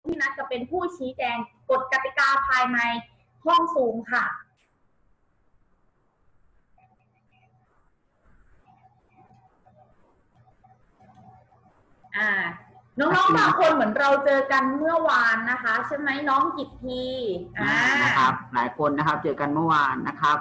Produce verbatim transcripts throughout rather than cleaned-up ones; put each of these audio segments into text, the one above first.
พี่นัทจะเป็นผู้ชี้แจงกฎกติกาภายในห้องซูมค่ะอ่าน้องๆบางคนเหมือนเราเจอกันเมื่อวานนะคะใช่ไหมน้องกิตทีอ่านะครับหลายคนนะครับเจอกันเมื่อวานนะครับ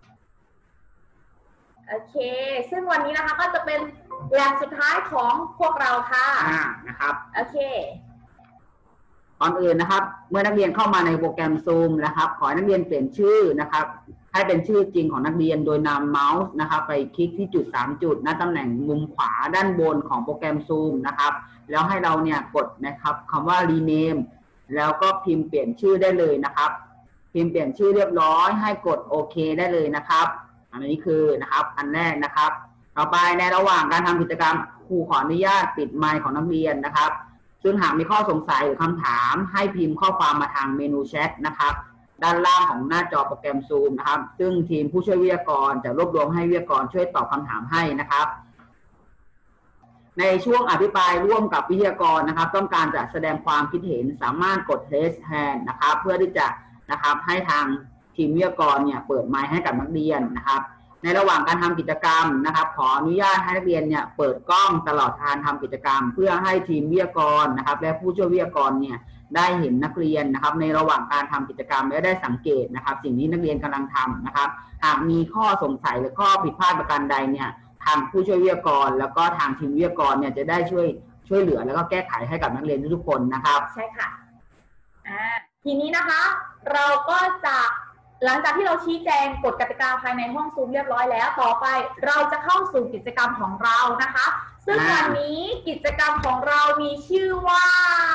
โอเคซึ่งวันนี้นะคะก็จะเป็นแลบสุดท้ายของพวกเราค่ะอ่านะครับโอเคก่อนอื่นนะครับเมื่อนักเรียนเข้ามาในโปรแกรม Zoom นะครับขอให้นักเรียนเปลี่ยนชื่อนะครับให้เป็นชื่อจริงของนักเรียนโดยนำเมาส์นะครับไปคลิกที่จุดสามจุดณตำแหน่งมุมขวาด้านบนของโปรแกรม Zoom นะครับแล้วให้เราเนี่ยกดนะครับคำว่า rename แล้วก็พิมพ์เปลี่ยนชื่อได้เลยนะครับพิมพ์เปลี่ยนชื่อเรียบร้อยให้กดโอเคได้เลยนะครับอันนี้คือนะครับอันแรกนะครับต่อไปในระหว่างการทำกิจกรรมครูขออนุญาตปิดไมค์ของนักเรียนนะครับซึ่งหากมีข้อสงสัยหรือคำถามให้พิมพ์ข้อความมาทางเมนูแชทนะครับด้านล่างของหน้าจอโปรแกรม Zoom นะครับซึ่งทีมผู้ช่วยวิทยากรจะรวบรวมให้วิทยากรช่วยตอบคำถามให้นะครับในช่วงอภิปรายร่วมกับวิทยากรนะครับต้องการจะแสดงความคิดเห็นสามารถกด raise hand นะครับเพื่อที่จะนะครับให้ทางทีมวิทยากรเนี่ยเปิดไมค์ให้กับนักเรียนนะครับในระหว่างการทำกิจกรรมนะครับขออนุญาตให้นักเรียนเนี่ยเปิดกล้องตลอดการทำกิจกรรมเพื่อให้ทีมวิทยากรนะครับและผู้ช่วยวิทยากรเนี่ยได้เห็นนักเรียนนะครับในระหว่างการทำกิจกรรมและได้สังเกตนะครับสิ่งที่นักเรียนกำลังทำนะครับหากมีข้อสงสัยหรือข้อผิดพลาดประการใดเนี่ยทางผู้ช่วยวิทยากรแล้วก็ทางทีมวิทยากรเนี่ยจะได้ช่วยช่วยเหลือแล้วก็แก้ไขให้กับนักเรียนทุกคนนะครับใช่ค่ะอ่าทีนี้นะคะเราก็จะหลังจากที่เราชี้แจงกฎกติกาภายในห้องซูมเรียบร้อยแล้วต่อไปเราจะเข้าสู่กิจกรรมของเรานะคะซึ่งวันนี้กิจกรรมของเรามีชื่อว่า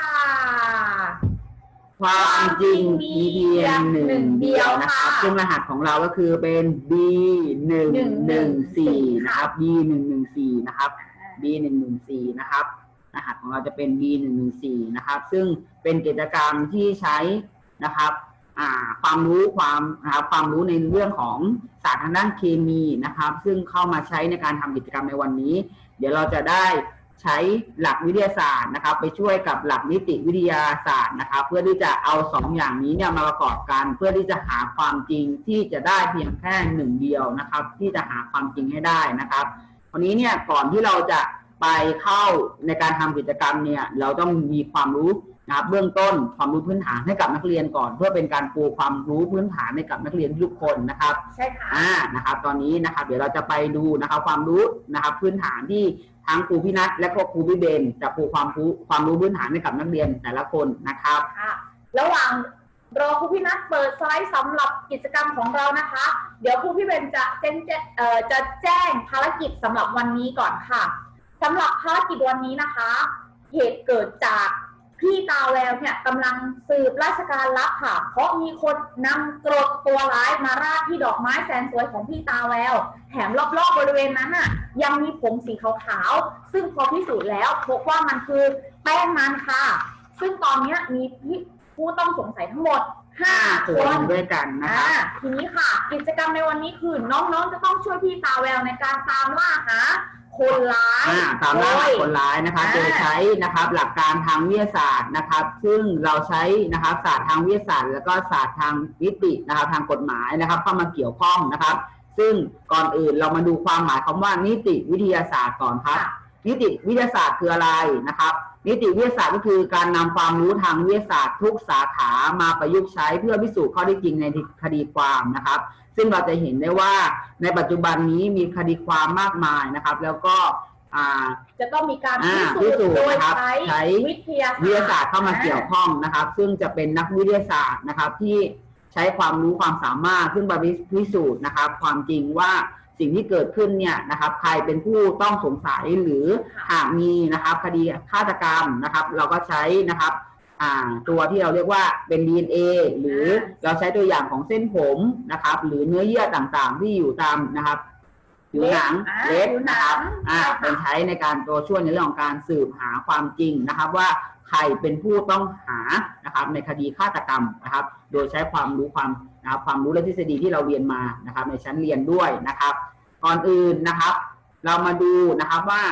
ความจริงมีเพียงหนึ่งเดียวนะครับซึ่งรหัสของเราก็คือเป็น บี หนึ่ง หนึ่ง สี่ นะครับ บี หนึ่ง หนึ่ง สี่ นะครับ บี หนึ่ง หนึ่ง สี่ นะครับรหัสของเราจะเป็น บี หนึ่ง หนึ่ง สี่ นะครับซึ่งเป็นกิจกรรมที่ใช้นะครับความรู้ความนะครับความรู้ในเรื่องของศาสตร์ทางด้านเคมีนะครับซึ่งเข้ามาใช้ในการทำกิจกรรมในวันนี้เดี๋ยวเราจะได้ใช้หลักวิทยาศาสตร์นะครับไปช่วยกับหลักนิติวิทยาศาสตร์นะครับเพื่อที่จะเอาสองอย่างนี้เนี่ยมาประกอบกันเพื่อที่จะหาความจริงที่จะได้เพียงแค่หนึ่งเดียวนะครับที่จะหาความจริงให้ได้นะครับวันนี้เนี่ยก่อนที่เราจะไปเข้าในการทำกิจกรรมเนี่ยเราต้องมีความรู้นะครับเบื้องต้นความรู้พื้นฐานให้กับนักเรียนก่อนเพื่อเป็นการปูความรู้พื้นฐานให้กับนักเรียนทุกคนนะครับใช่ค่ะอ่านะครับตอนนี้นะครับเดี๋ยวเราจะไปดูนะครับความรู้นะครับพื้นฐานที่ทั้งครูพี่นัทและก็ครูพี่เบนจะปูความรู้ความรู้พื้นฐานให้กับนักเรียนแต่ละคนนะครับค่ะระหว่างรอครูพี่นัทเปิดสไลด์สำหรับกิจกรรมของเรานะคะเดี๋ยวครูพี่เบนจะแจ้งเอ่อจะแจ้งภารกิจสำหรับวันนี้ก่อนค่ะสำหรับภารกิจวันนี้นะคะเหตุเกิดจากพี่ตาแววเนี่ยกำลังสืบราชการลับค่ะเพราะมีคนนำกรดตัวร้ายมาราดที่ดอกไม้แสนสวยของพี่ตาแววแถมรอบๆบริเวณนั้นน่ะยังมีผงสีขาวๆซึ่งพอพิสูจน์แล้วพบว่ามันคือแป้งมันค่ะซึ่งตอนนี้มีผู้ต้องสงสัยทั้งหมดห้าคนด้วยกันนะคะทีนี้ค่ะกิจกรรมในวันนี้คือน้องๆจะต้องช่วยพี่ตาแววในการตามล่าหาคนร้ายตามล่าคนร้ายนะคะโดยใช้นะครับหลักการทางวิทยาศาสตร์นะครับซึ่งเราใช้นะครับศาสตร์ทางวิทยาศาสตร์แล้วก็ศาสตร์ทางนิตินะครับทางกฎหมายนะครับเข้ามาเกี่ยวข้องนะครับซึ่งก่อนอื่นเรามาดูความหมายคำว่านิติวิทยาศาสตร์ก่อนครับนิติวิทยาศาสตร์คืออะไรนะครับนิติวิทยาศาสตร์ก็คือการนำความรู้ทางวิทยาศาสตร์ทุกสาขามาประยุกต์ใช้เพื่อพิสูจน์ข้อเท็จจริงในคดีความนะครับซึ่งเราจะเห็นได้ว่าในปัจจุบันนี้มีคดีความมากมายนะครับแล้วก็จะต้องมีการพิสูจน์โดยใช้วิทยาศาสตร์เข้ามาเกี่ยวข้องนะครับซึ่งจะเป็นนักวิทยาศาสตร์นะครับที่ใช้ความรู้ความสามารถขึ้นมาพิสูจน์นะครับความจริงว่าสิ่งที่เกิดขึ้นเนี่ยนะครับใครเป็นผู้ต้องสงสัยหรือหากมีนะครับคดีฆาตกรรมนะครับเราก็ใช้นะครับตัวที่เราเรียกว่าเป็น ดี เอ็น เอ หรือเราใช้ตัวอย่างของเส้นผมนะครับหรือเนื้อเยื่อต่างๆที่อยู่ตามนะครับผิวหนังเล็บนะครับเป็นใช้ในการตัวช่วยในเรื่องของการสืบหาความจริงนะครับว่าใครเป็นผู้ต้องหานะครับในคดีฆาตกรรมนะครับโดยใช้ความรู้ความนะครับความรู้และทฤษฎีที่เราเรียนมานะครับในชั้นเรียนด้วยนะครับก่อนอื่นนะครับเรามาดูนะครับว่า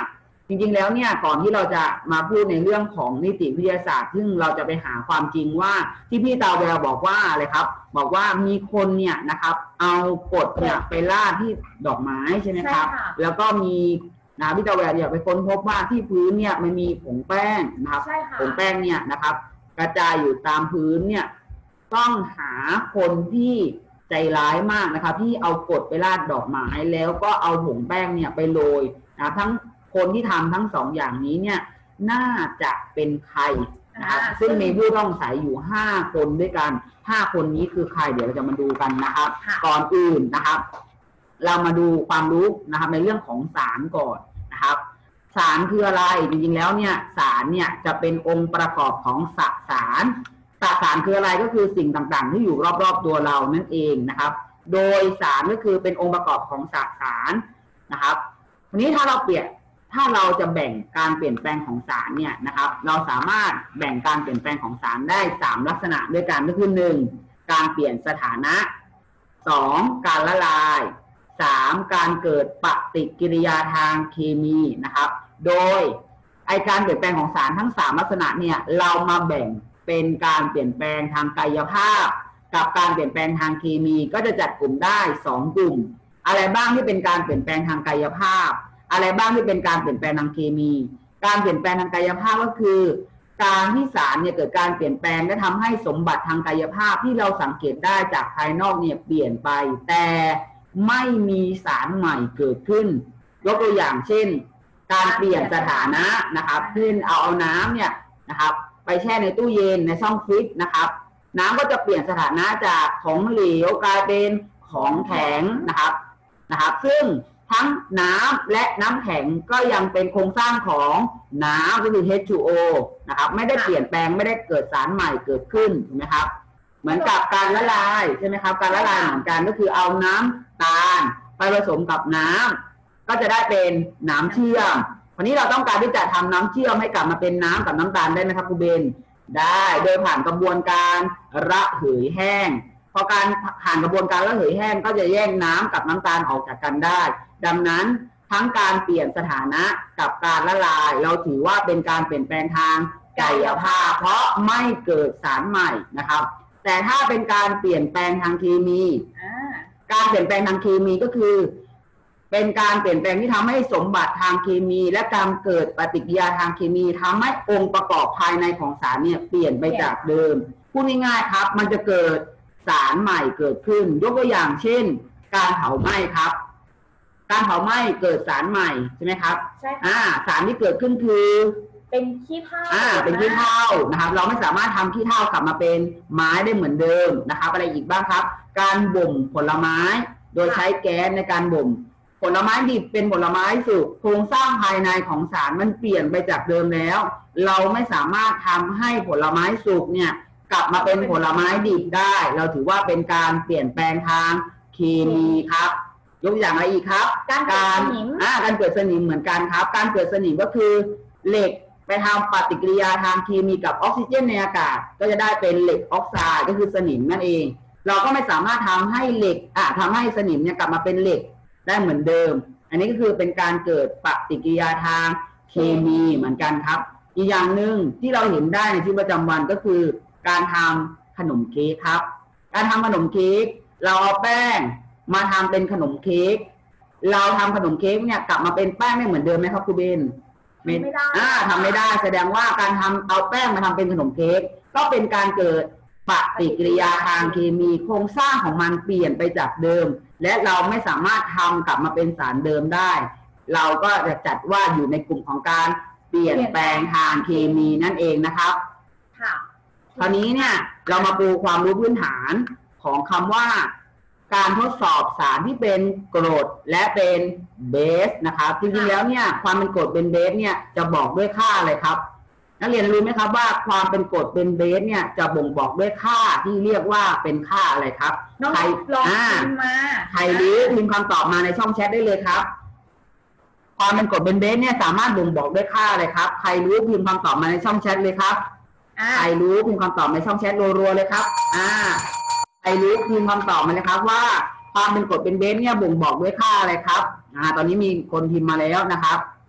จริงๆแล้วเนี่ยก่อนที่เราจะมาพูดในเรื่องของนิติวิทยาศาสตร์ซึ่งเราจะไปหาความจริงว่าที่พี่ตาแววบอกว่าอะไรครับบอกว่ามีคนเนี่ยนะครับเอากรดเนี่ยไปราดที่ดอกไม้ใช่ไหมครับแล้วก็มีนะพี่ตาแววอยากไปค้นพบว่าที่พื้นเนี่ยมันมีผงแป้งนะครับผงแป้งเนี่ยนะครับกระจายอยู่ตามพื้นเนี่ยต้องหาคนที่ใจร้ายมากนะครับที่เอากรดไปราดดอกไม้แล้วก็เอาผงแป้งเนี่ยไปโรยนะทั้งคนที่ทำทั้งสองอย่างนี้เนี่ยน่าจะเป็นใครนะครับซึ่งมีผู้ต้องสงสัยอยู่ห้าคนด้วยกันห้าคนนี้คือใครเดี๋ยวเราจะมาดูกันนะครับก่อนอื่นนะครับเรามาดูความรู้นะครับในเรื่องของสารก่อนนะครับสารคืออะไรจริงๆแล้วเนี่ยสารเนี่ยจะเป็นองค์ประกอบของสสารสสารคืออะไรก็คือสิ่งต่างๆที่อยู่รอบๆตัวเรานั่นเองนะครับโดยสารก็คือเป็นองค์ประกอบของสสารนะครับทีนี้ถ้าเราเปรียบถ้าเราจะแบ่งการเปลี่ยนแปลงของสารเนี่ยนะครับเราสามารถแบ่งการเปลี่ยนแปลงของสารได้สามลักษณะด้วยกันก็คือหนึ่งการเปลี่ยนสถานะสองการละลายสามการเกิดปฏิกิริยาทางเคมีนะครับโดยไอการเปลี่ยนแปลงของสารทั้งสามลักษณะเนี่ยเรามาแบ่งเป็นการเปลี่ยนแปลงทางกายภาพกับการเปลี่ยนแปลงทางเคมีก็จะจัดกลุ่มได้สองกลุ่มอะไรบ้างที่เป็นการเปลี่ยนแปลงทางกายภาพอะไรบ้างที่เป็นการเปลี่ยนแปลงทางเคมีการเปลี่ยนแปลงทางกายภาพก็คือการที่สารเนี่ยเกิดการเปลี่ยนแปลงและทำให้สมบัติทางกายภาพที่เราสังเกตได้จากภายนอกเนี่ยเปลี่ยนไปแต่ไม่มีสารใหม่เกิดขึ้นยกตัวอย่างเช่นการเปลี่ยนสถานะนะครับเช่นเอาเอาน้ำเนี่ยนะครับไปแช่ในตู้เย็นในช่องฟรีซนะครับน้ำก็จะเปลี่ยนสถานะจากของเหลวกลายเป็นของแข็งนะครับนะครับซึ่งทั้งน้ำและน้ำแข็งก็ยังเป็นโครงสร้างของน้ำก็คือ เอช ทู โอ นะครับไม่ได้เปลี่ยนแปลงไม่ได้เกิดสารใหม่เกิดขึ้นถูกไหมครับเหมือนกับการละลายใช่ไหมครับการละลายเหมือนกันก็คือเอาน้ำตาลไปผสมกับน้ำก็จะได้เป็นน้ำเชื่อมคราวนี้เราต้องการที่จะทำน้ำเชื่อมให้กลับมาเป็นน้ำกับน้ำตาลได้ไหมครับครูเบนได้โดยผ่านกระบวนการระเหยแห้งพอการผ่านกระบวนการระเหยแห้งก็จะแยกน้ำกับน้ำตาลออกจากกันได้ดังนั้นทั้งการเปลี่ยนสถานะกับการละลายเราถือว่าเป็นการเปลี่ยนแปลงทางกายภาพเพราะไม่เกิดสารใหม่นะครับแต่ถ้าเป็นการเปลี่ยนแปลงทางเคมีการเปลี่ยนแปลงทางเคมีก็คือเป็นการเปลี่ยนแปลงที่ทำให้สมบัติทางเคมีและการเกิดปฏิกิริยาทางเคมีทำให้องค์ประกอบภายในของสารเนี่ยเปลี่ยนไปจากเดิมพูดง่ายๆครับมันจะเกิดสารใหม่เกิดขึ้นยกตัวอย่างเช่นการเผาไหม้ครับการเผาไหม้เกิดสารใหม่ใช่ไหมครับใช่อ่าสารที่เกิดขึ้นคือเป็นขี้เถ้าอ่าเป็นขี้เถ้านะครับเราไม่สามารถทำขี้เถ้ากลับมาเป็นไม้ได้เหมือนเดิมนะครับอะไรอีกบ้างครับการบ่มผลไม้โดยใช้แก๊สในการบ่มผลไม้ดิบเป็นผลไม้สุกโครงสร้างภายในของสารมันเปลี่ยนไปจากเดิมแล้วเราไม่สามารถทำให้ผลไม้สุกเนี่ยกลับมาเป็นผลไม้ดิบได้เราถือว่าเป็นการเปลี่ยนแปลงทางเคมีครับยกอย่างอะไรอีกครับการเกิดสนิมอ่าการเกิดสนิมเหมือนกันครับการเกิดสนิมก็คือเหล็กไปทำปฏิกิริยาทางเคมีกับออกซิเจนในอากาศก็จะได้เป็นเหล็กออกไซด์ก็คือสนิมนั่นเองเราก็ไม่สามารถทำให้เหล็กอ่าทำให้สนิมเนี่ยกลับมาเป็นเหล็กได้เหมือนเดิมอันนี้ก็คือเป็นการเกิดปฏิกิริยาทางเคมีเหมือนกันครับอีกอย่างหนึ่งที่เราเห็นได้ในชีวิตประจำวันก็คือการทำขนมเค้กครับการทำขนมเค้กเราเอาแป้งมาทำเป็นขนมเค้กเราทำขนมเค้กเนี่ยกลับมาเป็นแป้งไม่เหมือนเดิมไหมครับครูเบนไม่ได้อ่าทำไม่ได้แสดงว่าการทำเอาแป้งมาทำเป็นขนมเค้กก็เป็นการเกิดปฏิกิริยาทางเคมีโครงสร้างของมันเปลี่ยนไปจากเดิมและเราไม่สามารถทำกลับมาเป็นสารเดิมได้เราก็จะจัดว่าอยู่ในกลุ่มของการเปลี่ยนแปลงทางเคมีนั่นเองนะครับค่ะคราวนี้เนี่ยเรามาปูความรู้พื้นฐานของคำว่าการทดสอบสารที่เป็นกรดและเป็นเบสนะครับจริงๆแล้วเนี่ยความเป็นกรดเป็นเบสเนี่ยจะบอกด้วยค่าอะไรครับนักเรียนรู้ไหมครับว่าความเป็นกรดเป็นเบสเนี่ยจะบ่งบอกด้วยค่าที่เรียกว่าเป็นค่าอะไรครับใครลองพิมพ์มาใครรู้พิมพ์คำตอบมาในช่องแชทได้เลยครับความเป็นกรดเป็นเบสเนี่ยสามารถบ่งบอกด้วยค่าอะไรครับใครรู้พิมพ์คำตอบมาในช่องแชทเลยครับใครรู้พิมพ์คำตอบในช่องแชทรัวๆเลยครับอ่าใครรู้พิมพ์คำตอบมาเลยครับว่าความเป็นกรดเป็นเบสเนี่ยบ่งบอกด้วยค่าอะไรครับอ่าตอนนี้มีคนพิมพ์มาแล้วนะครับ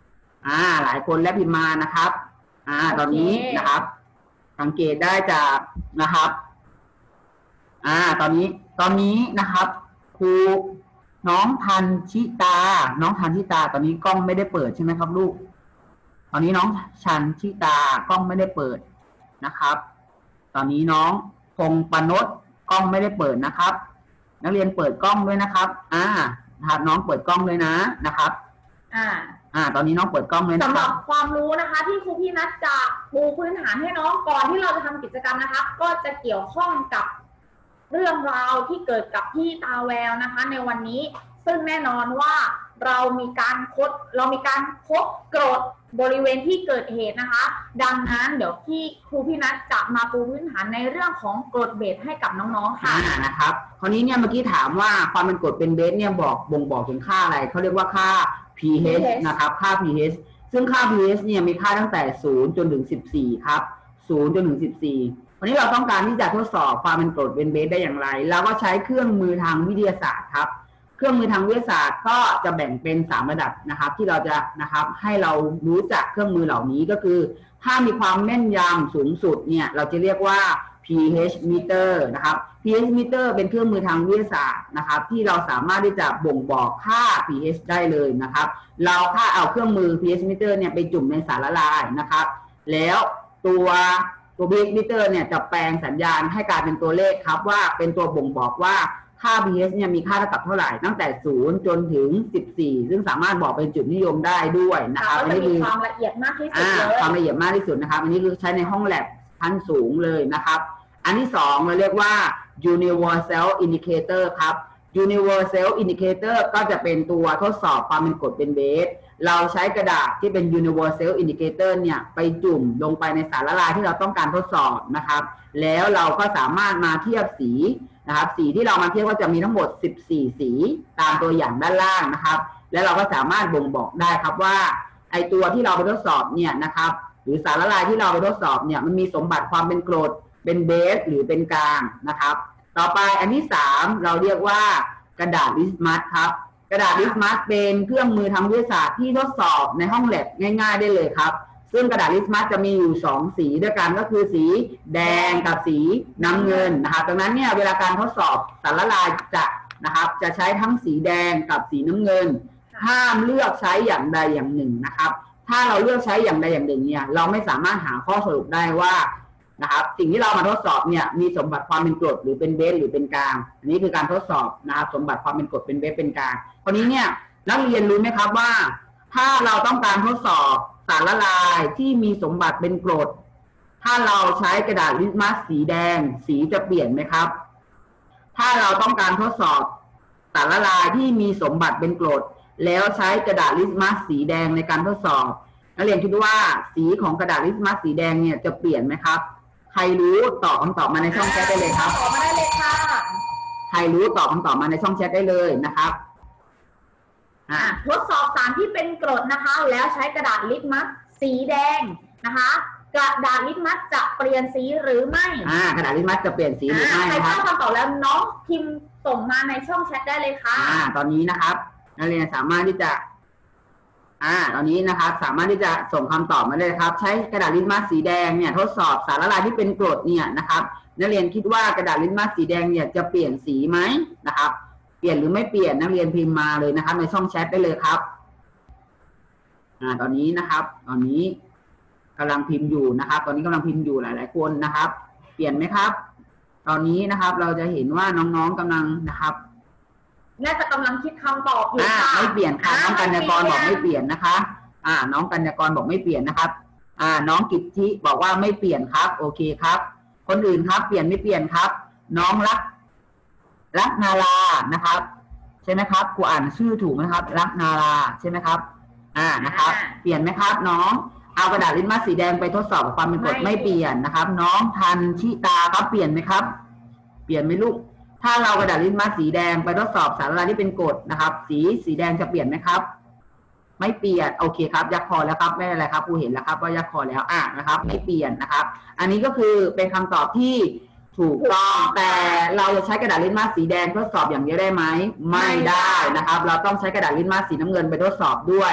อ่า หลายคนและพิมพ์มานะครับ อ่า ตอนนี้นะครับ สังเกตได้จากนะครับ อ่า ตอนนี้ ตอนนี้นะครับครูน้องทันชิตา น้องทันชิตา ตอนนี้กล้องไม่ได้เปิดใช่ไหมครับลูก ตอนนี้น้องชันชิตากล้องไม่ได้เปิดนะครับ ตอนนี้น้องพงปนดกล้องไม่ได้เปิดนะครับ นักเรียนเปิดกล้องด้วยนะครับ อ่านะครับน้องเปิดกล้องเลยนะนะครับอ่าอ่า ตอนนี้น้องเปิดกล้องเลยนะสำหครัรับบ ความรู้นะคะ ที่ครูพี่นัทจะปูพื้นฐานให้น้องก่อนที่เราจะทำกิจกรรมนะคะ ก็จะเกี่ยวข้องกับเรื่องราวที่เกิดกับพี่ตาแววนะคะ ในวันนี้ซึ่งแน่นอนว่าเรามีการพบเรามีการพบกรดบริเวณที่เกิดเหตุนะคะ ดังนั้นเดี๋ยวพี่ครูพี่นัทจะมาปูพื้นฐานในเรื่องของกรดเบสให้กับน้องๆค่ะอ่านะครับ คราวนี้เนี่ยเมื่อกี้ถามว่าความเป็นกรดเป็นเบสเนี่ยบอกบ่งบอกถึงค่าอะไรเขาเรียกว่าค่า pH นะครับ ค่า pH ซึ่งค่า pH เนี่ยมีค่าตั้งแต่ศูนย์จนถึงสิบสี่ครับศูนย์จนถึงสิบสี่วันนี้เราต้องการที่จะทดสอบความเป็นกรดเป็นเบสได้อย่างไรเราก็ใช้เครื่องมือทางวิทยาศาสตร์ครับเครื่องมือทางวิทยาศาสตร์ก็จะแบ่งเป็นสามระดับนะครับที่เราจะนะครับให้เรารู้จักเครื่องมือเหล่านี้ก็คือถ้ามีความแม่นยำสูงสุดเนี่ยเราจะเรียกว่า pH meter นะครับ pH meter เป็นเครื่องมือทางวิทยาศาสตร์นะครับที่เราสามารถที่จะบ่งบอกค่า pH ได้เลยนะครับเราค่าเอาเครื่องมือ pH meter เนี่ยไปจุ่มในสารละลายนะครับแล้วตัวตัว pH meter เนี่ยจะแปลงสัญญาณให้กลายเป็นตัวเลขครับว่าเป็นตัวบ่งบอกว่าค่า pH เนี่ยมีค่าเท่ากับเท่าไหร่ตั้งแต่ศูนย์จนถึงสิบสี่ซึ่งสามารถบอกเป็นจุดนิยมได้ด้วยนะครับอันนี้คือความละเอียดมากที่สุดเลยความละเอียดมากที่สุดนะครับอันนี้คือใช้ในห้องแลบชั้นสูงเลยนะครับอันที่สองเราเรียกว่า universal indicator ครับ universal indicator ก็จะเป็นตัวทดสอบความเป็นกรดเป็นเบสเราใช้กระดาษที่เป็น universal indicator เนี่ยไปจุ่มลงไปในสารละลายที่เราต้องการทดสอบนะครับแล้วเราก็สามารถมาเทียบสีนะครับสีที่เรามาเทียบก็จะมีทั้งหมดสิบสี่สีตามตัวอย่างด้านล่างนะครับแล้วเราก็สามารถบ่งบอกได้ครับว่าไอตัวที่เราไปทดสอบเนี่ยนะครับหรือสารละลายที่เราไปทดสอบเนี่ยมันมีสมบัติความเป็นกรดเป็นเบสหรือเป็นกลางนะครับต่อไปอันที่สามเราเรียกว่ากระดาษลิสมัสครับกระดาษลิสมัสเป็นเครื่องมือทางวิทยาศาสตร์ที่ทดสอบในห้องแลบง่ายๆได้เลยครับซึ่งกระดาษลิสมัสจะมีอยู่สองสีด้วยกันก็คือสีแดงกับสีน้ำเงินนะครับดังนั้นเนี่ยเวลาการทดสอบสารละลายจะนะครับจะใช้ทั้งสีแดงกับสีน้ำเงินห้ามเลือกใช้อย่างใดอย่างหนึ่งนะครับถ้าเราเลือกใช้อย่างใดอย่างหนึ่งเนี่ยเราไม่สามารถหาข้อสรุปได้ว่านะครับสิ่งที่เรามาทดสอบเนี่ยมีสมบัติความเป็นกรดหรือเป็นเบสหรือเป็นกลางอันนี้คือการทดสอบนะครับสมบัติความเป็นกรดเป็นเบสเป็นกลางคราวนี้เนี่ยนักเรียนรู้ไหมครับว่าถ้าเราต้องการทดสอบสารละลายที่มีสมบัติเป็นกรดถ้าเราใช้กระดาษลิตมัสสีแดงสีจะเปลี่ยนไหมครับถ้าเราต้องการทดสอบสารละลายที่มีสมบัติเป็นกรดแล้วใช้กระดาษลิตมัสสีแดงในการทดสอบนักเรียนคิดว่าสีของกระดาษลิตมัสสีแดงเนี่ยจะเปลี่ยนไหมครับใครรู้ตอบคำตอบมาในช่องแชทได้เลยครับตอบมาได้เลยค่ะใครรู้ตอบคำตอบมาในช่องแชทได้เลยนะครับอ่าทดสอบสารที่เป็นกรดนะคะแล้วใช้กระดาษลิตมัสสีแดงนะคะกระดาษลิตมัสจะเปลี่ยนสีหรือไม่อ่ากระดาษลิตมัสจะเปลี่ยนสีหรือไม่ใครทราบคำตอบแล้วน้องพิมพ์ส่งมาในช่องแชทได้เลยค่ะอ่าตอนนี้นะครับนักเรียนสามารถที่จะอ่าตอนนี้นะครับสามารถที่จะส่งคำตอบมาได้ครับใช้กระดาษลิตมัสสีแดงเนี่ยทดสอบสารละลายที่เป็นกรดเนี่ยนะครับนักเรียนคิดว่ากระดาษลิตมัสสีแดงเนี่ยจะเปลี่ยนสีไหมนะครับเปลี่ยนหรือไม่เปลี่ยนนักเรียนพิมพ์มาเลยนะครับในช่องแชทได้เลยครับอ่าตอนนี้นะครับตอนนี้กำลังพิมพ์อยู่นะครับตอนนี้กำลังพิมพ์อยู่หลายๆคนนะครับเปลี่ยนไหมครับตอนนี้นะครับเราจะเห็นว่าน้องๆกำลังนะครับน่าจะกำลังคิดคำตอบอยู่ค่ะไม่เปลี่ยนค่ะน้องกัญญากรบอกไม่เปลี่ยนนะคะอ่าน้องกัญญากรบอกไม่เปลี่ยนนะครับอ่าน้องกิตติบอกว่าไม่เปลี่ยนครับโอเคครับคนอื่นครับเปลี่ยนไม่เปลี่ยนครับน้องรักรักนารานะครับใช่ไหมครับกูอ่านชื่อถูกไหมครับรักนาราใช่ไหมครับอ่านะครับเปลี่ยนไหมครับน้องเอากระดาษลิตมัสสีแดงไปทดสอบความเป็นกรดไม่เปลี่ยนนะครับน้องทันชิตาครับเปลี่ยนไหมครับเปลี่ยนไหมลูกถ้าเรากระดาษลิตมัสสีแดงไปทดสอบสารละลายที่เป็นกรดนะครับสีสีแดงจะเปลี่ยนไหมครับไม่เปลี่ยนโอเคครับยักคอแล้วครับไม่อะไรครับครูเห็นแล้วครับว่ายักคอแล้วอ่ะนะครับไม่เปลี่ยนนะครับอันนี้ก็คือเป็นคำตอบที่ถูกต้องแต่เราจะใช้กระดาษลิตมัสสีแดงทดสอบอย่างเดียวได้ไหมไม่ได้นะครับเราต้องใช้กระดาษลิตมัสสีน้ำเงินไปทดสอบด้วย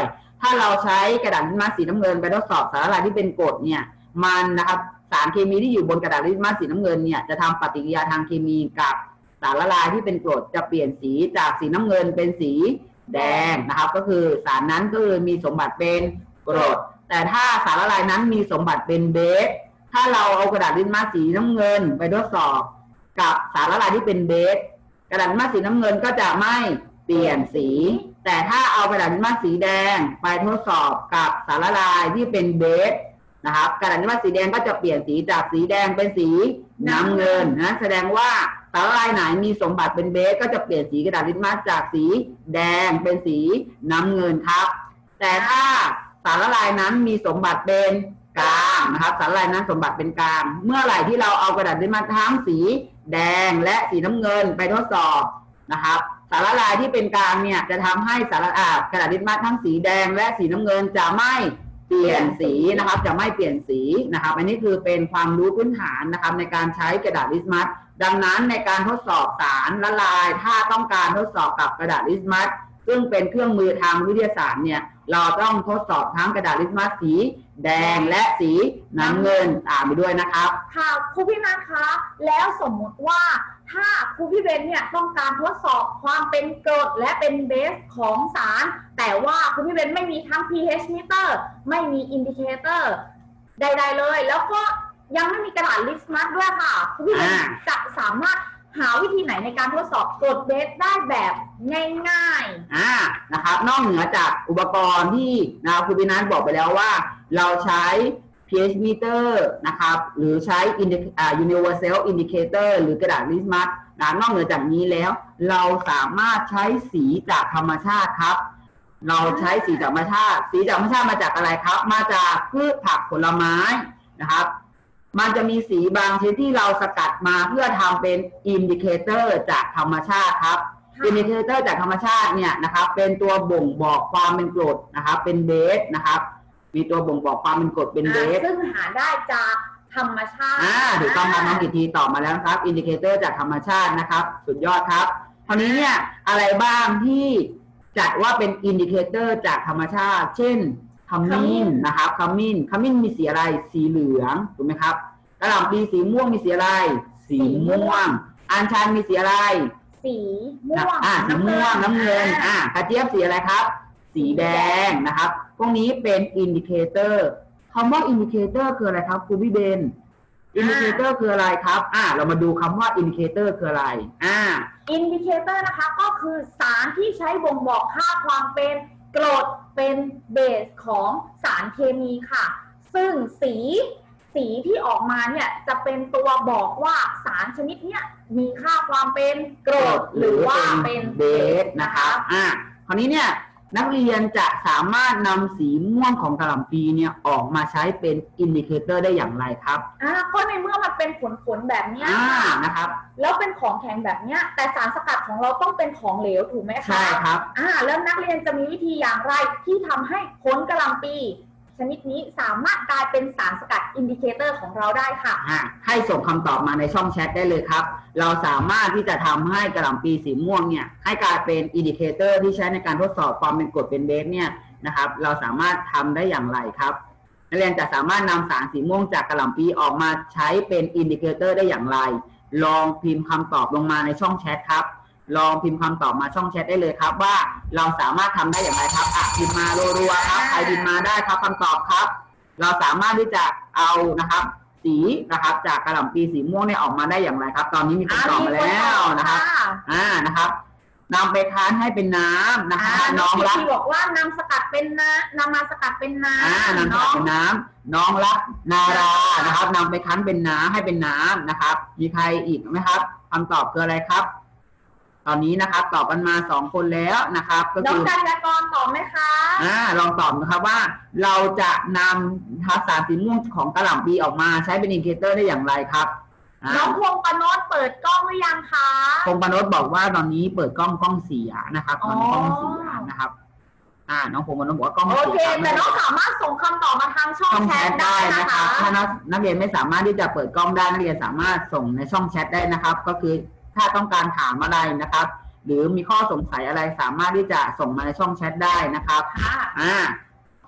ถ้าเราใช้กระดาษลิตมัสสีน้ำเงินไปทดสอบสารละลายที่เป็นกรดเนี่ยมันนะครับสารเคมีที่อยู่บนกระดาษลิตมัสสีน้ำเงินเนี่ยจะทำปฏิกิริยาทางเคมีกับสารละลายที่เป็นกรดจะเปลี่ยนสีจากสีน้ำเงินเป็นสีแดงนะครับก็คือสารนั้นก็เลยมีสมบัติเป็นกรดแต่ถ้าสารละลายนั้นมีสมบัติเป็นเบสถ้าเราเอากระดาษลิตมัสสีน้ำเงินไปทดสอบกับสารละลายที่เป็นเบสกระดาษลิตมัสสีน้ำเงินก็จะไม่เปลี่ยนสีแต่ถ้าเอากระดาษลิตมัสสีแดงไปทดสอบกับสารละลายที่เป็นเบสนะครับกระดาษลิตมัสสีแดงก็จะเปลี่ยนสีจากสีแดงเป็นสีน้ำเงินนะแสดงว่าสารละลายไหนมีสมบัติเป็นเบสก็จะเปลี่ยนสีกระดาษลิตมัสจากสีแดงเป็นสีน้ำเงินครับแต่ถ้าสารละลายนั้นมีสมบัติเป็นกลางนะครับสารละลายนั้นสมบัติเป็นกลางเมื่อไหร่ที่เราเอากระดาษลิตมัสทั้งสีแดงและสีน้ำเงินไปทดสอบนะครับสารละลายที่เป็นกลางเนี่ยจะทำให้สารอ่ากระดาษลิตมัสทั้งสีแดงและสีน้ำเงินจะไม่เปลี่ยนสีนะครับจะไม่เปลี่ยนสีนะครับอันนี้คือเป็นความรู้พื้นฐานนะครับในการใช้กระดาษลิตมัสดังนั้นในการทดสอบสารละลายถ้าต้องการทดสอบกับกระดาษลิตมัสซึ่งเป็นเครื่องมือทางวิทยาศาสตร์เนี่ยเราต้องทดสอบทั้งกระดาษลิตมัสสีแดงและสีน้ำเงินตามไปด้วยนะครับค่ะครูพี่นัทคะแล้วสมมุติว่าถ้าครูพี่เบนเนี่ยต้องการทดสอบความเป็นกรดและเป็นเบสของสารแต่ว่าครูพี่เบนไม่มีทั้ง pH meter ไม่มี indicator ใดๆเลยแล้วก็ยังไม่มีกระดาษลิตมัสด้วยค่ะครูพี่เบนจะสามารถหาวิธีไหนในการทดสอบกรดเบสได้แบบง่ายๆอ่านะครับนอกเหนือจากอุปกรณ์ที่นะครูพี่นัทบอกไปแล้วว่าเราใช้ pH meter นะครับหรือใช้ universal indicator หรือกระดาษลิตมัสนะนอกเหนือจากนี้แล้วเราสามารถใช้สีจากธรรมชาติครับเราใช้สีจากธรรมชาติสีจากธรรมชาติมาจากอะไรครับมาจากพืชผักผลไม้นะครับมันจะมีสีบางชนิดที่เราสกัดมาเพื่อทำเป็นอินดิเคเตอร์จากธรรมชาติครับอินดิเคเตอร์จากธรรมชาติเนี่ยนะครับเป็นตัวบ่งบอกความเป็นกรดนะครับเป็นเบสนะครับมีตัวบ่งบอกความเป็นกรดเป็นเบสซึ่งหาได้จากธรรมชาติอ่าถูกต้องครับน้องกิตติตอบมาแล้วครับอินดิเคเตอร์จากธรรมชาตินะครับสุดยอดครับคราวนี้เนี่ยอะไรบ้างที่จัดว่าเป็นอินดิเคเตอร์จากธรรมชาติเช่นขมิ้นนะครับขมิ้นขมิ้นมีสีอะไรสีเหลืองถูกไหมครับกระหล่ำปีสีม่วงมีสีอะไรสีม่วงอัญชันมีสีอะไรสีม่วงอ่าสีม่วงน้ำเงินอ่ากระเจี๊ยบสีอะไรครับสีแดงนะครับพวกนี้เป็นอินดิเคเตอร์คำว่าอินดิเคเตอร์คืออะไรครับครูพี่เบนอินดิเคเตอร์คืออะไรครับอ่าเรามาดูคำว่าอินดิเคเตอร์คืออะไรอ่าอินดิเคเตอร์นะคะก็คือสารที่ใช้บ่งบอกค่าความเป็นกรดเป็นเบสของสารเคมีค่ะซึ่งสีสีที่ออกมาเนี่ยจะเป็นตัวบอกว่าสารชนิดเนี้ยมีค่าความเป็นกรดหรือว่าเป็นเบสนะคะอ่าคราวนี้เนี่ยนักเรียนจะสามารถนำสีม่วงของกะหล่ำปีเนี่ยออกมาใช้เป็นอินดิเคเตอร์ได้อย่างไรครับอ่าก็ในเมื่อมันเป็นผลๆแบบนี้นะครับแล้วเป็นของแข็งแบบนี้แต่สารสกัดของเราต้องเป็นของเหลวถูกไหมคะใช่ครับอ่าแล้วนักเรียนจะมีวิธีอย่างไรที่ทำให้ผลกะหล่ำปีชนิดนี้สามารถกลายเป็นสารสกัดอินดิเคเตอร์ของเราได้ค่ะให้ส่งคำตอบมาในช่องแชทได้เลยครับเราสามารถที่จะทำให้กะหล่ำปีสีม่วงเนี่ยให้กลายเป็นอินดิเคเตอร์ที่ใช้ในการทดสอบความเป็นกรดเป็นเบสเนี่ยนะครับเราสามารถทำได้อย่างไรครับนักเรียนจะสามารถนำสารสีม่วงจากกะหล่ำปีออกมาใช้เป็นอินดิเคเตอร์ได้อย่างไรลองพิมพ์คำตอบลงมาในช่องแชทครับลองพิมพ์คำตอบมาช่องแชทได้เลยครับว่าเราสามารถทำได้อย่างไรครับอ่ะพิมพ์มารัวๆครับใครพิมพ์มาได้ครับคำตอบครับเราสามารถที่จะเอานะครับสีนะครับจากกะหล่ำปีสีม่วงเนี่ยออกมาได้อย่างไรครับตอนนี้มีคำตอบมาแล้วนะครับอ่านะครับนำไปคั้นให้เป็นน้ำนะคะน้องรักที่บอกว่านำสกัดเป็นน้ำนำมาสกัดเป็นน้ำอ่านำสกัดเป็นน้ำน้องรักนารานะครับนำไปคั้นเป็นน้ำให้เป็นน้ำนะครับมีใครอีกไหมครับคำตอบคืออะไรครับตอนนี้นะครับตอบกันมาสองคนแล้วนะครับก็คือน้องกัญญากรตอบไหมคะอ่าลองตอบนะครับว่าเราจะนำสารสีม่วงของกะหล่ำปีออกมาใช้เป็นอินดิเคเตอร์ได้อย่างไรครับน้องพงปนดเปิดกล้องหรือยังคะพงปนดบอกว่าตอนนี้เปิดกล้องกล้องเสียนะครับตอนนี้กล้องเสียนะครับอ่าน้องพงปนดบอกว่ากล้องเสียโอเคแต่น้องสามารถส่งคำตอบมาทางช่องแชทได้นะคะถ้านักเรียนไม่สามารถที่จะเปิดกล้องได้นักเรียนสามารถส่งในช่องแชทได้นะครับก็คือถ้าต้องการถามอะไรนะครับหรือมีข้อสงสัยอะไรสามารถที่จะส่งมาในช่องแชทได้นะครับอ่า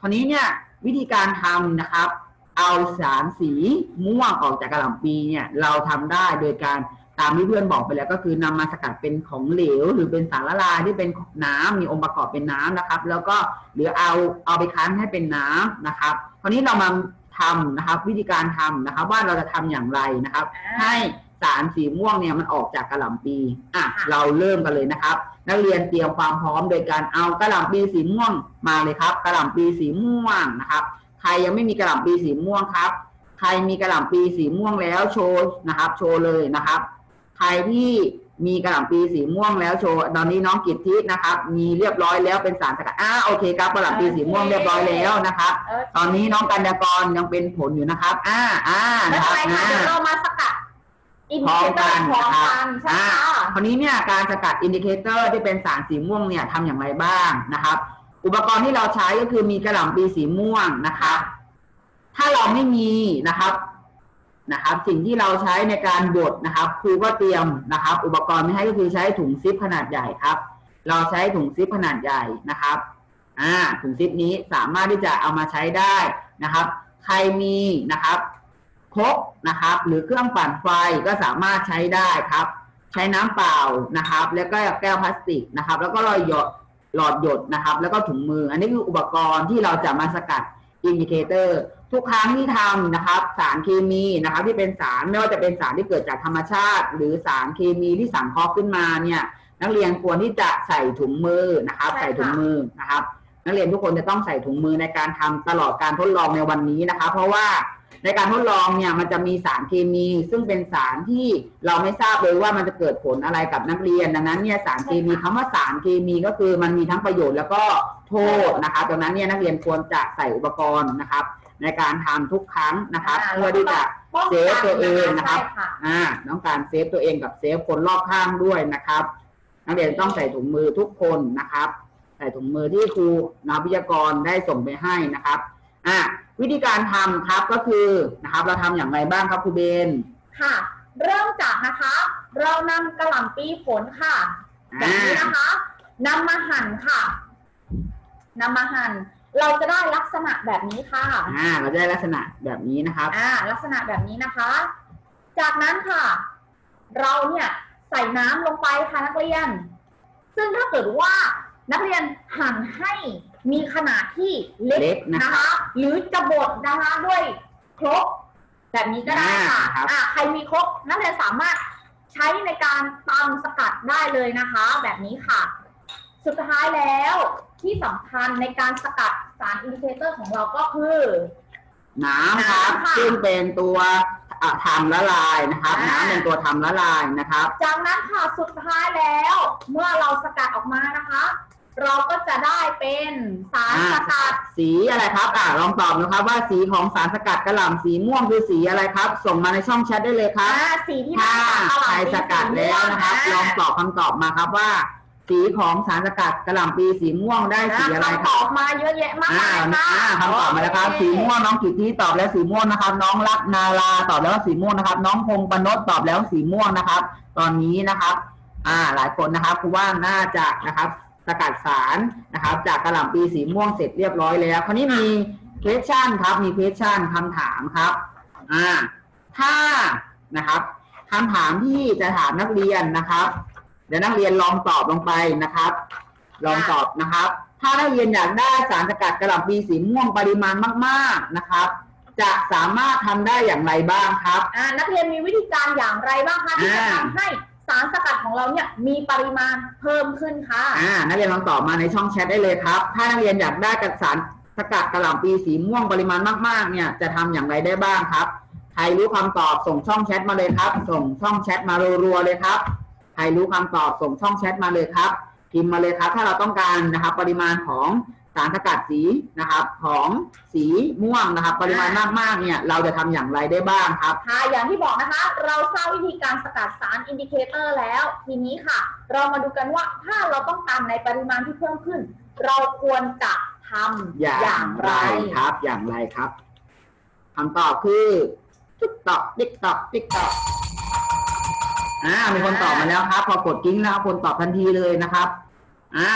ราวนี้เนี่ยวิธีการทำนะครับเอาสารสีม่วงออกจากกะหล่ำปีเนี่ยเราทำได้โดยการตามที่เพื่อนบอกไปแล้วก็คือนำมาสกัดเป็นของเหลวหรือเป็นสารละลายที่เป็นน้ำมีองค์ประกอบเป็นน้ำนะครับแล้วก็หรือเอาเอาไปคั้นให้เป็นน้ำนะครับคราวนี้เรามาทำนะครับวิธีการทำนะครับว่าเราจะทำอย่างไรนะครับให้สารสีม่วงเนี่ยมันออกจากกะหล่ำปีอ่ะเราเริ่มกันเลยนะครับนักเรียนเตรียมความพร้อมโดยการเอากะหล่ำปีสีม่วงมาเลยครับกะหล่ำปีสีม่วงนะครับใครยังไม่มีกะหล่ำปีสีม่วงครับใครมีกะหล่ำปีสีม่วงแล้วโชว์นะครับโชว์เลยนะครับใครที่มีกะหล่ำปีสีม่วงแล้วโชว์ตอนนี้น้องกิตตินะครับมีเรียบร้อยแล้วเป็นสารสกัดอ่าโอเคครับกะหล่ำปีสีม่วงเรียบร้อยแล้วนะครับตอนนี้น้องกัญญากรยังเป็นผลอยู่นะครับอ่าอ่านะครับนะเรามาสกัดอินพดิร้อเคมเตอกันร์พร้อมนะครับกันใช่อ่าค่ะคราวนี้เนี่ยการสกัดอินดิเคเตอร์ที่เป็นสารสีม่วงเนี่ยทำอย่างไรบ้างนะครับ อุปกรณ์ที่เราใช้ก็คือมีกระหล่ำปีสีม่วงนะครับถ้าเราไม่มีนะครับนะครับ สิ่งที่เราใช้ในการบดนะครับครูก็เตรียมนะครับ อุปกรณ์ไม่ให้ก็คือใช้ถุงซิปขนาดใหญ่ครับ เราใช้ถุงซิปขนาดใหญ่นะครับอ่าถุงซิปนี้สามารถที่จะเอามาใช้ได้นะครับ ใครมีนะครับครกนะครับหรือเครื่องปั่นไฟก็สามารถใช้ได้ครับใช้น้ำเปล่านะครับแล้วก็แก้วพลาสติกนะครับแล้วก็หลอดหยดหลอดหยดนะครับแล้วก็ถุงมืออันนี้คืออุปกรณ์ที่เราจะมาสกัดอินดิเคเตอร์ทุกครั้งที่ทำนะครับสารเคมีนะครับที่เป็นสารไม่ว่าจะเป็นสารที่เกิดจากธรรมชาติหรือสารเคมีที่สังเคราะห์ขึ้นมาเนี่ยนักเรียนควรที่จะใส่ถุงมือนะครับใส่ถุงมือนะครับนักเรียนทุกคนจะต้องใส่ถุงมือในการทำตลอดการทดลองในวันนี้นะคะเพราะว่าในการทดลองเนี่ยมันจะมีสารเคมีซึ่งเป็นสารที่เราไม่ทราบเลยว่ามันจะเกิดผลอะไรกับนักเรียนดังนั้นเนี่ยสารเคมีคำว่าสารเคมีก็คือมันมีทั้งประโยชน์แล้วก็โทษนะครับดังนั้นเนี่ยนักเรียนควรจะใส่อุปกรณ์นะครับในการทำทุกครั้งนะครับเพื่อที่จะเซฟตัวเองนะครับอ่าต้องการเซฟตัวเองกับเซฟคนรอบข้างด้วยนะครับนักเรียนต้องใส่ถุงมือทุกคนนะครับใส่ถุงมือที่ครูนักวิทยากรได้ส่งไปให้นะครับอ่ะวิธีการทำครับก็คือนะครับเราทำอย่างไรบ้างครับครูเบนค่ะเริ่มจากนะคะเรานำกะหล่ำปีผลค่ะแบบนี้นะคะนำมาหั่นค่ะนำมาหั่นเราจะได้ลักษณะแบบนี้ค่ะอ่าเราจะได้ลักษณะแบบนี้นะครับอ่าลักษณะแบบนี้นะคะจากนั้นค่ะเราเนี่ยใส่น้ำลงไปค่ะนักเรียนซึ่งถ้าเกิดว่านักเรียนหั่นให้มีขนาดที่เล็กนะคะหรือจะบดนะคะด้วยครกแบบนี้ก็ได้ค่ะอ่าใครมีครกนักเรียนสามารถใช้ในการตำสกัดได้เลยนะคะแบบนี้ค่ะสุดท้ายแล้วที่สำคัญในการสกัดสารอินดิเคเตอร์ของเราก็คือน้ำครับซึ่งเป็นตัวทำละลายนะครับน้ำเป็นตัวทำละลายนะครับจากนั้นค่ะสุดท้ายแล้วเมื่อเราสกัดออกมานะคะเราก็จะได้เป็นสารสกัดสีอะไรครับอ่าลองตอบนะครับว่าสีของสารสกัดกะหล่ำสีม่วงคือสีอะไรครับส่งมาในช่องแชทได้เลยครับสีที่ถ้าใครสกัดแล้วนะครับลองตอบคำตอบมาครับว่าสีของสารสกัดกะหล่ำปีสีม่วงได้สีอะไรครับตอบมาเยอะแยะมากเลยค่ะคำตอบมาแล้วครับสีม่วงน้องกิตติตอบแล้วสีม่วงนะครับน้องรักนาราตอบแล้วสีม่วงนะครับน้องพงปนดตอบแล้วสีม่วงนะครับตอนนี้นะครับอ่าหลายคนนะครับคือว่าน่าจะนะครับสกัดสารนะครับจากกะหล่ำปีสีม่วงเสร็จเรียบร้อยแล้วคราวนี้มีเควสชั่นครับมีเควสชั่นคำถามครับอ่าถ้านะครับคำถามที่จะถามนักเรียนนะครับเดี๋ยวนักเรียนลองตอบลงไปนะครับลองตอบนะครับถ้านักเรียนอยากได้สารสกัดกะหล่ำปีสีม่วงปริมาณมากๆนะครับจะสามารถทำได้อย่างไรบ้างครับอ่านักเรียนมีวิธีการอย่างไรบ้างคะที่จะทำให้สารสกัดของเราเนี่ยมีปริมาณเพิ่มขึ้นค่ะอ่านักเรียนลองตอบมาในช่องแชทได้เลยครับถ้านักเรียนอยากได้กับสารสกัดกะหล่ำปีสีม่วงปริมาณมากๆเนี่ยจะทำอย่างไรได้บ้างครับใครรู้คำตอบส่งช่องแชทมาเลยครับส่งช่องแชทมารัวๆเลยครับใครรู้คำตอบส่งช่องแชทมาเลยครับพิมพ์มาเลยครับถ้าเราต้องการนะครับปริมาณของสารสกัดสีนะครับของสีม่วงนะครับปริมาณมากๆเนี่ยเราจะทำอย่างไรได้บ้างครับค่ะอย่างที่บอกนะคะเราทราบวิธีการสกัดสารอินดิเคเตอร์แล้วทีนี้ค่ะเรามาดูกันว่าถ้าเราต้องการในปริมาณที่เพิ่มขึ้นเราควรจะทำอย่างไรครับอย่างไรครับคำตอบคือติ๊กตอกติ๊กตอกติ๊กตอกอ่ามีคนตอบมาแล้วครับพอกดกิ้งแล้วคนตอบทันทีเลยนะครับอ่า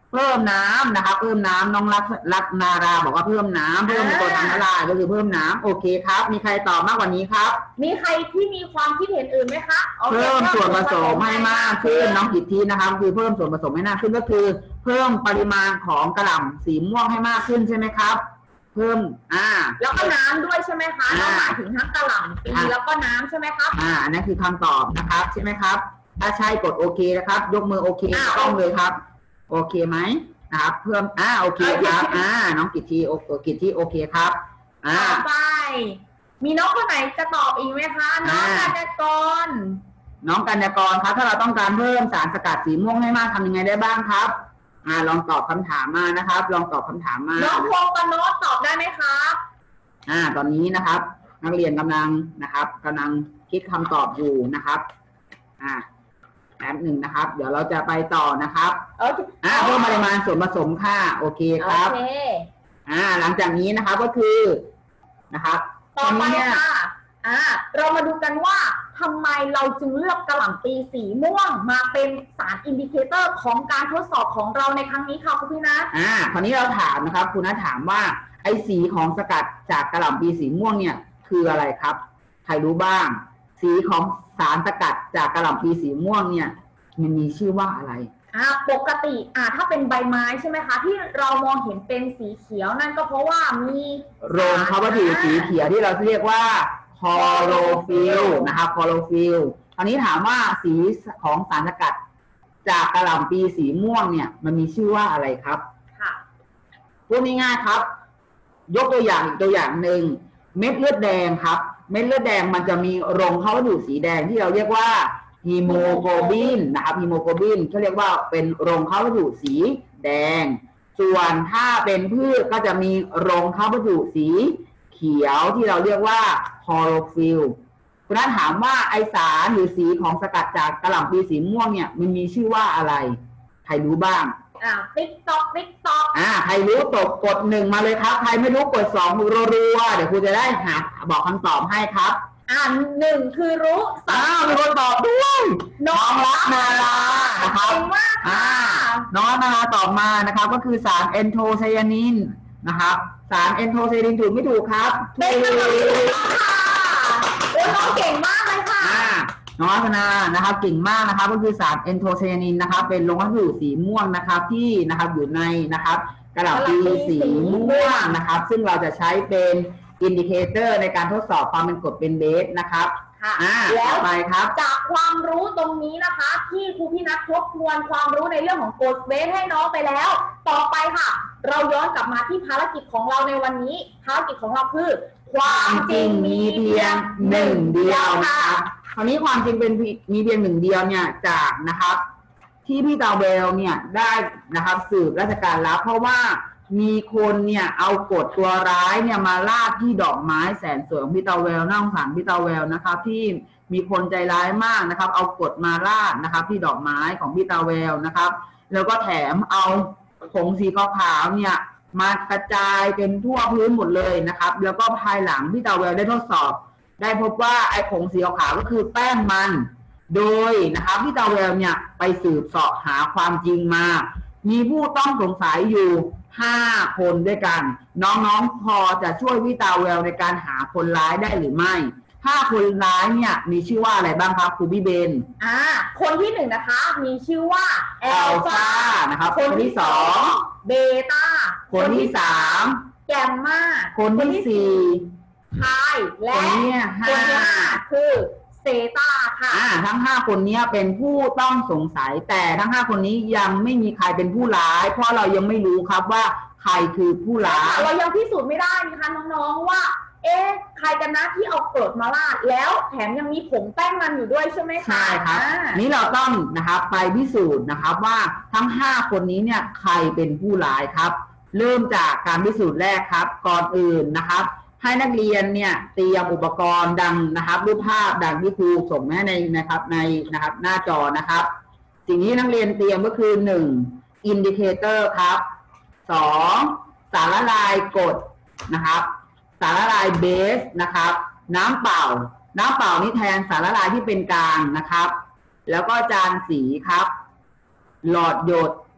เพิ่มน้ำนะครับเพิ่มน้ำน้องรักรักนาราบอกว่าเพิ่มน้ำเพิ่มตัวทางละลายก็คือเพิ่มน้ำโอเคครับมีใครตอบมากกว่านี้ครับมีใครที่มีความคิดเห็นอื่นไหมคะโอคเพิ่มส่วนผสมให้มากขึ้นน้องกิตทีนะครับคือเพิ่มส่วนผสมให้มากขึ้นก็คือ เพิ่มปริมาณของกระหล่ำสีม่วงให้มากขึ้นใช่ไหมครับ เพิ่มอ่าแล้วก็น้ำด้วยใช่ไหมคะเราหมายถึงทั้งกระหล่ำปีแล้วก็น้ำใช่ไหมครับอ่าอันนั้นคือคำตอบนะครับใช่ไหมครับถ้าใช่กดโอเคนะครับ ยกมือโอเคอ่าต้องเลยครับ โอเคไหมนะครับเพิ่มอ่าโอเคครับอ่าน้องกิตทีโอกิตทีโอเคครับอ่าต่อไป มีน้องคนไหนจะตอบอีกไหมคะน้องกัญญากรน้องกัญญากรครับถ้าเราต้องการเพิ่มสารสกัดสีม่วงให้มากทำยังไงได้บ้างครับอ่าลองตอบคำถามมานะครับ ลองตอบคำถามมาน้องพงศ์ปนดตอบได้ไหมครับอ่าตอนนี้นะครับ นักเรียนกำลังนะครับกำลังคิดคำตอบอยู่นะครับอ่าแป๊บหนึ่งนะครับ เดี๋ยวเราจะไปต่อนะครับโอเคอ่าเพิ่มปริมาณส่วนผสมค่ะโอเคครับโอเคอ่าหลังจากนี้นะครับก็คือนะครับต่อไปตนนี้เนี่ยค่ะอ่าเรามาดูกันว่าทำไมเราจึงเลือกกระหล่ำปีสีม่วงมาเป็นสารอินดิเคเตอร์ของการทดสอบของเราในครั้งนี้ค่ะคุณพี่นัทอ่าคราวนี้เราถามนะครับคุณนัทถามว่าไอ้สีของสกัดจากกระหล่ำปีสีม่วงเนี่ยคืออะไรครับใครรู้บ้าง สีของสารสกัดจากกระหล่ำปีสีม่วงเนี่ยมันมีชื่อว่าอะไรอ่าปกติอ่าถ้าเป็นใบไม้ใช่ไหมคะที่เรามองเห็นเป็นสีเขียวนั่นก็เพราะว่ามีโรงเขาวัตถุสีเขียวที่เราเรียกว่าคลอโรฟิลนะครับคลอโรฟิลคราวนี้ถามว่าสีของสารสกัดจากกระหล่ำปีสีม่วงเนี่ยมันมีชื่อว่าอะไรครับค่ะพูดง่ายๆครับ ยกตัวอย่างอีกตัวอย่างหนึ่งเม็ดเลือดแดงครับ เม็ดเลือดแดงมันจะมีโรงเข้าวัตถุสีแดงที่เราเรียกว่าฮีโมโกลบินนะครับฮีโมโกลบินเขาเรียกว่าเป็นโรงเข้าวัตถุสีแดง ส่วนถ้าเป็นพืชก็จะมีโรงเข้าวัตถุสีเขียวที่เราเรียกว่าคลอโรฟิลคุณนัทถามว่าไอสารหรือสีของสกัดจากกระหล่ำปีสีม่วงเนี่ยมันมีชื่อว่าอะไรใครรู้บ้างอ่าติ๊กตอกติ๊กตอกอ่าใครรู้ตกกดหนึ่งมาเลยครับ ใครไม่รู้กดสองรัวๆเดี๋ยวครูจะได้หาบอกคำตอบให้ครับอ่าหนึ่งคือรู้สออ้าง วมีคนตอบด้วยน้องรักนารานะครับเก่งมากอ่าค่ะน้องรักนาราตอบมานะครับ ก็คือสารเอนโทไซยานินนะครับ สารเอนโทไซยานินถูกไม่ถูกครับเป็นคำตอบที่ถูกต้องค่ะโอ้ยน้องเก่งมากเลยค่ะอ่าน้องรัตนานะครับเก่งมากนะครับ ก็คือสารเอนโทไซยานินนะครับ เป็นโรงวัตถุสีม่วงนะครับที่นะครับอยู่ในนะครับกระหล่ำปีสีม่วงนะครับ ซึ่งเราจะใช้เป็นอินดิเคเตอร์ในการทดสอบความเป็นกรดเป็นเบสนะครับค่ะอ่าแล้ต่วอไปครับจากความรู้ตรงนี้นะคะ ที่ครูพี่นัททบทวนความรู้ในเรื่องของกฎเบสให้น้องไปแล้ว ต่อไปค่ะ เราย้อนกลับมาที่ภารกิจของเราในวันนี้ ภารกิจของเราคือ ความจริงมีเพียงหนึ่งเดียวนะค่ะครับคราวนี้ความจริงเป็นมีเพียงหนึ่งเดียวเนี่ยจากนะครับ ที่พี่ตาเวลเนี่ยได้นะครับสืบราชการลับเพราะว่ามีคนเนี่ยเอากฎตัวร้ายเนี่ยมาลาดที่ดอกไม้แสนสวยของพี่ตาเวลน่าสงสารพี่ตาเวลนะครับ ที่มีคนใจร้ายมากนะครับ เอากฎมาลาดนะครับ ที่ดอกไม้ของพี่ตาเวลนะครับ แล้วก็แถมเอาผงสีขาวๆเนี่ยมากระจายเป็นทั่วพื้นหมดเลยนะครับ แล้วก็ภายหลังพี่ตาเวลได้ทดสอบ ได้พบว่าไอ้ผงสีขาวๆก็คือแป้งมัน โดยนะครับพี่ตาเวลเนี่ยไปสืบเสาะหาความจริงมา มีผู้ต้องสงสัยอยู่ห้าคนด้วยกัน น้องๆพอจะช่วยพี่ตาเวลในการหาคนร้ายได้หรือไม่ห้าคนร้ายเนี่ยมีชื่อว่าอะไรบ้างครับครูพี่เบนอ่า คนที่หนึ่งนะคะ มีชื่อว่าแออัลลฟาฟานะครับคนที่สองเบต้าคนที่สามแกมมาคนที่สี่ไฮและคนที่ห้าคนที่ห้าคือเซตาค่ะอ่าทั้งห้าคนนี้เป็นผู้ต้องสงสัย แต่ทั้งห้าคนนี้ยังไม่มีใครเป็นผู้ร้าย เพราะเรายังไม่รู้ครับว่าใครคือผู้ร้ายเรายังพิสูจน์ไม่ได้นะคะน้องๆว่า เอ๊ะใครกันนะที่เอากรดมาราดแล้วแถมยังมีผงแป้งมันอยู่ด้วยใช่ไหมคะใช่ครับอ่านี้เราต้องนะครับไปพิสูจน์นะครับว่าทั้งห้าคนนี้เนี่ยใครเป็นผู้ร้ายครับ เริ่มจากการพิสูจน์แรกครับ ก่อนอื่นนะครับ ให้นักเรียนเนี่ยเตรียมอุปกรณ์ดังนะครับรูปภาพดังที่ครูส่งมาให้ในนะครับในนะครับหน้าจอนะครับ สิ่งที่นักเรียนเตรียมก็คือหนึ่งอินดิเคเตอร์ครับสองสารละลายกรดนะครับสารละลายเบสนะครับน้ำเปล่าน้ำเปล่านี่แทนสารละลายที่เป็นกลางนะครับ แล้วก็จานสีครับ หลอดหยด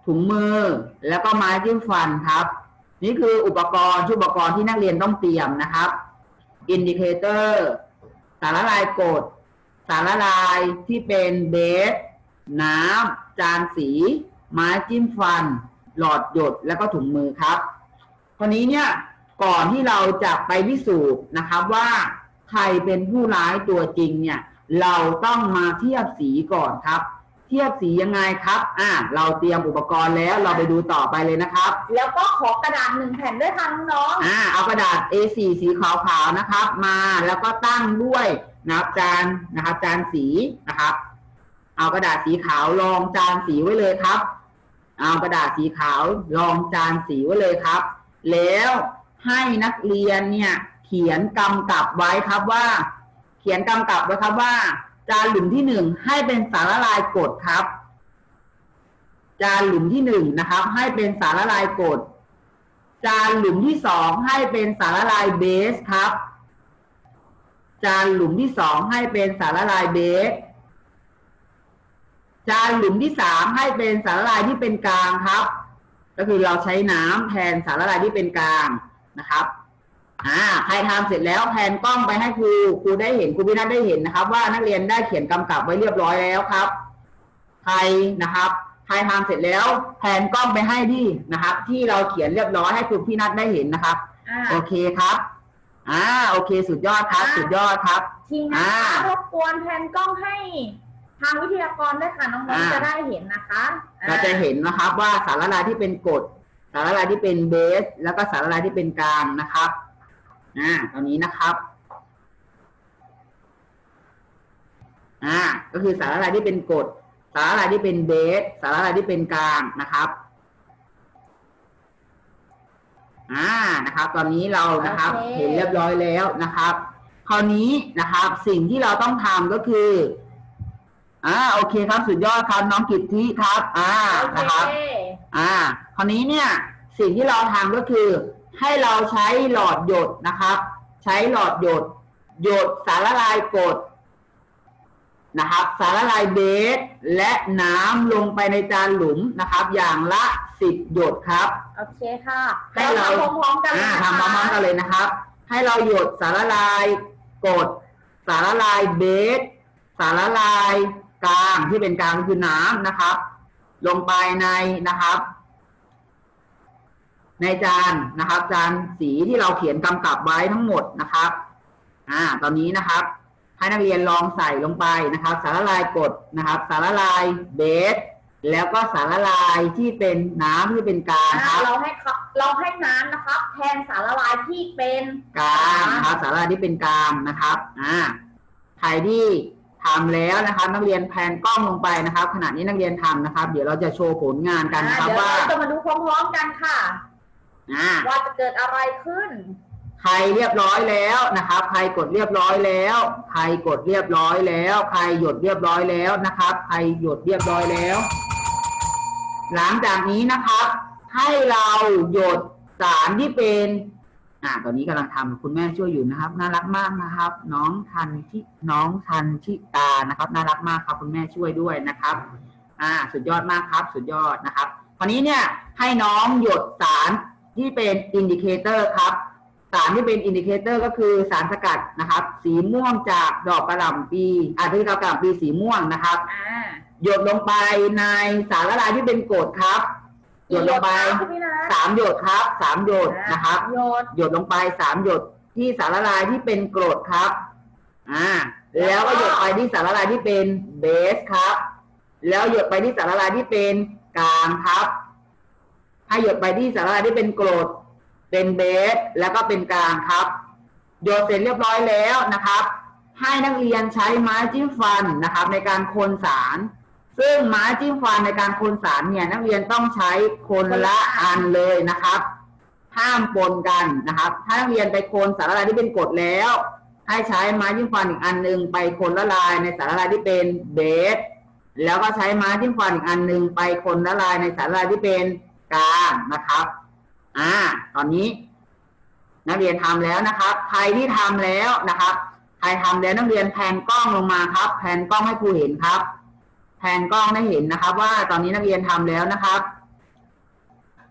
ถุงมือแล้วก็ไม้จิ้มฟันครับนี่คืออุปกรณ์ชุดอุปกรณ์ที่นักเรียนต้องเตรียมนะครับอินดิเคเตอร์สารละลายกรดสารละลายที่เป็นเบสน้ำจานสีไม้จิ้มฟันหลอดหยดแล้วก็ถุงมือครับคราวนี้เนี่ยก่อนที่เราจะไปพิสูจน์นะครับว่าใครเป็นผู้ร้ายตัวจริงเนี่ยเราต้องมาเทียบสีก่อนครับเทียบสียังไงครับอ่าเราเตรียมอุปกรณ์แล้วเราไปดูต่อไปเลยนะครับแล้วก็ขอกระดาษหนึ่งแผ่นด้วยค่ะน้องๆอ่าเอากระดาษ เอ โฟร์ สีขาวๆนะครับมาแล้วก็ตั้งด้วยนะครับจานนะครับจานสีนะครับเอากระดาษสีขาวรองจานสีไว้เลยครับเอากระดาษสีขาวรองจานสีไว้เลยครับแล้วให้นักเรียนเนี่ยเขียนกำกับไว้ครับว่าเขียนกำกับไว้ครับว่าจานหลุมที่หนึ่งให้เป็นสารละลายกรดครับจานหลุมที่หนึ่งนะครับให้เป็นสารละลายกรดจานหลุมที่สองให้เป็นสารละลายเบสครับจานหลุมที่สองให้เป็นสารละลายเบสจานหลุมที่สามให้เป็นสารละลายที่เป็นกลางครับก็คือเราใช้น้ำแทนสารละลายที่เป็นกลางนะครับอ่าใครทำเสร็จแล้วแพนกล้องไปให้ครูครูได้เห็นครูพินัทได้เห็นนะครับว่านักเรียนได้เขียนกำกับไว้เรียบร้อยแล้วครับใครนะครับใครทำเสร็จแล้วแพนกล้องไปให้ที่นะครับที่เราเขียนเรียบร้อยให้ครูพินัทได้เห็นนะครับโอเคครับอ่าโอเคสุดยอดครับสุดยอดครับทีนี้รบกวนแพนกล้องให้ทางวิทยากรด้วยค่ะน้องๆจะได้เห็นนะคะเราจะเห็นนะครับว่าสารละลายที่เป็นกรดสารละลายที่เป็นเบสแล้วก็สารละลายที่เป็นกลางนะครับอ่าตอนนี้นะครับอ่าก็คือสารละลายที่เป็นกรดสารละลายที่เป็นเบสสารละลายที่เป็นกลางนะครับอ่านะครับตอนนี้เรานะครับ okay. เห็นเรียบร้อยแล้วนะครับคราวนี้นะครับสิ่งที่เราต้องทำก็คืออ่าโอเคครับสุดยอดครับน้องกิตติครับอ่า okay. นะครับอ่าคราวนี้เนี่ยสิ่งที่เราทำก็คือให้เราใช้หลอดหยดนะครับใช้หลอดหยดหยดสารละลายกรดนะครับสารละลายเบสและน้ำลงไปในจานหลุมนะครับอย่างละสิบหยดครับโอเคค่ะให้เราทำพร้อมๆกันเลยนะคะทำพร้อมๆกันเลยนะครับให้เราหยดสารละลายกรดสารละลายเบสสารละลายกลางที่เป็นกลางคือน้ำนะครับลงไปในนะครับในจานนะครับจานสีที่เราเขียนกำกับไว้ทั้งหมดนะครับอ่าตอนนี้นะครับให้นักเรียนลองใส่ลงไปนะครับสารละลายกรดนะครับสารละลายเบสแล้วก็สารละลายที่เป็นน้ำที่เป็นกลางครับเราให้เราให้น้ำนะครับแทนสารละลายที่เป็นกลางนะครับสารละลายที่เป็นกลางนะครับอ่าใครที่ทำแล้วนะครับนักเรียนแพนกล้องลงไปนะครับขณะนี้นักเรียนทำนะครับเดี๋ยวเราจะโชว์ผลงานกันนะครับว่าเดี๋ยวเราจะมาดูพร้อมๆกันค่ะว่าจะเกิดอะไรขึ้นใครเรียบร้อยแล้วนะครับใครกดเรียบร้อยแล้วใครกดเรียบร้อยแล้วใครหยดเรียบร้อยแล้วนะครับใครหยดเรียบร้อยแล้วหลังจากนี้นะครับให้เราหยดสารที่เป็นอ่าตอนนี้กำลังทำคุณแม่ช่วยอยู่นะครับน่ารักมากนะครับน้องทันที่น้องทันชิตานะครับน่ารักมากครับคุณแม่ช่วยด้วยนะครับอ่าสุดยอดมากครับสุดยอดนะครับคราวนี้เนี่ยให้น้องหยดสารที่เป็นอินดิเคเตอร์ครับสารที่เป็นอินดิเคเตอร์ก็คือสารสกัดนะครับสีม่วงจากดอกกระหล่ำปีอาจจะเป็นดอกกระหล่ำปีสีม่วงนะครับหยดลงไปในสารละลายที่เป็นกรดครับหยดลงไปสามหยดครับสามหยดนะครับหยดลงไปสามหยดที่สารละลายที่เป็นกรดครับอ่าแล้วก็หยดไปที่สารละลายที่เป็นเบสครับแล้วหยดไปที่สารละลายที่เป็นกลางครับให้หยดไปที่สารละลายที่เป็นกรดเป็นเบสแล้วก็เป็นกลางครับหยดเสร็จเรียบร้อยแล้วนะครับให้นักเรียนใช้ไม้จิ้มฟันนะครับในการคนสารซึ่งไม้จิ้มฟันในการคนสารเนี่ยนักเรียนต้องใช้คนละอันเลยนะครับห้ามปนกันนะครับถ้านักเรียนไปคนสารละลายที่เป็นกรดแล้วให้ใช้ไม้จิ้มฟันอีกอันนึงไปคนละลายในสารละลายที่เป็นเบสแล้วก็ใช้ไม้จิ้มฟันอีกอันนึงไปคนละลายในสารละลายที่เป็นกลางนะครับอ่าตอนนี้นักเรียนทำแล้วนะครับใครที่ทำแล้วนะครับใครทำแล้วนักเรียนแพนกล้องลงมาครับแพนกล้องให้ครูเห็นครับแพนกล้องให้เห็นนะครับว่าตอนนี้นักเรียนทำแล้วนะครับ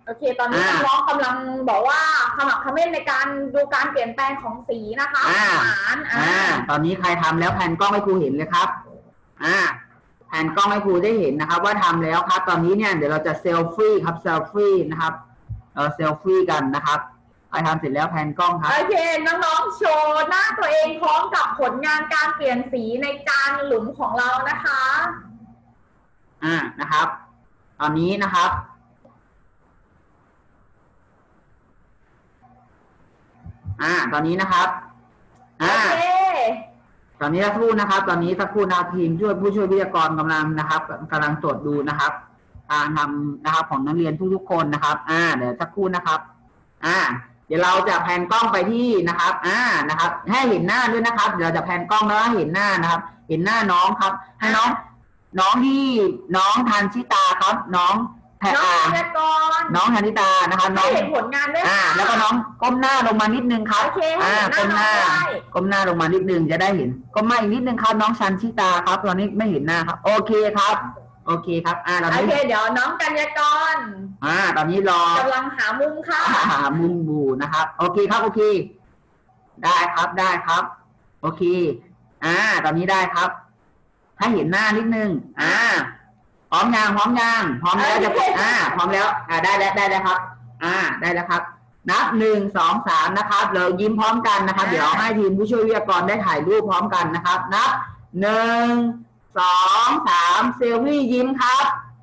โอเค ตอนนี้น้องๆกำลังบอกว่าขมักเขม้นในการดูการเปลี่ยนแปลงของสีนะคะอ่า อ่า ตอนนี้ใครทำแล้วแผ่นกล้องให้ครูเห็นเลยครับ อ่า แผ่นกล้องให้ครูได้เห็นนะครับ ว่าทำแล้วครับ ตอนนี้เนี่ยเดี๋ยวเราจะเซลฟี่ครับเซลฟี่นะครับเออเซลฟี่กันนะครับใครทำเสร็จแล้วแผ่นกล้องครับโอเคน้องๆโชว์หน้าตัวเองพร้อมกับผลงานการเปลี่ยนสีในจานหลุมของเรานะคะอ่า นะครับ ตอนนี้นะครับ อ่า ตอนนี้นะครับ อ่าโอเคตอนนี้สักครู่นะครับ ตอนนี้สักครู่นะครับทีมช่วยผู้ช่วยวิทยากรกำลังนะครับกำลังตรวจดูนะครับการทำนะครับของนักเรียนทุกๆคนนะครับ อ่า เดี๋ยวสักครู่นะครับ อ่า เดี๋ยวเราจะแพนกล้องไปที่นะครับ อ่า นะครับ ให้เห็นหน้าด้วยนะครับ เดี๋ยวเราจะแพนกล้องแล้วเห็นหน้านะครับ เห็นหน้าน้องครับ ให้น้อง น้องที่น้องทันชิตาครับ น้องแพรน้องอ่าวิทยากรน้องทันชิตานะครับ น้ให้องเห็นผลงานด้วยอ่าค่ะแล้วก็น้องก้มหน้าลงมานิดนึงครับโอเคให้อ่าเห็นหน้าก้มหน้าน้องด้วยก้มหน้าลงมานิดนึงจะได้เห็นก้มมาอีกนิดนึงครับ น้องชันชิตาครับ ตอนนี้ไม่เห็นหน้าครับ โอเคครับ โอเคครับ อ่าตอนโอนี้เคเดี๋ยวน้องกัญญากรอ่า ตอนนี้รอกำลังหามุมค่ะหามุมบูนะครับ โอเคครับ โอเค ได้ครับ ได้ครับ โอเค อ่า ตอนนี้ได้ครับ ถ้าเห็นหน้านิดนึง อ่า พร้อมยังพร้อมยังพร้อมแล้วจะกดอ่า พร้อมแล้ว อ่า ได้แล้ว ได้แล้วครับ อ่า ได้แล้วครับ นับหนึ่ง สอง สามนะครับ เรายิ้มพร้อมกันนะครับ เดี๋ยวให้ทีมผู้ช่วยวิทยากรได้ถ่ายรูปพร้อมกันนะครับ นับหนึ่ง สอง สามเซลฟี่ยิ้มครับ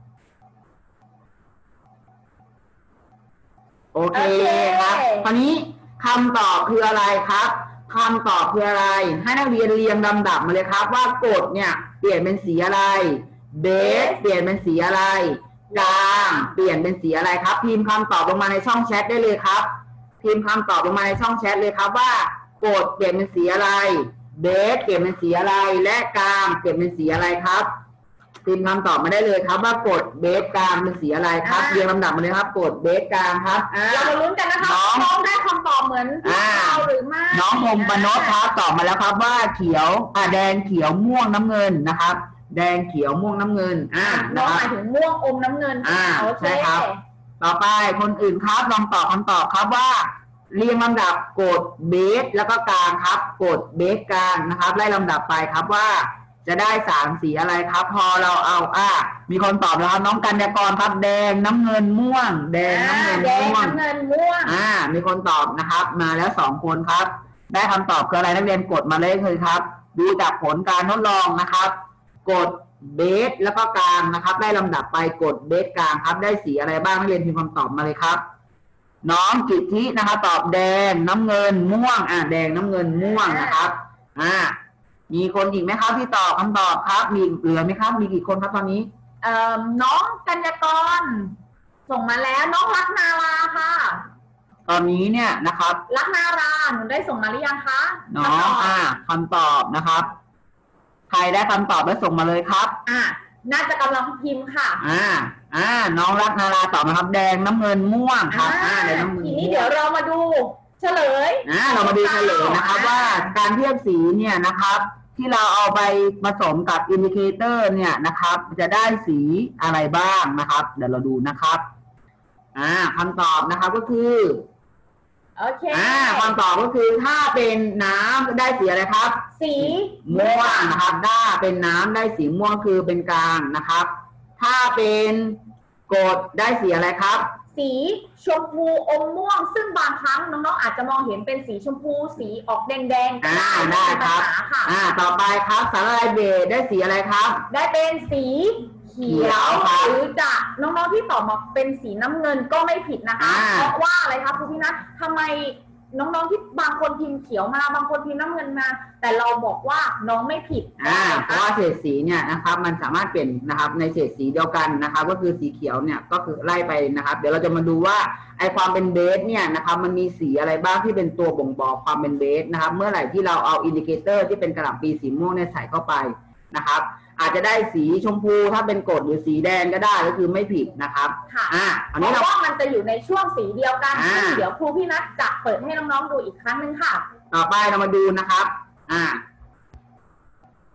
โอเคครับ คราวนี้คำตอบคืออะไรครับคำตอบคืออะไร ให้นักเรียนเรียงลำดับมาเลยครับ ว่ากฎเนี่ยเปลี่ยนเป็นสีอะไร เบสเปลี่ยนเป็นสีอะไร กลางเปลี่ยนเป็นสีอะไรครับ พิมพ์คำตอบลงมาในช่องแชทได้เลยครับ พิมพ์คำตอบลงมาในช่องแชทเลยครับว่ากฎเปลี่ยนเป็นสีอะไร เบสเปลี่ยนเป็นสีอะไร และกลางเปลี่ยนเป็นสีอะไรครับพิมพ์คำตอบมาได้เลยครับว่ากฎเบสกลางเป็นสีอะไรครับอ่าเรียงลำดับมาเลยครับกฎเบสกลางครับอ่าเรามาลุ้นกันนะคะน้องน้องได้คำตอบเหมือนพวกเราหรือไม่น้องพงปนพครับตอบมาแล้วครับว่าเขียวอ่าแดงเขียวม่วงน้ำเงินนะครับ แดงเขียวม่วงน้ำเงิน อ่าน้นะองคหรับมายถึงม่วงอมน้ำเงินอ่าโอเคใช่ครับ ต่อไปคนอื่นครับลองตอบคำตอบครับว่า เรียงลำดับกฎเบสแล้วก็กลางครับกฎเบสกลางนะครับไล่ลำดับไปครับว่า จะได้สามสีอะไรครับ พอเราเอาอ่ามีคนตอบแล้วครับน้องกัญญากรครับ แดงน้ำเงินม่วง แดงน้ำเงินแดงม่วงน้ำเงินม่วงอ่า มีคนตอบนะครับ มาแล้วสองคนครับ ได้คำตอบคืออะไรนักเรียนกดมาเลยคือครับ ดูจากผลการทดลองนะครับ กดเบสแล้วก็กลางนะครับ ได้ลำดับไปกดเบสกลางครับ ได้สีอะไรบ้างนักเรียนพิมพ์คำตอบมาเลยครับ น้องกิตตินะครับ ตอบแดงน้ำเงินม่วง อ่าแดงน้ำเงินม่วงนะครับ อ่า มีคนอีกไหมครับที่ตอบคำตอบครับ มีเหลือไหมครับ มีกี่คนครับตอนนี้เอ่อน้องกัญญากร ส่งมาแล้วน้องรักนาราค่ะตอนนี้เนี่ยนะครับรักนาราหนูได้ส่งมาหรือยังคะน้องอ่าคำตอบนะครับ ใครได้คำตอบแล้วส่งมาเลยครับอ่าน่าจะกำลังพิมพ์ค่ะอ่า อ่า น้องรักนาราตอบนะครับ แดงน้ำเงินม่วงครับ อ่าแดงน้ำเงินทีนี้ม่วเดี๋ยวงเรามาดูเฉลยอ่า เรามาดูเฉลยนะครับว่าการเทียบสีเนี่ยนะครับ ที่เราเอาไปผสมกับอินดิเคเตอร์เนี่ยนะครับ จะได้สีอะไรบ้างนะครับ เดี๋ยวเราดูนะครับ อ่าคำตอบนะครับก็คือโอเคอ่าคำตอบก็คือถ้าเป็นน้ำได้สีอะไรครับสีม่วงนะครับถ้าเป็นน้ำได้สีม่วงคือเป็นกลางนะครับ ถ้าเป็นกรดได้สีอะไรครับสีชมพูอมม่วง ซึ่งบางครั้งน้องๆอาจจะมองเห็นเป็นสีชมพูสีออกแดงๆก็อ่าได้ได้ครับเป็นปัญหาค่ะอ่าต่อไปครับสารไลเบสได้สีอะไรครับได้เป็นสีเขียวครับหรือจะน้องๆที่ตอบมาเป็นสีน้ำเงินก็ไม่ผิดนะคะอ่าเพราะว่าอะไรคะครูพี่นัททำไมน้องๆที่บางคนพิมพ์เขียวมาบางคนพิมพ์น้ำเงินมา แต่เราบอกว่าน้องไม่ผิดอ่าเพราะว่าเฉดสีเนี่ยนะครับ มันสามารถเปลี่ยนนะครับในเฉดสีเดียวกันนะครับ ก็คือสีเขียวเนี่ยก็คือไล่ไปนะครับ เดี๋ยวเราจะมาดูว่าไอความเป็นเบสเนี่ยนะครับมันมีสีอะไรบ้างที่เป็นตัวบ่งบอกความเป็นเบสนะครับ เมื่อไหร่ที่เราเอาอินดิเคเตอร์ที่เป็นกระดาษปีสีม่วงเนี่ยใส่เข้าไปนะครับ อาจจะได้สีชมพูถ้าเป็นกรดหรือสีแดงก็ได้ก็คือไม่ผิดนะครับค่ะอ่าอันเพนี้เราราะว่ามันจะอยู่ในช่วงสีเดียวกันอ่าซึ่งเดี๋ยวครูพี่นัทจะเปิดให้น้องๆดูอีกครั้งหนึ่งค่ะต่อไปเรามาดูนะครับ อ่า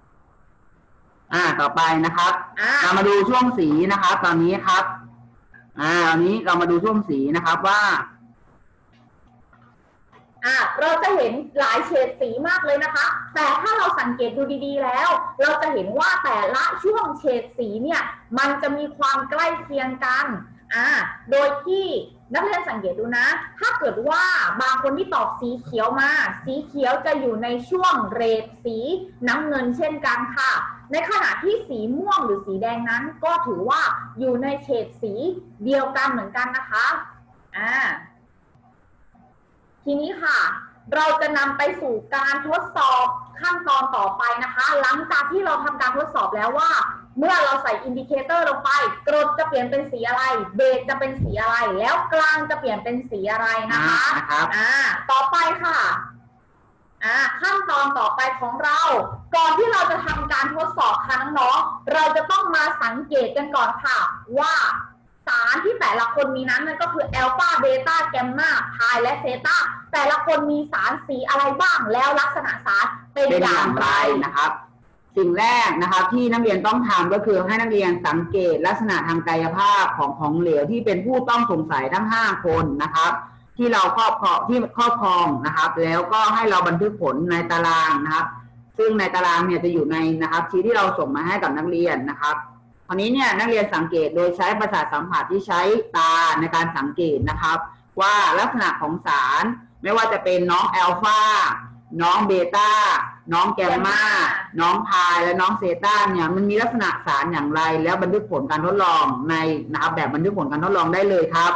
อ่า ต่อไปนะครับอ่าเรามาดูช่วงสีนะครับ ตอนนี้ครับอ่าอันนี้เรามาดูช่วงสีนะครับว่าอ่ะเราจะเห็นหลายเฉดสีมากเลยนะคะ แต่ถ้าเราสังเกตดูดีๆแล้วเราจะเห็นว่าแต่ละช่วงเฉดสีเนี่ยมันจะมีความใกล้เคียงกันอ่าโดยที่นักเรียนสังเกตดูนะถ้าเกิดว่าบางคนที่ตอบสีเขียวมาสีเขียวจะอยู่ในช่วงเรดสีน้ำเงินเช่นกันค่ะในขณะที่สีม่วงหรือสีแดงนั้นก็ถือว่าอยู่ในเฉดสีเดียวกันเหมือนกันนะคะอ่าทีนี้ค่ะเราจะนำไปสู่การทดสอบขั้นตอนต่อไปนะคะหลังจากที่เราทำการทดสอบแล้วว่าเมื่อเราใส่อินดิเคเตอร์ลงไปกรดจะเปลี่ยนเป็นสีอะไรเบสจะเป็นสีอะไรแล้วกลางจะเปลี่ยนเป็นสีอะไรนะคะอ่าต่อไปค่ะอ่าขั้นตอนต่อไปของเราก่อนที่เราจะทำการทดสอบค่ะน้องๆเราจะต้องมาสังเกตกันก่อนค่ะว่าสารที่แต่ละคนมีนั้นนั่นก็คือแอลฟาเบต้าแกมมาไพและเซตาแต่ละคนมีสารสีอะไรบ้างแล้วลักษณะสารเป็นอย่างไรนะครับสิ่งแรกนะครับที่นักเรียนต้องทำก็คือให้นักเรียนสังเกตลักษณะทางกายภาพของของเหลวที่เป็นผู้ต้องสงสัยทั้งห้าคนนะครับที่เราครอบครองที่ครอบครองนะครับแล้วก็ให้เราบันทึกผลในตารางนะครับซึ่งในตารางเนี่ยจะอยู่ในนะครับชีทที่เราส่งมาให้กับนักเรียนนะครับคราวนี้เนี่ยนักเรียนสังเกตโดยใช้ประสาทสัมผัสที่ใช้ตาในการสังเกตนะครับว่าลักษณะของสารไม่ว่าจะเป็นน้องแอลฟาน้องเบต้าน้องแกมมาน้องพายและน้องเซต้าเนี่ยมันมีลักษณะสารอย่างไรแล้วบันทึกผลการทดลองในนะครับแบบบันทึกผลการทดลองได้เลยครับ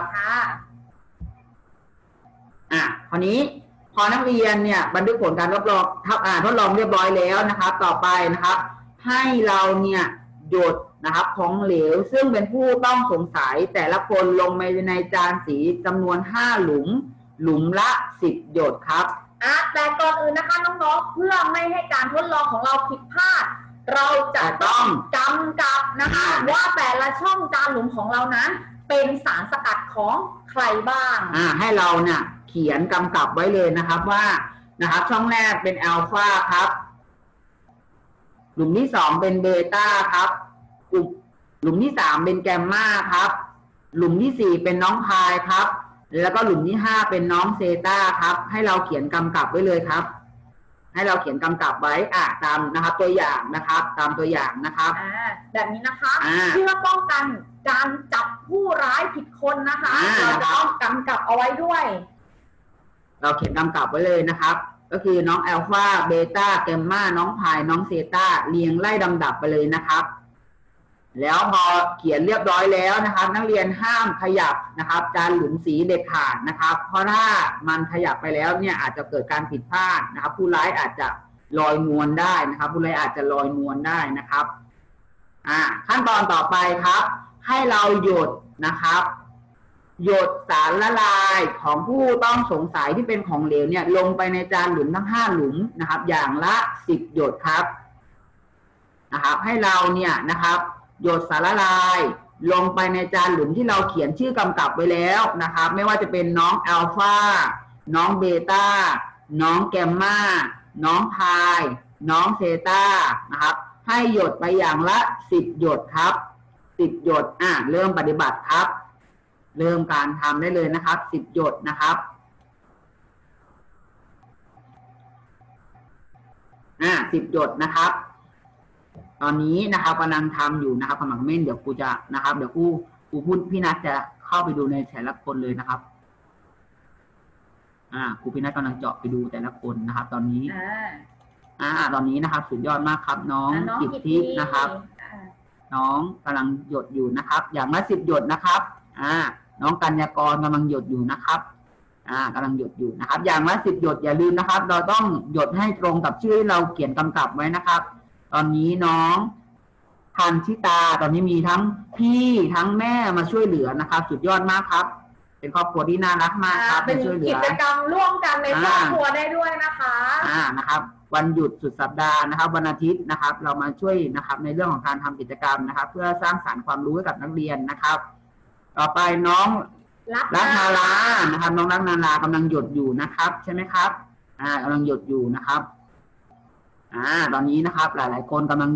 อ่ะคราวนี้พอนักเรียนเนี่ยบันทึกผลการทดลองทดลองเรียบร้อยแล้วนะครับต่อไปนะครับให้เราเนี่ยหยดนะครับของเหลวซึ่งเป็นผู้ต้องสงสัยแต่ละคนลงไปในจานสีจำนวนห้าหลุมหลุมละสิบหยดครับอ่ะแต่ก่อนอื่นนะคะน้องๆเพื่อไม่ให้การทดลองของเราผิดพลาดเราจะต้องกำกับนะคะว่าแต่ละช่องจานหลุมของเรานั้นเป็นสารสกัดของใครบ้างอ่าให้เราเนี่ยเขียนกำกับไว้เลยนะครับว่านะครับช่องแรกเป็นอัลฟาครับหลุมที่สองเป็นเบต้าครับหลุมที่สามเป็นแกมมาครับหลุมที่สี่เป็นน้องพายครับแล้วก็หลุมที่ห้าเป็นน้องเซต้าครับให้เราเขียนกำกับไว้เลยครับให้เราเขียนกำกับไว้อ่ะตามนะครับตัวอย่างนะครับตามตัวอย่างนะครับอ่าแบบนี้นะคะเพื่อป้องกันการจับผู้ร้ายผิดคนนะคะเราจะต้องกำกับเอาไว้ด้วยเราเขียนกำกับไว้เลยนะครับก็คือน้องแอลฟาเบต้าแกมมาน้องพายน้องเซต้าเรียงไล่ลำดับไปเลยนะครับแล้วพอเขียนเรียบร้อยแล้วนะครับนักเรียนห้ามขยับนะครับจานหลุมสีเด็ดขาดนะครับเพราะถ้ามันขยับไปแล้วเนี่ยอาจจะเกิดการผิดพลาดนะครับผู้ร้ายอาจจะลอยนวลได้นะครับผู้ร้ายอาจจะลอยนวลได้นะครับอ่าขั้นตอนต่อไปครับให้เราหยดนะครับหยดสารละลายของผู้ต้องสงสัยที่เป็นของเหลวเนี่ยลงไปในจานหลุมทั้งห้าหลุมนะครับอย่างละสิบหยดครับนะครับให้เราเนี่ยนะครับหยดสารละลายลงไปในจานหลุมที่เราเขียนชื่อกำกับไว้แล้วนะครับไม่ว่าจะเป็นน้องอัลฟาน้องเบต้าน้องแกมมาน้องพายน้องเซต้านะครับให้หยดไปอย่างละสิบหยดครับสิบหยดอ่ะเริ่มปฏิบัติครับเริ่มการทำได้เลยนะครับสิบหยดนะครับอ่ะสิบหยดนะครับตอนนี้นะครับกำลังทำอยู่นะครับกำลังเม่นเดี๋ยวครูจะนะครับเดี๋ยวครูครูพูดพี่นัทจะเข้าไปดูในแต่ละคนเลยนะครับอ่าครูพี่นัทกำลังเจาะไปดูแต่ละคนนะครับตอนนี้อ่าตอนนี้นะครับสุดยอดมากครับน้องกิตตินะครับน้องกำลังหยดอยู่นะครับอย่างละสิบหยดนะครับอ่าน้องกัญญากรกำลังหยดอยู่นะครับอ่ากำลังหยดอยู่นะครับอย่างละสิบหยดอย่าลืมนะครับเราต้องหยดให้ตรงกับชื่อที่เราเขียนกำกับไว้นะครับตอนนี้น้องทันชิตาตอนนี้มีทั้งพี่ทั้งแม่มาช่วยเหลือนะครับสุดยอดมากครับเป็นครอบครัวที่น่ารักมากครับเป็นกิจกรรมร่วมกันในครอบครัวได้ด้วยนะคะอ่านะครับวันหยุดสุดสัปดาห์นะครับวันอาทิตย์นะครับเรามาช่วยนะครับในเรื่องของการทำกิจกรรมนะครับเพื่อสร้างสรรค์ความรู้ให้กับนักเรียนนะครับต่อไปน้องรักนารานะครับน้องรักนารากำลังหยดอยู่นะครับใช่ไหมครับอ่ากำลังหยดอยู่นะครับอ่าตอนนี้นะครับหลายๆคนกำลังหยด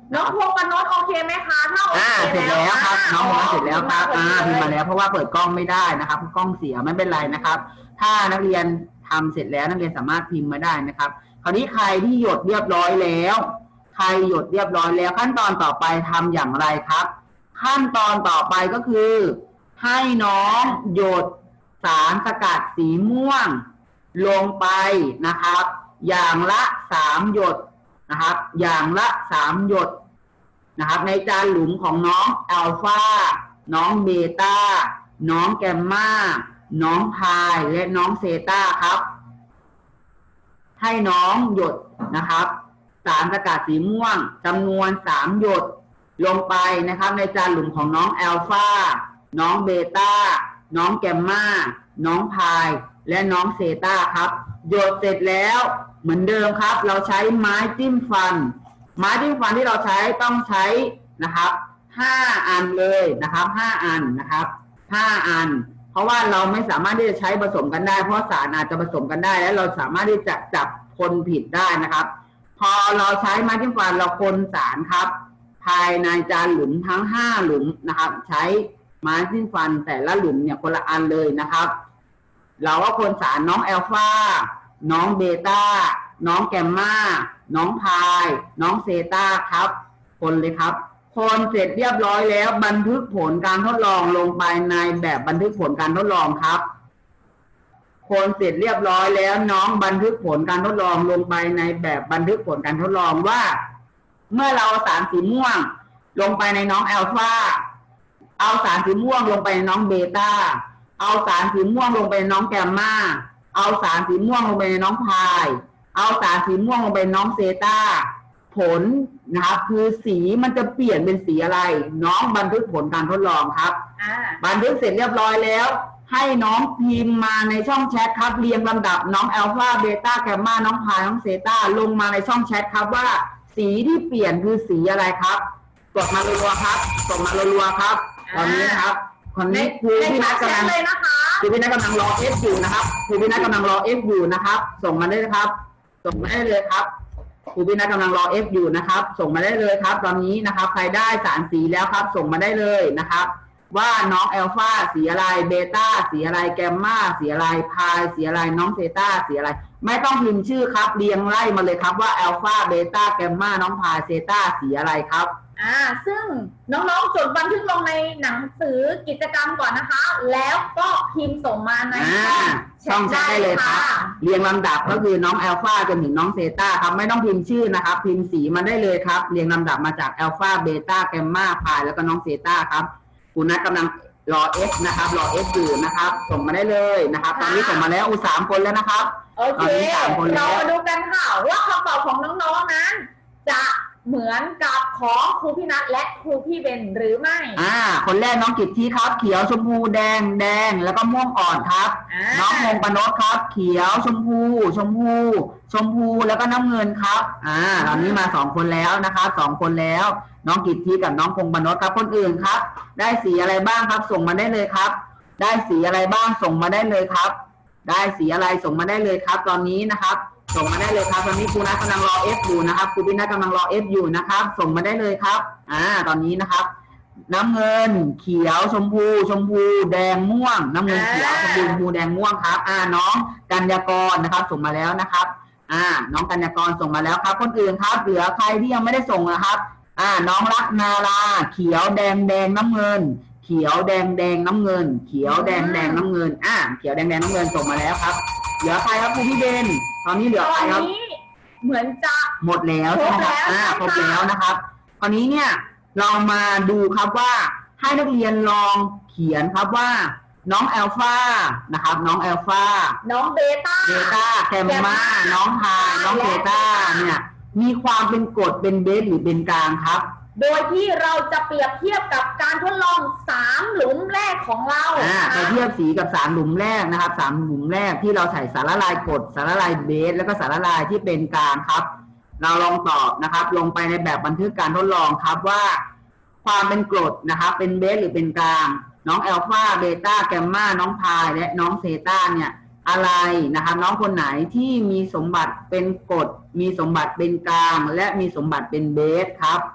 น้องพงกับน้องโอเคไหมคะถ้าโออ่าเคเสร็จแล้วครับ น้องบอกว่าเสร็จแล้วครับ อ่าพิมพ์มาแล้วแล้วเพราะว่าเปิดกล้องไม่ได้นะครับกล้องเสียไม่เป็นไรนะครับ ถ้านักเรียนทำเสร็จแล้วนักเรียนสามารถพิมพ์มาได้นะครับ คราวนี้ใครที่หยดเรียบร้อยแล้ว ใครหยดเรียบร้อยแล้วขั้นตอนต่อไปทำอย่างไรครับ ขั้นตอนต่อไปก็คือ ให้น้องหยดสารสกัดสีม่วงลงไปนะครับ อย่างละสามหยดนะครับ อย่างละสามหยดนะครับ ในจานหลุมของน้องอัลฟาน้องเบต้าน้องแกมมาน้องพายและน้องเซต้าครับ ให้น้องหยดนะครับ สารสกัดสีม่วงจำนวนสามหยดลงไปนะครับ ในจานหลุมของน้องอัลฟาน้องเบต้าน้องแกมมาน้องพายและน้องเซต้าครับหยดเสร็จแล้วเหมือนเดิมครับ เราใช้ไม้จิ้มฟัน ไม้จิ้มฟันที่เราใช้ต้องใช้นะครับห้าอันเลยนะครับห้าอันนะครับห้าอัน เพราะว่าเราไม่สามารถที่จะใช้ผสมกันได้เพราะสารอาจจะผสมกันได้และเราสามารถที่จะจับคนผิดได้นะครับ พอเราใช้ไม้จิ้มฟันเราคนสารครับ ภายในจานหลุมทั้งห้าหลุมนะครับ ใช้ไม้จิ้มฟันแต่ละหลุมเนี่ยคนละอันเลยนะครับ เราก็คนสารน้องแอลฟาน้องเบต้าน้องแกมมาน้องพายน้องเซต้าครับคนเลยครับคนเสร็จเรียบร้อยแล้วบันทึกผลการทดลองลงไปในแบบบันทึกผลการทดลองครับคนเสร็จเรียบร้อยแล้วน้องบันทึกผลการทดลองลงไปในแบบบันทึกผลการทดลองว่า เมื่อเราเอาสารสีม่วงลงไปในน้องแอลฟาเอาสารสีม่วงลงไปในน้องเบต้าเอาสารสีม่วงลงไปในน้องแกมมาเอาสารสีม่วงลงไปในน้องพายเอาสารสีม่วงลงไปในน้องเซต้าผลนะครับคือสีมันจะเปลี่ยนเป็นสีอะไรน้องบันทึกผลการทดลองครับบันทึกเสร็จเรียบร้อยแล้วให้น้องพิมพ์มาในช่องแชทครับเรียงลำดับน้องแอลฟาเบต้าแกมมาน้องพายน้องเซต้าลงมาในช่องแชทครับว่าสีที่เปลี่ยนคือสีอะไรครับกดมารัวๆครับส่งมารัวๆครับตอนนี้ครับคนนี้ครูพี่นัทกำลังครูพี่นัทกำลังรอเอฟอยู่นะครับครูพี่นัทกำลังรอเอฟอยู่นะครับส่งมาได้เลยครับส่งมาได้เลยครับครูพี่นัทกำลังรอเอฟอยู่นะครับส่งมาได้เลยครับตอนนี้นะครับใครได้สารสีแล้วครับส่งมาได้เลยนะครับว่าน้องแอลฟาสีอะไรเบต้าสีอะไรแกมมาสีอะไรพายสีอะไรน้องเซต้าสีอะไรไม่ต้องพิมพ์ชื่อครับเรียงไล่มาเลยครับว่าแอลฟาเบต้าแกมมาน้องพายเซต้าสีอะไรครับอ่าซึ่งน้องๆจดบันทึกลงในหนังสือกิจกรรมก่อนนะคะแล้วก็พิมพ์ส่งมาในช่องแชทได้เลยครับเรียงลำดับก็คือน้องแอลฟาจนถึงน้องเซต้าครับไม่ต้องพิมพ์ชื่อนะครับพิมพ์สีมาได้เลยครับเรียงลำดับมาจากแอลฟาเบต้าแกมมาพายแล้วก็น้องเซต้าครับคุณนัทกำลังรอเอฟนะครับรอเอฟอยู่นะครับส่งมาได้เลยนะครับตอนนี้ส่งมาแล้วอุสามคนแล้วนะครับโอเคเรามาดูกันค่ะว่าคำตอบของน้องๆนั้นจะเหมือนกับของครูพี่นัทและครูพี่เบนหรือไม่อ่าคนแรกน้องกิตที่ครับเขียวชมพูแดงแดงแล้วก็ม่วงอ่อนครับน้องพงปนดครับเขียวชมพูชมพูชมพูแล้วก็น้ำเงินครับอ่าตอนนี้มาสองคนแล้วนะครับสองคนแล้วน้องกิตที่กับน้องพงปนดครับคนอื่นครับได้สีอะไรบ้างครับส่งมาได้เลยครับได้สีอะไรบ้างส่งมาได้เลยครับได้สีอะไรส่งมาได้เลยครับตอนนี้นะครับส่งมาได้เลยครับตอนนี้ครูนัทกำลังรอเอฟอยู่นะครับครูพี่นัทกำลังรอเอฟอยู่นะครับส่งมาได้เลยครับอ่าตอนนี้นะครับน้ำเงินเขียวชมพูชมพูแดงม่วงน้ำเงินเขียวชมพูชมพูแดงม่วงครับอ่าน้องกัญญากรนะครับส่งมาแล้วนะครับอ่าน้องกัญญากรส่งมาแล้วครับคนอื่นครับเหลือใครที่ยังไม่ได้ส่งนะครับอ่าน้องรักนาราเขียวแดงแดงน้ำเงินเขียวแดงแดงน้ำเงินเขียวแดงแดงน้ำเงินอ่าเขียวแดงแดงน้ำเงินส่งมาแล้วครับเหลือใครครับครูพี่เบนตอนนี้เหลือใครครับเหมือนจะหมดแล้วใช่ไหมครับอ่าครบแล้วนะครับตอนนี้เนี่ยเรามาดูครับว่าให้นักเรียนลองเขียนครับว่าน้องแอลฟานะครับน้องแอลฟาน้องเบต้าเบต้าแกมมาน้องพายน้องเบต้าเนี่ยมีความเป็นกรดเป็นเบสหรือเป็นกลางครับโดยที่เราจะเปรียบเทียบกับการทดลองสามหลุมแรกของเราอ่าไปเทียบสีกับสามหลุมแรกนะครับสามหลุมแรกที่เราใส่สารละลายกรดสารละลายเบสแล้วก็สารละลายที่เป็นกลางครับเราลองตอบนะครับลงไปในแบบบันทึกการทดลองครับว่าความเป็นกรดนะครับเป็นเบสหรือเป็นกลางน้องแอลฟาเบต้าแกมมาน้องพายและน้องเซต้าเนี่ยอะไรนะครับน้องคนไหนที่มีสมบัติเป็นกรดมีสมบัติเป็นกลางและมีสมบัติเป็นเบสครับ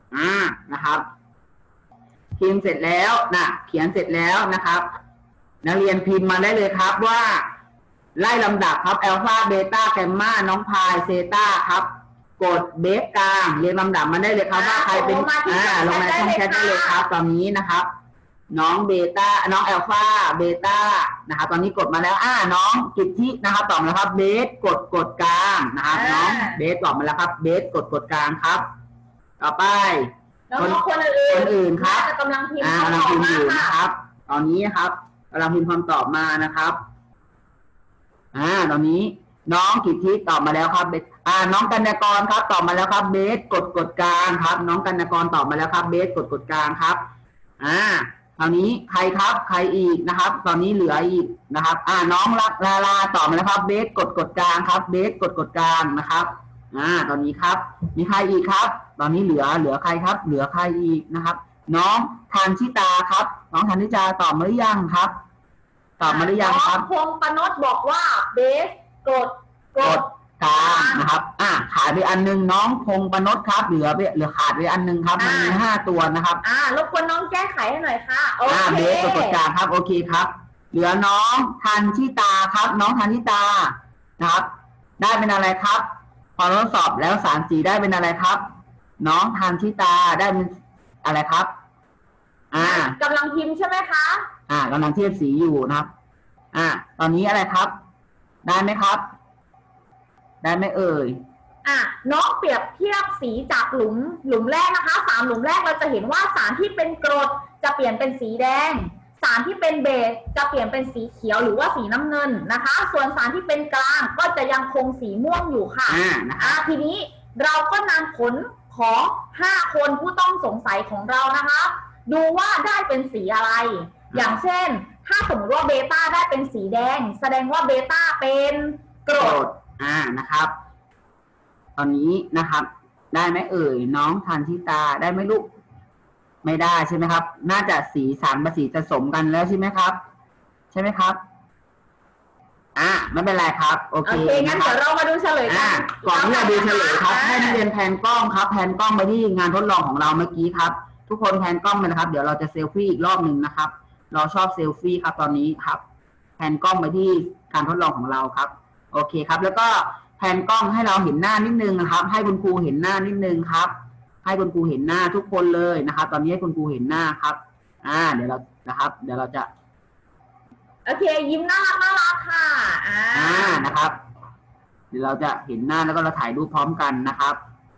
อ่านะครับพิมพ์เสร็จแล้วนะเขียนเสร็จแล้วนะครับนักเรียนพิมพ์มาได้เลยครับว่าไล่ลำดับครับอัลฟาเบต้าแกมมาน้องพายเซต้าครับกดเบสกลางเรียงลำดับมาได้เลยครับว่าใครเป็นอ่าลงในช่องแชทได้เลยครับตอนนี้นะครับน้องเบต้าน้องอัลฟาเบต้านะครับตอนนี้กดมาแล้วอ่าน้องกิตตินะครับตอบมาแล้วครับเบสกดกดกลางนะครับน้องเบสตอบมาแล้วครับเบสกดกดกลางครับต่อไปน้องคนอื่นคนอื่นครับกำลังพิมพ์อ่ากำลังพิมพ์อยู่นะครับ ตอนนี้นะครับกำลังพิมพ์คำตอบมานะครับอ่าตอนนี้น้องกิตติตอบมาแล้วครับอ่าน้องกันยกรครับตอบมาแล้วครับเบสกดกดกลางครับ น้องกันยกรตอบมาแล้วครับเบสกดกดกลางครับอ่าคราวนี้ใครครับใครอีกนะครับ ตอนนี้เหลืออีกนะครับ อ่าน้องรักลาลาตอบมาแล้วครับเบสกดกดกลางครับเบสกดกดกลางนะครับอ่าตอนนี้ครับมีใครอีกครับ ตอนนี้เหลือเหลือใครครับ เหลือใครอีกนะครับ น้องทานชิตาครับน้องทานชิตาตอบมาหรือยังครับตอบมาหรือยังครับพงปนดบอกว่าเบสกดกดกลางนะครับอ่าขาดไปอันนึงน้องพงปนดครับเหลือไปเหลือขาดไปอันนึงครับมันมีห้าตัวนะครับอ่ารบกวนน้องแก้ไขให้หน่อยค่ะโอเคเบสกดกดกลางครับโอเคครับเหลือน้องทันชิตาครับน้องทันชิตานะครับได้เป็นอะไรครับพอทดสอบแล้วสามสีได้เป็นอะไรครับน้องทันชิตาได้เป็นอะไรครับอ่ากำลังพิมพ์ใช่ไหมคะอ่ากำลังเทียบสีอยู่นะครับอ่าตอนนี้อะไรครับได้ไหมครับได้ไหมเอ่ยอ่ะน้องเปรียบเทียบสีจากหลุมหลุมแรกนะคะสามหลุมแรกเราจะเห็นว่าสารที่เป็นกรดจะเปลี่ยนเป็นสีแดงสารที่เป็นเบสจะเปลี่ยนเป็นสีเขียวหรือว่าสีน้ำเงินนะคะส่วนสารที่เป็นกลางก็จะยังคงสีม่วงอยู่ค่ะอ่าทีนี้เราก็นำผลของห้าคนผู้ต้องสงสัยของเรานะคะดูว่าได้เป็นสีอะไรอย่างเช่นถ้าสมมติว่าเบต้าได้เป็นสีแดงแสดงว่าเบต้าเป็นกรดอ่านะครับ ตอนนี้นะครับ ได้ไหมเอ่ยน้องทันทิตาได้ไหมลูกไม่ได้ใช่ไหมครับน่าจะสีสารประสีจะสมกันแล้วใช่ไหมครับใช่ไหมครับอ่าไม่เป็นไรครับโอเคงั้นเดี๋ยวเรามาดูเฉลยกันก่อนที่จะดูเฉลยครับให้นักเรียนแพนกล้องครับแพนกล้องไปที่งานทดลองของเราเมื่อกี้ครับทุกคนแพนกล้องไปนะครับเดี๋ยวเราจะเซลฟี่อีกรอบหนึ่งนะครับเราชอบเซลฟี่ครับตอนนี้ครับแพนกล้องไปที่การทดลองของเราครับโอเคครับแล้วก็แพนกล้องให้เราเห็นหน้านิดนึงนะครับให้คุณครูเห็นหน้านิดนึงครับให้คุณครูเห็นหน้าทุกคนเลยนะครับตอนนี้ให้คุณครูเห็นหน้าครับอ่าเดี๋ยวเรานะครับเดี๋ยวเราจะโอเคยิ้มน่ารักน่ารักค่ะอ่านะครับเดี๋ยวเราจะเห็นหน้าแล้วก็เราถ่ายรูปพร้อมกันนะครับ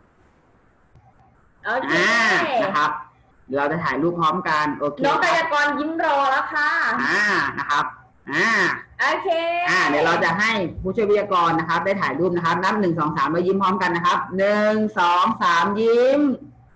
โอเคนะครับเดี๋ยวเราจะถ่ายรูปพร้อมกันโอเคน้องกายกรยิ้มรอแล้วค่ะอ่านะครับอ่าโอเคอ่าเดี๋ยวเราจะให้ผู้ช่วยวิทยากรนะครับได้ถ่ายรูปนะครับนับหนึ่งสองสามแล้วยิ้มพร้อมกันนะครับหนึ่งสองสามยิ้ม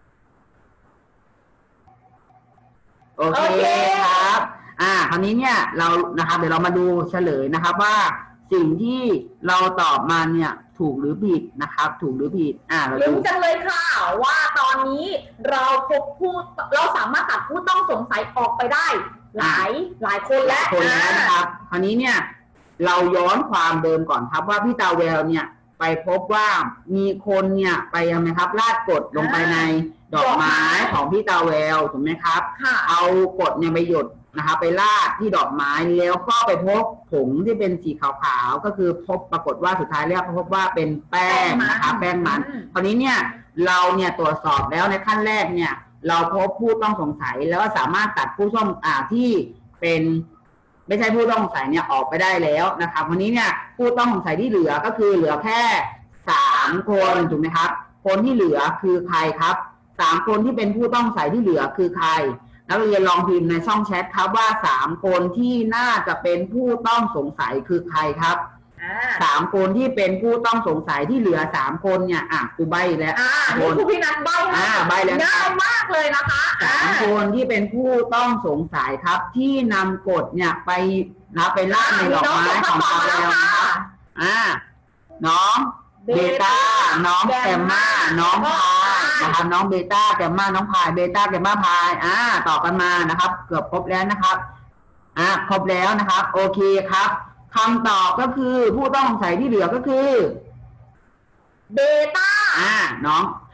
โอเคครับอ่าคราวนี้เนี่ยเรานะครับเดี๋ยวเรามาดูเฉลยนะครับว่าสิ่งที่เราตอบมาเนี่ยถูกหรือผิดนะครับถูกหรือผิดอ่าเราดูลุ้นจังเลยค่ะว่าตอนนี้เราพบผู้เราสามารถตัดผู้ต้องสงสัยออกไปได้หลายหลายคนแล้วคนแล้วนะครับคราวนี้เนี่ยเราย้อนความเดิมก่อนครับว่าพี่ตาแววเนี่ยไปพบว่ามีคนเนี่ยไปยังไงครับลาดกรดลงไปในดอกไม้ของพี่ตาแววถูกไหมครับเอากรดเนี่ยไปหยดนะครับไปลาดที่ดอกไม้แล้วก็ไปพบผงที่เป็นสีขาวๆก็คือพบปรากฏว่าสุดท้ายแล้วพบว่าเป็นแป้งนะครับแป้งมันคราวนี้เนี่ยเราเนี่ยตรวจสอบแล้วในขั้นแรกเนี่ยเราพบผู้ต้องสงสัยแล้วก็สามารถตัดผู้ต้องอ่าที่เป็นไม่ใช่ผู้ต้องสงสัยเนี่ยออกไปได้แล้วนะครับวันนี้เนี่ยผู้ต้องสงสัยที่เหลือก็คือเหลือแค่สามคนถูกไหมครับคนที่เหลือคือใครครับสามคนที่เป็นผู้ต้องสงสัยที่เหลือคือใครนักเรียนลองพิมพ์ในช่องแชทครับว่าสามคนที่น่าจะเป็นผู้ต้องสงสัยคือใครครับสามคนที่เป็นผู้ต้องสงสัยที่เหลือสามคนเนี่ยอ่ะครูใบแล้วครูพี่นัทใบอ่าใบแล้วง่ายมากเลยนะคะสามคนที่เป็นผู้ต้องสงสัยครับที่นำกฎเนี่ยไปนะไปลาดในดอกไม้ของเราแล้วนะครับอ่าน้องเบต้าน้องแกมมาน้องพายนะครับน้องเบต้าแกมมาน้องพายเบต้าแกมมาพายอ่าต่อกันมานะครับเกือบครบแล้วนะครับอ่าครบแล้วนะครับโอเคครับคำตอบก็คือผู้ต้องสงสัยที่เหลือก็คือเบต้าอ่าน้อง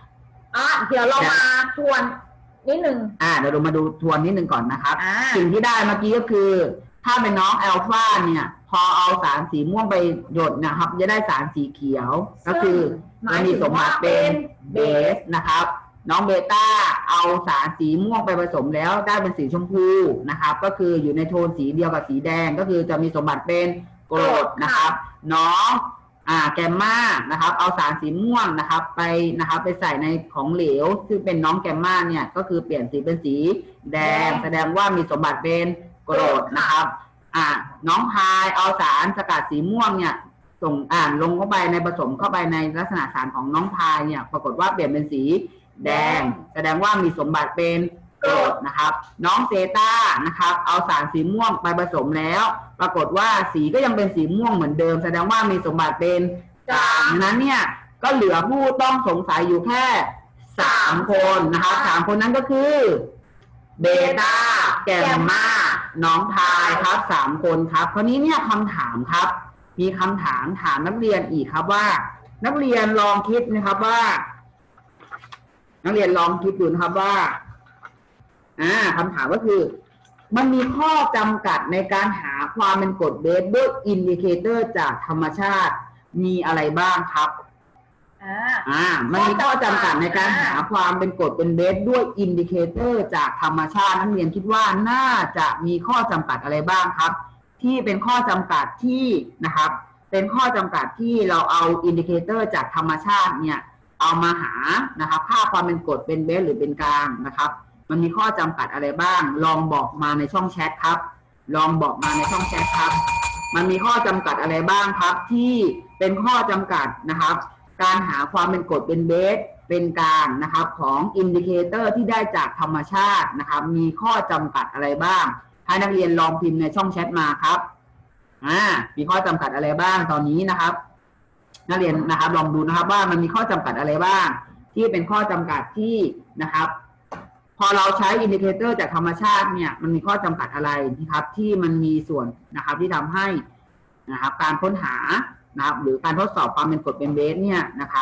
อ่ะเดี๋ยวเรามาทวนนิดหนึ่งอ่าเดี๋ยวเรามาดูทวนนิดนึงก่อนนะครับอ่าสิ่งที่ได้เมื่อกี้ก็คือ ถ้าเป็นน้องอัลฟาเนี่ย พอเอาสารสีม่วงไปหยดนะครับ จะได้สารสีเขียว ก็คือมันมีสมบัติเป็นเบสนะครับ น้องเบต้าเอาสารสีม่วงไปผสมแล้วได้เป็นสีชมพูนะครับ ก็คืออยู่ในโทนสีเดียวกับสีแดง ก็คือจะมีสมบัติเป็นกรดนะครับ น้องอ่าแกมมานะครับ เอาสารสีม่วงนะครับ ไปนะครับไปใส่ในของเหลวซึ่งเป็นน้องแกมมาเนี่ยก็คือเปลี่ยนสีเป็นสีแดง แสดงว่ามีสมบัติเป็นกรดนะครับอ่าน้องพายเอาสารสกัดสีม่วงเนี่ยส่งอ่านลงเข้าไปในผสมเข้าไปในลักษณะสารของน้องพายเนี่ยปรากฏว่าเปลี่ยนเป็นสีแดง แสดงว่ามีสมบัติเป็นกรดนะครับน้องเซต้านะครับเอาสารสีม่วงไปผสมแล้ว ปรากฏว่าสีก็ยังเป็นสีม่วงเหมือนเดิม แสดงว่ามีสมบัติเป็นกลางดังนั้นเนี่ยก็เหลือผู้ต้องสงสัยอยู่แค่สามคนนะครับสามคนนั้นก็คือเบต้าแกมมาน้องพายครับสามคนครับคราวนี้เนี่ยคำถามครับมีคำถามถามนักเรียนอีกครับว่า นักเรียนลองคิดนะครับว่า นักเรียนลองคิดดูนะครับว่าอ่าคำถามก็คือ มันมีข้อจำกัดในการหาความเป็นกรดเบสด้วยอินดิเคเตอร์จากธรรมชาติมีอะไรบ้างครับอ่าอ่ามันมีข้อจำกัดในการหาความเป็นกรดเป็นเบสด้วยอินดิเคเตอร์จากธรรมชาตินักเรียนคิดว่าน่าจะมีข้อจำกัดอะไรบ้างครับที่เป็นข้อจำกัดที่นะครับเป็นข้อจำกัดที่เราเอาอินดิเคเตอร์จากธรรมชาติเนี่ยเอามาหานะครับค่าความเป็นกรดเป็นเบสหรือเป็นกลางนะครับมันมีข้อจำกัดอะไรบ้างลองบอกมาในช่องแชทครับลองบอกมาในช่องแชทครับมันมีข้อจำกัดอะไรบ้างครับที่เป็นข้อจำกัดนะครับการหาความเป็นกรดเป็นเบสเป็นกลางนะครับของอินดิเคเตอร์ที่ได้จากธรรมชาตินะครับมีข้อจำกัดอะไรบ้างให้นักเรียนลองพิมพ์ในช่องแชทมาครับอ่ามีข้อจำกัดอะไรบ้างตอนนี้นะครับนักเรียนนะครับลองดูนะครับว่ามันมีข้อจำกัดอะไรบ้างที่เป็นข้อจำกัดที่นะครับพอเราใช้อินดิเคเตอร์จากธรรมชาติเนี่ยมันมีข้อจำกัดอะไรนะครับที่มันมีส่วนนะครับที่ทำให้นะครับการค้นหานะครับหรือการทดสอบความเป็นกรดเป็นเบสเนี่ยนะครับ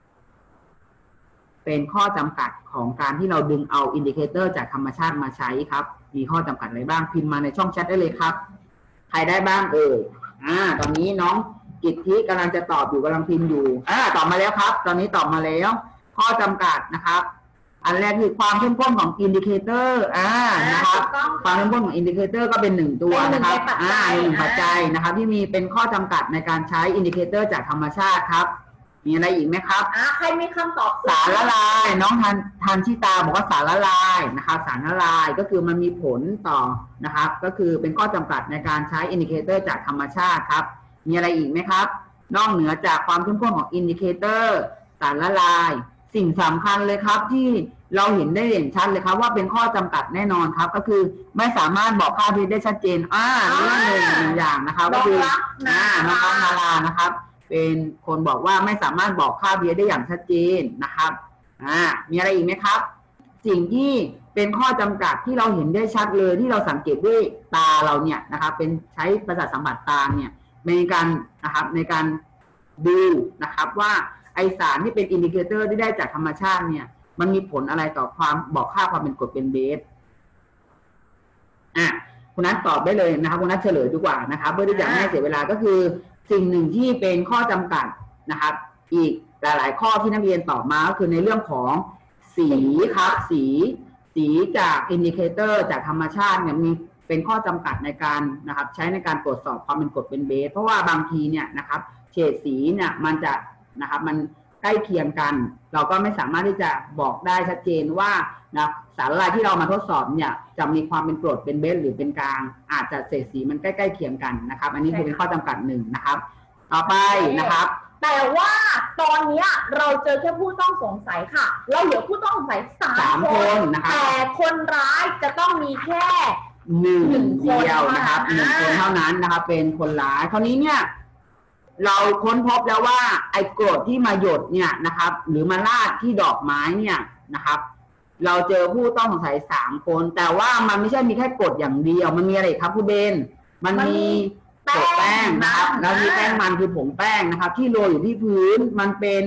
เป็นข้อจำกัดของการที่เราดึงเอาอินดิเคเตอร์จากธรรมชาติมาใช้ครับมีข้อจำกัดอะไรบ้างพิมพ์มาในช่องแชทได้เลยครับใครได้บ้างเอ่ยอ่าตอนนี้น้องกิตติกำลังจะตอบอยู่กำลังพิมพ์อยู่อ่าตอบมาแล้วครับตอนนี้ตอบมาแล้วข้อจำกัดนะครับอันแรกคือความเข้มข้นของอินดิเคเตอร์อ่านะครับความเข้มข้นของอินดิเคเตอร์ก็เป็นหนึ่งตัวนะครับอ่าหนึ่งปัจจัยนะครับที่มีเป็นข้อจำกัดในการใช้อินดิเคเตอร์จากธรรมชาติครับมีอะไรอีกไหมครับอ่าใครมีคำตอบสารละลายน้องทันทันชิตาบอกว่าสารละลายนะครับสารละลายก็คือมันมีผลต่อนะครับก็คือเป็นข้อจำกัดในการใช้อินดิเคเตอร์จากธรรมชาติครับมีอะไรอีกไหมครับนอกเหนือจากความเข้มข้นของอินดิเคเตอร์สารละลายสิ่งสำคัญเลยครับที่เราเห็นได้เห็นชัดเลยครับว่าเป็นข้อจำกัดแน่นอนครับก็คือไม่สามารถบอกค่า พี ได้ชัดเจนอ่าเรื่องหนึ่งหนึ่งอย่างนะครับก็คืออ่าน้องรักนารานะครับเป็นคนบอกว่าไม่สามารถบอกค่า พี ได้อย่างชัดเจนนะครับอ่ามีอะไรอีกไหมครับสิ่งที่เป็นข้อจำกัดที่เราเห็นได้ชัดเลยที่เราสังเกตด้วยตาเราเนี่ยนะครับเป็นใช้ประสาทสัมผัสตาเนี่ยในการนะครับในการดูนะครับว่าไอสารที่เป็นอินดิเคเตอร์ที่ได้จากธรรมชาติเนี่ยมันมีผลอะไรต่อความบอกค่าความเป็นกรดเป็นเบสอ่ะคุณนัทตอบได้เลยนะครับคุณนัทเฉลยดีกว่านะครับเพื่อที่จะไม่ให้เสียเวลาก็คือสิ่งหนึ่งที่เป็นข้อจำกัดนะครับอีกหลายๆข้อที่นักเรียนตอบมาก็คือในเรื่องของสีครับสีสีจากอินดิเคเตอร์จากธรรมชาติเนี่ยมีเป็นข้อจำกัดในการนะครับใช้ในการตรวจสอบความเป็นกรดเป็นเบสเพราะว่าบางทีเนี่ยนะครับเฉดสีเนี่ยมันจะนะครับมันใกล้เคียงกันเราก็ไม่สามารถที่จะบอกได้ชัดเจนว่านะสารละลายที่เรามาทดสอบเนี่ยจะมีความเป็นกรดเป็นเบสหรือเป็นกลางอาจจะเฉดสีมันใกล้ๆเคียงกันนะครับอันนี้คือเป็นข้อจำกัดหนึ่งนะครับต่อไปนะครับแต่ว่าตอนนี้เราเจอแค่ผู้ต้องสงสัยค่ะเราเหลือผู้ต้องสงสัยสามคนนะครับแต่คนร้ายจะต้องมีแค่หนึ่งเดียวนะครับหนึ่งคนเท่านั้นนะครับเป็นคนร้ายคราวนี้เนี่ยเราค้นพบแล้วว่าไอ้กรดที่มาหยดเนี่ยนะครับหรือมาลาดที่ดอกไม้เนี่ยนะครับเราเจอผู้ต้องสงสัยสามคนแต่ว่ามันไม่ใช่มีแค่กรดอย่างเดียวมันมีอะไรครับผู้เบนมันมีแป้งนะครับแล้วมีแป้งมันคือผงแป้งนะครับที่โรยอยู่ที่พื้นมันเป็น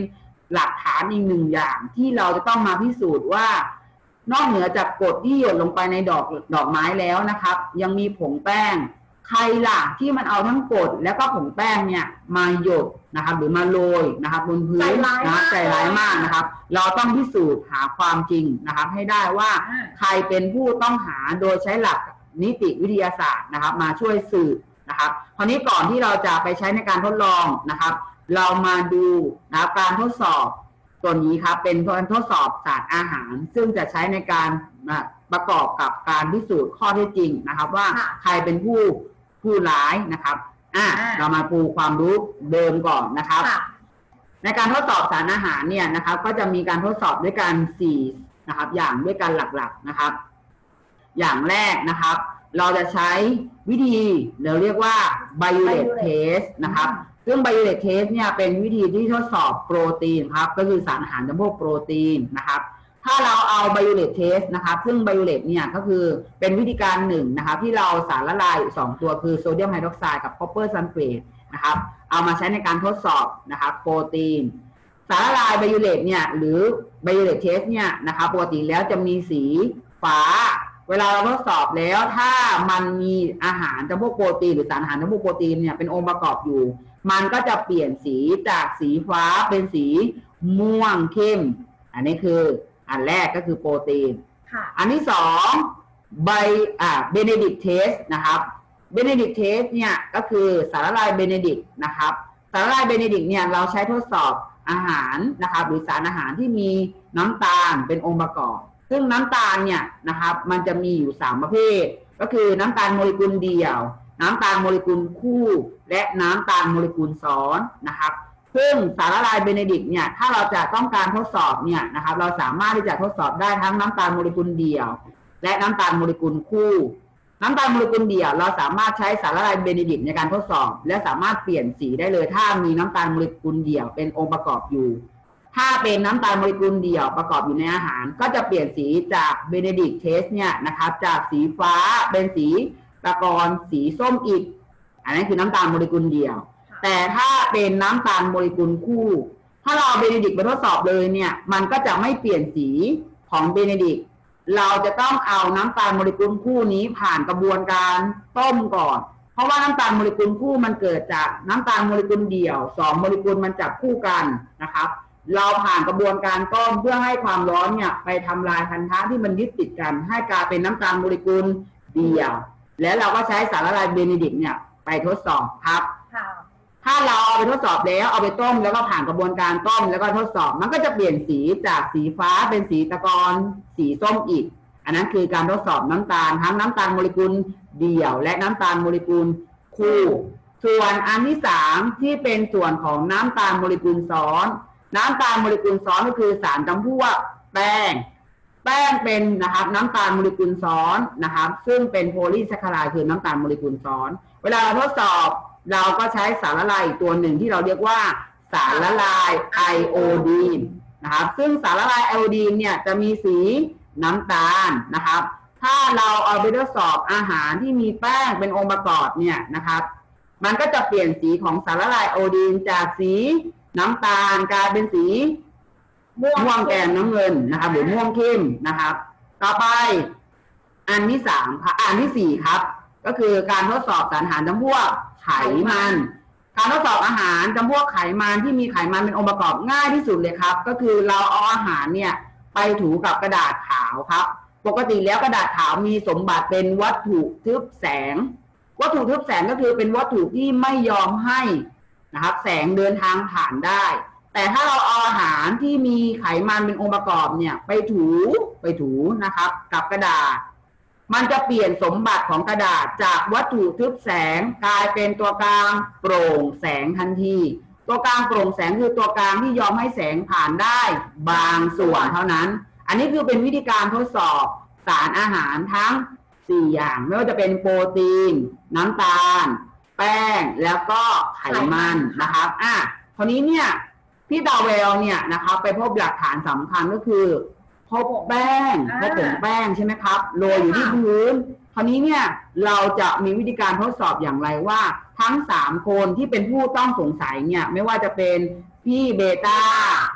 หลักฐานอีกหนึ่งอย่างที่เราจะต้องมาพิสูจน์ว่านอกเหนือจากกรดที่หยดลงไปในดอกดอกไม้แล้วนะครับ ยังมีผงแป้งใครล่ะที่มันเอาทั้งกรดแล้วก็ผงแป้งเนี่ยมาหยดนะครับหรือมาโรยนะครับบนพื้นนะใจร้ายมากนะครับเราต้องพิสูจน์หาความจริงนะครับให้ได้ว่าใครเป็นผู้ต้องหาโดยใช้หลักนิติวิทยาศาสตร์นะครับมาช่วยสืบนะครับคราวนี้ก่อนที่เราจะไปใช้ในการทดลองนะครับเรามาดูนะครับการทดสอบตัวนี้ครับเป็นการทดสอบศาสตร์อาหารซึ่งจะใช้ในการประกอบกับการพิสูจน์ข้อเท็จจริงนะครับว่าใครเป็นผู้ผู้ร้ายนะครับอ่ะเรามาปูความรู้เดิมก่อนนะครับในการทดสอบสารอาหารเนี่ยนะครับก็จะมีการทดสอบด้วยกันสี่นะครับอย่างด้วยกันหลักๆนะครับอย่างแรกนะครับเราจะใช้วิธีเราเรียกว่า Biuret Test นะครับซึ่ง Biuret Test เนี่ยเป็นวิธีที่ทดสอบโปรตีนครับก็คือสารอาหารจำพวกโปรตีนนะครับถ้าเราเอา Biuret Test นะครับซึ่ง Biuret เนี่ยก็คือเป็นวิธีการหนึ่งนะครับที่เราสารละลายสองตัวคือโซเดียมไฮดรอกไซด์กับ copper sulfate นะครับเอามาใช้ในการทดสอบนะครับโปรตีนสารละลาย Biuret เนี่ยหรือ Biuret Test เนี่ยนะครับปกติแล้วจะมีสีฟ้าเวลาเราทดสอบแล้วถ้ามันมีอาหารจำพวกโปรตีนหรือสารอาหารจำพวกโปรตีนเนี่ยเป็นองค์ประกอบอยู่มันก็จะเปลี่ยนสีจากสีฟ้าเป็นสีม่วงเข้มอันนี้คืออันแรกก็คือโปรตีนอันที่สองใบอ่าเบเนดิกเทสนะครับเบเนดิกเทสเนี่ยก็คือสารละลายเบเนดิกนะครับสารละลายเบเนดิกเนี่ยเราใช้ทดสอบอาหารนะครับหรือสารอาหารที่มีน้ำตาลเป็นองค์ประกอบซึ่งน้ำตาลเนี่ยนะครับมันจะมีอยู่สามประเภทก็คือน้ำตาลโมเลกุลเดี่ยวน้ำตาลโมเลกุลคู่และน้ำตาลโมเลกุลซ้อนนะครับซึ่งสารละลายเบเนดิกเนี่ยถ้าเราจะต้องการทดสอบเนี่ยนะครับเราสามารถที่จะทดสอบได้ทั้งน้ำตาลโมเลกุลเดี่ยวและน้ำตาลโมเลกุลคู่น้ำตาลโมเลกุลเดี่ยวเราสามารถใช้สารละลายเบเนดิกในการทดสอบและสามารถเปลี่ยนสีได้เลยถ้ามีน้ำตาลโมเลกุลเดี่ยวเป็นองค์ประกอบอยู่ถ้าเป็นน้ำตาลโมเลกุลเดี่ยวประกอบอยู่ในอาหารก็จะเปลี่ยนสีจากเบเนดิกเทสเนี่ยนะครับจากสีฟ้าเป็นสีตะกอนสีส้มอีกอันนั้นคือน้ำตาลโมเลกุลเดี่ยวแต่ถ้าเป็นน้ำตาลโมเลกุลคู่ถ้าเราเบเนดิกไปทดสอบเลยเนี่ยมันก็จะไม่เปลี่ยนสีของเบเนดิกเราจะต้องเอาน้ำตาลโมเลกุลคู่นี้ผ่านกระบวนการต้มก่อนเพราะว่าน้ำตาลโมเลกุลคู่มันเกิดจากน้ำตาลโมเลกุลเดี่ยวสองโมเลกุลมันจับคู่กันนะครับเราผ่านกระบวนการต้มเพื่อให้ความร้อนเนี่ยไปทำลายพันธะที่มันยึดติดกันให้กลายเป็นน้ำตาลโมเลกุลเดี่ยวและเราก็ใช้สารละลายเบเนดิกเนี่ยไปทดสอบครับถ้าเราเอาไปทดสอบแล้วเอาไปต้มแล้วก็ผ่านกระบวนการต้มแล้วก็ทดสอบมันก็จะเปลี่ยนสีจากสีฟ้าเป็นสีตะกอนสีส้มอีกอันนั้นคือการทดสอบน้ำตาลทั้งน้ำตาลโมเลกุลเดี่ยวและน้ำตาลโมเลกุลคู่ส่วนอันที่สามที่เป็นส่วนของน้ำตาลโมเลกุลซ้อนน้ำตาลโมเลกุลซ้อนก็คือสารจำพวกแป้งแป้งเป็นนะครับน้ำตาลโมเลกุลซ้อนนะครับซึ่งเป็นโพลีแซคคาไรด์คือน้ำตาลโมเลกุลซ้อนเวลาเราทดสอบเราก็ใช้สารละลายตัวหนึ่งที่เราเรียกว่าสารละลายไอโอดีนนะครับซึ่งสารละลายไอโอดีนเนี่ยจะมีสีน้ำตาลนะครับถ้าเราเอาไปทดสอบอาหารที่มีแป้งเป็นองค์ประกอบเนี่ยนะครับมันก็จะเปลี่ยนสีของสารละลายไอโอดีนจากสีน้ำตาลกลายเป็นสีม่วงแกมน้ำเงินนะครับหรือม่วงเข้มนะครับต่อไปอันที่สามค่ะอันที่สี่ครับก็คือการทดสอบสารอาหารจำพวกไขมันการทดสอบอาหารจำพวกไขมันที่มีไขมันเป็นองค์ประกอบง่ายที่สุดเลยครับก็คือเราเอาอาหารเนี่ยไปถูกับกระดาษขาวครับปกติแล้วกระดาษขาวมีสมบัติเป็นวัตถุทึบแสงวัตถุทึบแสงก็คือเป็นวัตถุที่ไม่ยอมให้นะครับแสงเดินทางผ่านได้แต่ถ้าเราเอาอาหารที่มีไขมันเป็นองค์ประกอบเนี่ยไปถูไปถูนะครับกับกระดาษมันจะเปลี่ยนสมบัติของกระดาษจากวัตถุทึบแสงกลายเป็นตัวกลางโปร่งแสงทันทีตัวกลางโปร่งแสงคือตัวกลางที่ยอมให้แสงผ่านได้บางส่วนเท่านั้นอันนี้คือเป็นวิธีการทดสอบสารอาหารทั้งสี่อย่างไม่ว่าจะเป็นโปรตีนน้ำตาลแป้งแล้วก็ไขมันนะครับอ่ะคราวนี้เนี่ยพี่ดาวเวลเนี่ยนะครับไปพบหลักฐานสำคัญก็คือพบแป้งพบผงแป้งใช่ไหมครับโรยอยู่ที่พื้นคราวนี้เนี่ยเราจะมีวิธีการทดสอบอย่างไรว่าทั้งสามคนที่เป็นผู้ต้องสงสัยเนี่ยไม่ว่าจะเป็นพี่เบต้า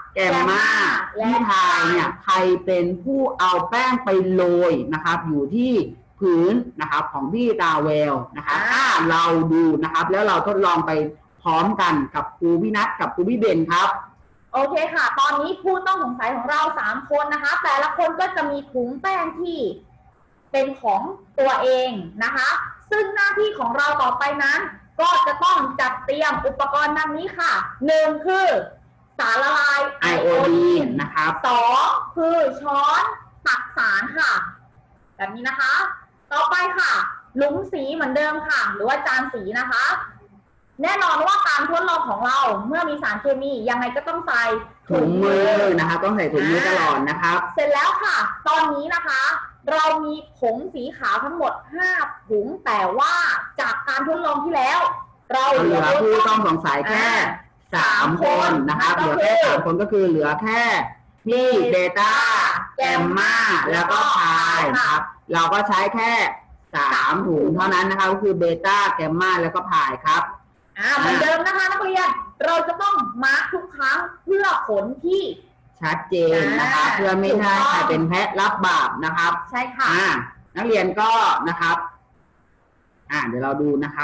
แกมมาพี่พายเนี่ยใครเป็นผู้เอาแป้งไปโรยนะครับอยู่ที่พื้นนะครับของพี่ตาแววนะคะถ้าเราดูนะครับแล้วเราทดลองไปพร้อมกันกับครูพี่นัทกับครูพี่เบนครับโอเคค่ะตอนนี้ผู้ต้องสงสัยของเราสามคนนะคะแต่ละคนก็จะมีถุงแป้งที่เป็นของตัวเองนะคะซึ่งหน้าที่ของเราต่อไปนั้นก็จะต้องจัดเตรียมอุปกรณ์ดังนี้ค่ะหนึ่งคือสารละลายไอโอดีนนะครับสองคือช้อนตักสารค่ะแบบนี้นะคะต่อไปค่ะหลุมสีเหมือนเดิมค่ะหรือว่าจานสีนะคะแน่นอนว่าการทดลองของเราเมื่อมีสารเคมียังไงก็ต้องใส่ถุงมือนะคะต้องใส่ถุงมือตลอดนะครับเสร็จแล้วค่ะตอนนี้นะคะเรามีผงสีขาวทั้งหมดห้าถุงแต่ว่าจากการทดลองที่แล้วเราเหลือผู้ต้องสงสัยแค่สามคนนะครับเหลือแค่สามคนก็คือเหลือแค่พี่เบต้าแกมมาแล้วก็พายนะครับเราก็ใช้แค่สามถุงเท่านั้นนะคะก็คือเบต้าแกมมาแล้วก็พายครับอ่าเหมือนเดิมนะคะนักเรียนเราจะต้องมาร์คทุกครั้งเพื่อผลที่ชัดเจนนะคะเพื่อไม่ให้ใครเป็นแพะรับบาปนะครับใช่ค่ะอ่านักเรียนก็นะครับอ่าเดี๋ยวเราดูนะครับ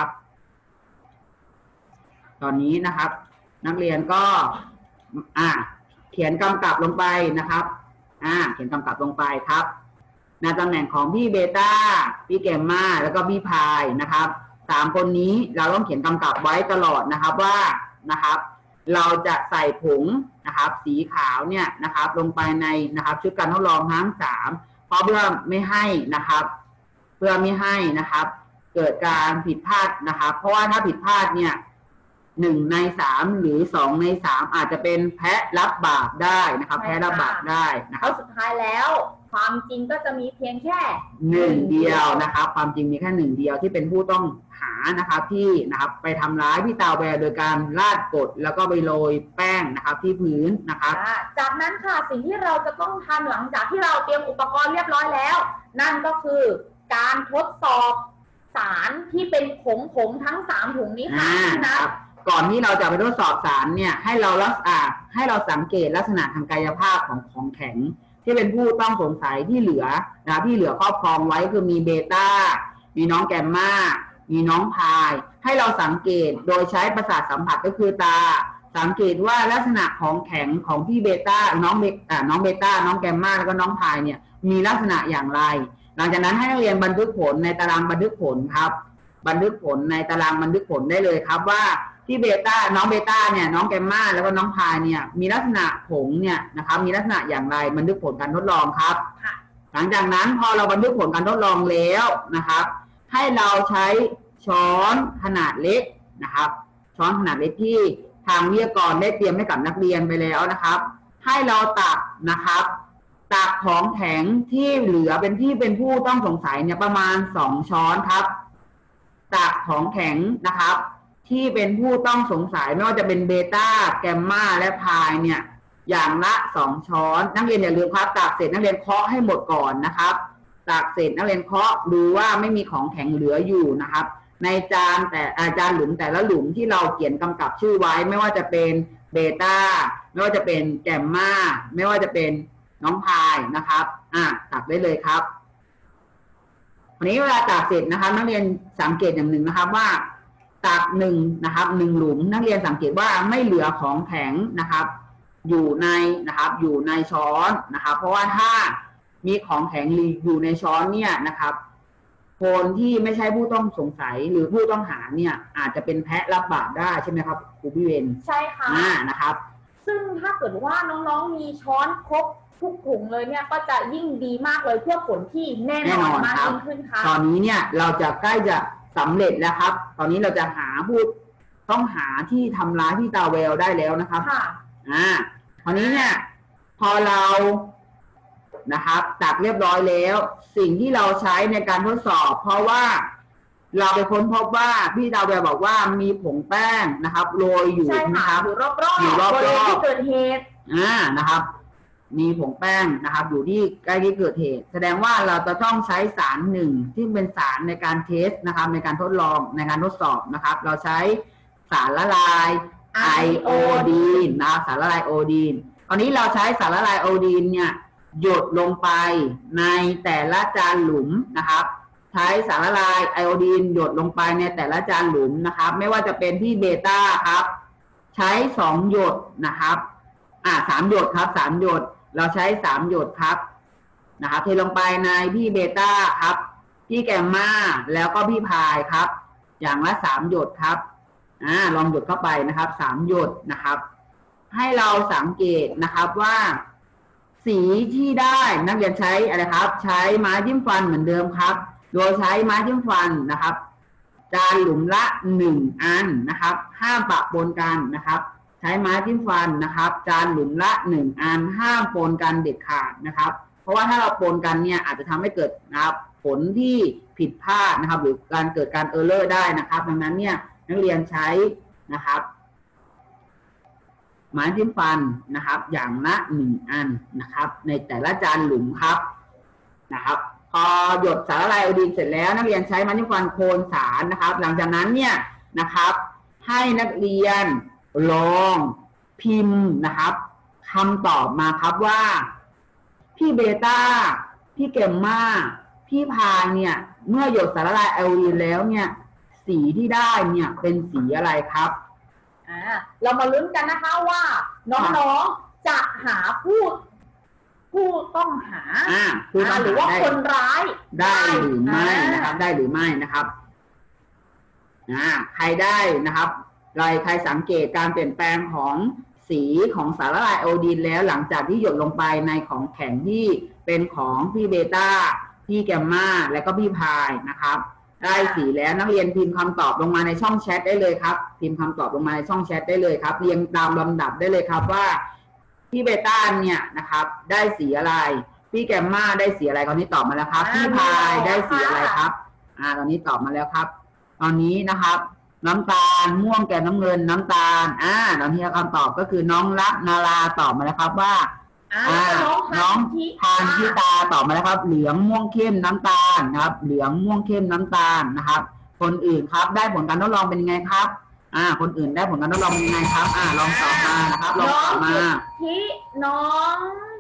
ตอนนี้นะครับนักเรียนก็อ่าเขียนกำกับลงไปนะครับอ่าเขียนกำกับลงไปครับในตำแหน่งของพี่เบต้าพี่แกมมาแล้วก็พี่พายนะครับสามคนนี้เราต้องเขียนกำกับไว้ตลอดนะครับว่านะครับเราจะใส่ผงนะครับสีขาวเนี่ยนะครับลงไปในนะครับชุดการทดลองทั้งสามเพราะเพื่อไม่ให้นะครับเพื่อไม่ให้นะครับเกิดการผิดพลาดนะครับเพราะว่าถ้าผิดพลาดเนี่ยหนึ่งในสามหรือสองในสามอาจจะเป็นแพะรับบาปได้นะครับแพะรับบาปได้นะครับสุดท้ายแล้วความจริงก็จะมีเพียงแค่หนึ่งเดียวนะครับความจริงมีแค่หนึ่งเดียวที่เป็นผู้ต้องหานะครับที่นะครับไปทำร้ายพี่ตาแววโดยการราดกรดแล้วก็ไปโรยแป้งนะครับที่พื้นนะครับจากนั้นค่ะสิ่งที่เราจะต้องทำหลังจากที่เราเตรียมอุปกรณ์เรียบร้อยแล้วนั่นก็คือการทดสอบสารที่เป็นผงผงทั้งสามถุงนี้ค่ะนะก่อนที่เราจะไปทดสอบสารเนี่ยให้เราลักษณะให้เราสังเกตลักษณะทางกายภาพของของแข็งที่เป็นผู้ต้องสงสัยที่เหลือนะที่เหลือครอบครองไว้คือมีเบต้ามีน้องแกมมามีน้องพายให้เราสังเกตโดยใช้ประสาทสัมผัสก็คือตาสังเกตว่าลักษณะของแข็งของพี่เบต้าน้องเบต้าน้องเบต้าน้องแกมมาแล้วก็น้องพายเนี่ยมีลักษณะอย่างไรหลังจากนั้นให้นักเรียนบันทึกผลในตารางบันทึกผลครับบันทึกผลในตารางบันทึกผลได้เลยครับว่าที่เบต้าน้องเบต้าเนี่ยน้องแกมมาแล้วก็น้องพายเนี่ยมีลักษณะผงเนี่ยนะครับมีลักษณะอย่างไรบันทึกผลการทดลองครับหลังจากนั้นพอเราบันทึกผลการทดลองแล้วนะครับให้เราใช้ช้อนขนาดเล็กนะครับช้อนขนาดเล็กที่ทางวิทยากรได้เตรียมให้กับนักเรียนไปแล้วนะครับให้เราตักนะครับตักของแข็งที่เหลือเป็นที่เป็นผู้ต้องสงสัยเนี่ยประมาณสองช้อนครับตักของแข็งนะครับที่เป็นผู้ต้องสงสัยไม่ว่าจะเป็นเบต้าแกมมาและพายเนี่ยอย่างละสองช้อนนักเรียนอย่าลืมครับตักเสร็จนักเรียนเคาะให้หมดก่อนนะครับตักเสร็จนักเรียนเคาะดูว่าไม่มีของแข็งเหลืออยู่นะครับในจานแต่อาจารย์หลุมแต่ละหลุมที่เราเขียนกำกับชื่อไว้ไม่ว่าจะเป็นเบต้าไม่ว่าจะเป็นแกมมาไม่ว่าจะเป็นน้องพายนะครับอ่ะตักได้เลยครับวันนี้เวลาตักเสร็จนะครับนักเรียนสังเกตอย่างหนึ่งนะครับว่าตักหนึ่งนะครับหนึ่งหลุมนักเรียนสังเกตว่าไม่เหลือของแข็งนะครับอยู่ในนะครับอยู่ในช้อนนะครับเพราะว่าถ้ามีของแข็งอยู่ในช้อนเนี่ยนะครับคนที่ไม่ใช่ผู้ต้องสงสัยหรือผู้ต้องหาเนี่ยอาจจะเป็นแพะรับบาปได้ใช่ไหมครับครูพี่เวนใช่ค่ะนะครับซึ่งถ้าเกิดว่าน้องๆมีช้อนครบทุกถุงเลยเนี่ยก็จะยิ่งดีมากเลยเพื่อผลที่แน่นอนมากยิ่งขึ้นค่ะตอนนี้เนี่ยเราจะใกล้จะสำเร็จแล้วครับตอนนี้เราจะหาผู้ต้องหาที่ทำร้ายพี่ตาแววได้แล้วนะครับค่ะอ่าตอนนี้เนี่ยพอเรานะครับตักเรียบร้อยแล้วสิ่งที่เราใช้ในการทดสอบเพราะว่าเราไปค้นพบว่าพี่ตาแววบอกว่ามีผงแป้งนะครับโรยอยู่นะครับอยู่รอบๆอยู่รอบๆที่เกิดเหตุอ่านะครับมีผงแป้งนะครับอยู่ที่ใกล้ที่เกิดเหตุแสดงว่าเราจะต้องใช้สารหนึ่งที่เป็นสารในการเทสนะครับในการทดลองในการทดสอบนะครับเราใช้สารละลายไอโอดีนนะครับสารละลายโอดีนตอนนี้เราใช้สารละลายไอโอดีนเนี่ยหยดลงไปในแต่ละจานหลุมนะครับใช้สารละลายไอโอดีนหยดลงไปในแต่ละจานหลุมนะครับไม่ว่าจะเป็นที่เบต้าครับใช้สองหยดนะครับอ่าสามหยดครับสามหยดเราใช้สามหยดครับนะครับเทลงไปในพี่เบต้าครับพี่แกมมาแล้วก็พี่พายครับอย่างละสามหยดครับอ่าลองหยดเข้าไปนะครับสามหยดนะครับให้เราสังเกตนะครับว่าสีที่ได้นักเรียนใช้อะไรครับใช้ไม้จิ้มฟันเหมือนเดิมครับโดยใช้ไม้จิ้มฟันนะครับจานหลุมละหนึ่งอันนะครับห้ามปะปนกันนะครับใช้ไม้จิ้มฟันนะครับจานหลุมละหนึ่งอันห้ามปนกันเด็ดขาดนะครับเพราะว่าถ้าเราปนกันเนี่ยอาจจะทำให้เกิดนะครับผลที่ผิดพลาดนะครับหรือการเกิดการเออร์เลอร์ได้นะครับดังนั้นเนี่ยนักเรียนใช้นะครับไม้จิ้มฟันนะครับอย่างละหนึ่งอันนะครับในแต่ละจานหลุมครับนะครับพอหยดสารละลายไอโอดีนเสร็จแล้วนักเรียนใช้ไม้จิ้มฟันโคนสารนะครับหลังจากนั้นเนี่ยนะครับให้นักเรียนลองพิมพ์นะครับคำตอบมาครับว่าพี่เบต้าพี่เกมมาพี่พายเนี่ยเมื่อหยดสารละลายไอโอดีนแล้วเนี่ยสีที่ได้เนี่ยเป็นสีอะไรครับอ่าเรามาลุ้นกันนะคะว่าน้องๆจะหาผู้ผู้ต้องหาอ่าผู้ต้องหาหรือว่าคนร้ายได้หรือไม่นะครับได้หรือไม่นะครับอ่าใครได้นะครับใครใครสังเกตการเปลี่ยนแปลงของสีของสารละลายไอโอดีนแล้วหลังจากที่หยดลงไปในของแข็งที่เป็นของพี่เบต้าพี่แกมมาและก็พี่พายนะครับได้สีแล้วนักเรียนพิมพ์คำตอบลงมาในช่องแชทได้เลยครับพิมพ์คำตอบลงมาในช่องแชทได้เลยครับเรียงตามลำดับได้เลยครับว่าพี่เบต้าเนี่ยนะครับได้สีอะไรพี่แกมมาได้สีอะไรตอนนี้ตอบมาแล้วครับพี่พายได้สีอะไรครับอ่าตอนนี้ตอบมาแล้วครับตอนนี้นะครับน้ำตาลม่วงแก่น้ำเงินน้ำตาลอ่าตอนนี้คำตอบก็คือน้องรักนาราตอบมาแล้วครับว่าอ่าน้องทานที่ตาตอบมาแล้วครับเหลืองม่วงเข้มน้ำตาลนะครับเหลืองม่วงเข้มน้ำตาลนะครับคนอื่นครับได้ผลการทดลองเป็นยังไงครับอ่าคนอื่นได้ผลการทดลองเป็นยังไงครับอ่าลองตอบมานะครับลองตอบมาที่น้อง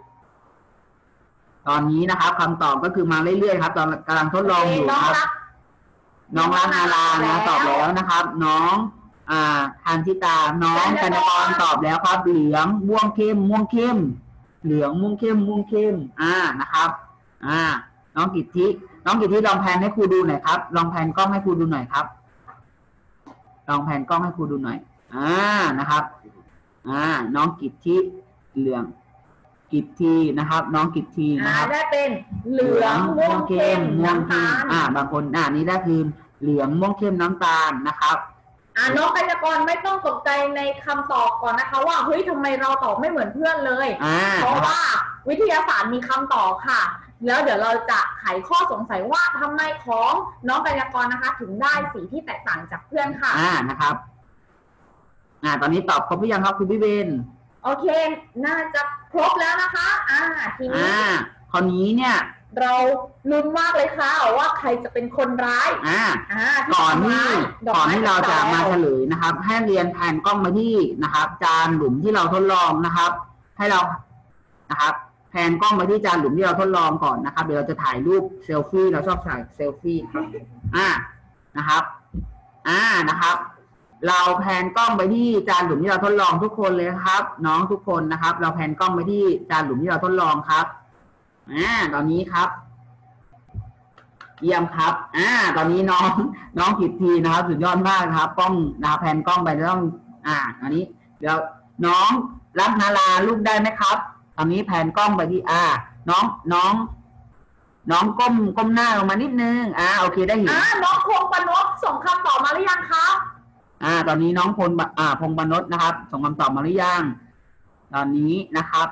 ตอนนี้นะครับคำตอบก็คือมาเรื่อยๆครับตอนกำลังทดลองอยู่ครับน้องรักนารานะตอบแล้วนะครับน้องอ่าทานทิตาน้องกันกรตอบแล้วครับเหลืองม่วงเข้มม่วงเข้มเหลืองม่วงเข้มม่วงเข้มอ่านะครับอ่าน้องกิตติน้องกิตติลองแพนให้ครูดูหน่อยครับลองแพนกล้องให้ครูดูหน่อยครับลองแพนกล้องให้ครูดูหน่อยอ่านะครับอ่าน้องกิตติเหลืองกิตตินะครับน้องกิตตินะครับได้เป็นเหลืองม่วงเข้มม่วงเข้มอ่าบางคนอ่านี้ได้คือเหลืองม่วงเข้มน้ำตาลนะครับอ่าน้องกัญญากรไม่ต้องตกใจในคำตอบก่อนนะคะว่าเฮ้ยทำไมเราตอบไม่เหมือนเพื่อนเลยเพราะว่าวิทยาศาสตร์มีคำตอบค่ะแล้วเดี๋ยวเราจะไขข้อสงสัยว่าทำไมของน้องกัญญากรนะคะถึงได้สีที่แตกต่างจากเพื่อนค่ะอ่านะครับอ่าตอนนี้ตอบครบหรือยังครับคุณพี่เบนโอเคน่าจะครบแล้วนะคะอ่าทีนี้อ่าคราวนี้เนี่ยเราลุ้นมากเลยค่ะว่าใครจะเป็นคนร้ายอ่าก่อนที่ก่อนที่เราจะมาเฉลยนะครับให้เรียนแผนกล้องมาที่นะครับจานหลุมที่เราทดลองนะครับให้เรานะครับแผนกล้องมาที่จานหลุมที่เราทดลองก่อนนะครับเดี๋ยวเราจะถ่ายรูปเซลฟี่เราชอบถ่ายเซลฟี่ครับอ่านะครับอ่านะครับเราแพนกล้องไปที่จานหลุมที่เราทดลองทุกคนเลยครับน้องทุกคนนะครับเราแพนกล้องไปที่จานหลุมที่เราทดลองครับอ่าตอนนี้ครับเยี่ยมครับอ่าตอนนี้น้องน้องกิตตินะครับสุดยอดมากครับกล้องนะครับแพนกล้องไปต้องอ่าตอนนี้เดี๋ยวน้องรักนาราลูกได้ไหมครับตอนนี้แพนกล้องไปที่อ่าน้องน้องน้องก้มก้มหน้าลงมานิดนึงอ่าโอเคได้เห็นอ่าน้องพงปนพส่งคำตอบมาหรือยังครับอ่าตอนนี้น้องพลอ่าพงปนพนะครับส่งคำตอบมาหรือยังตอนนี้นะครับ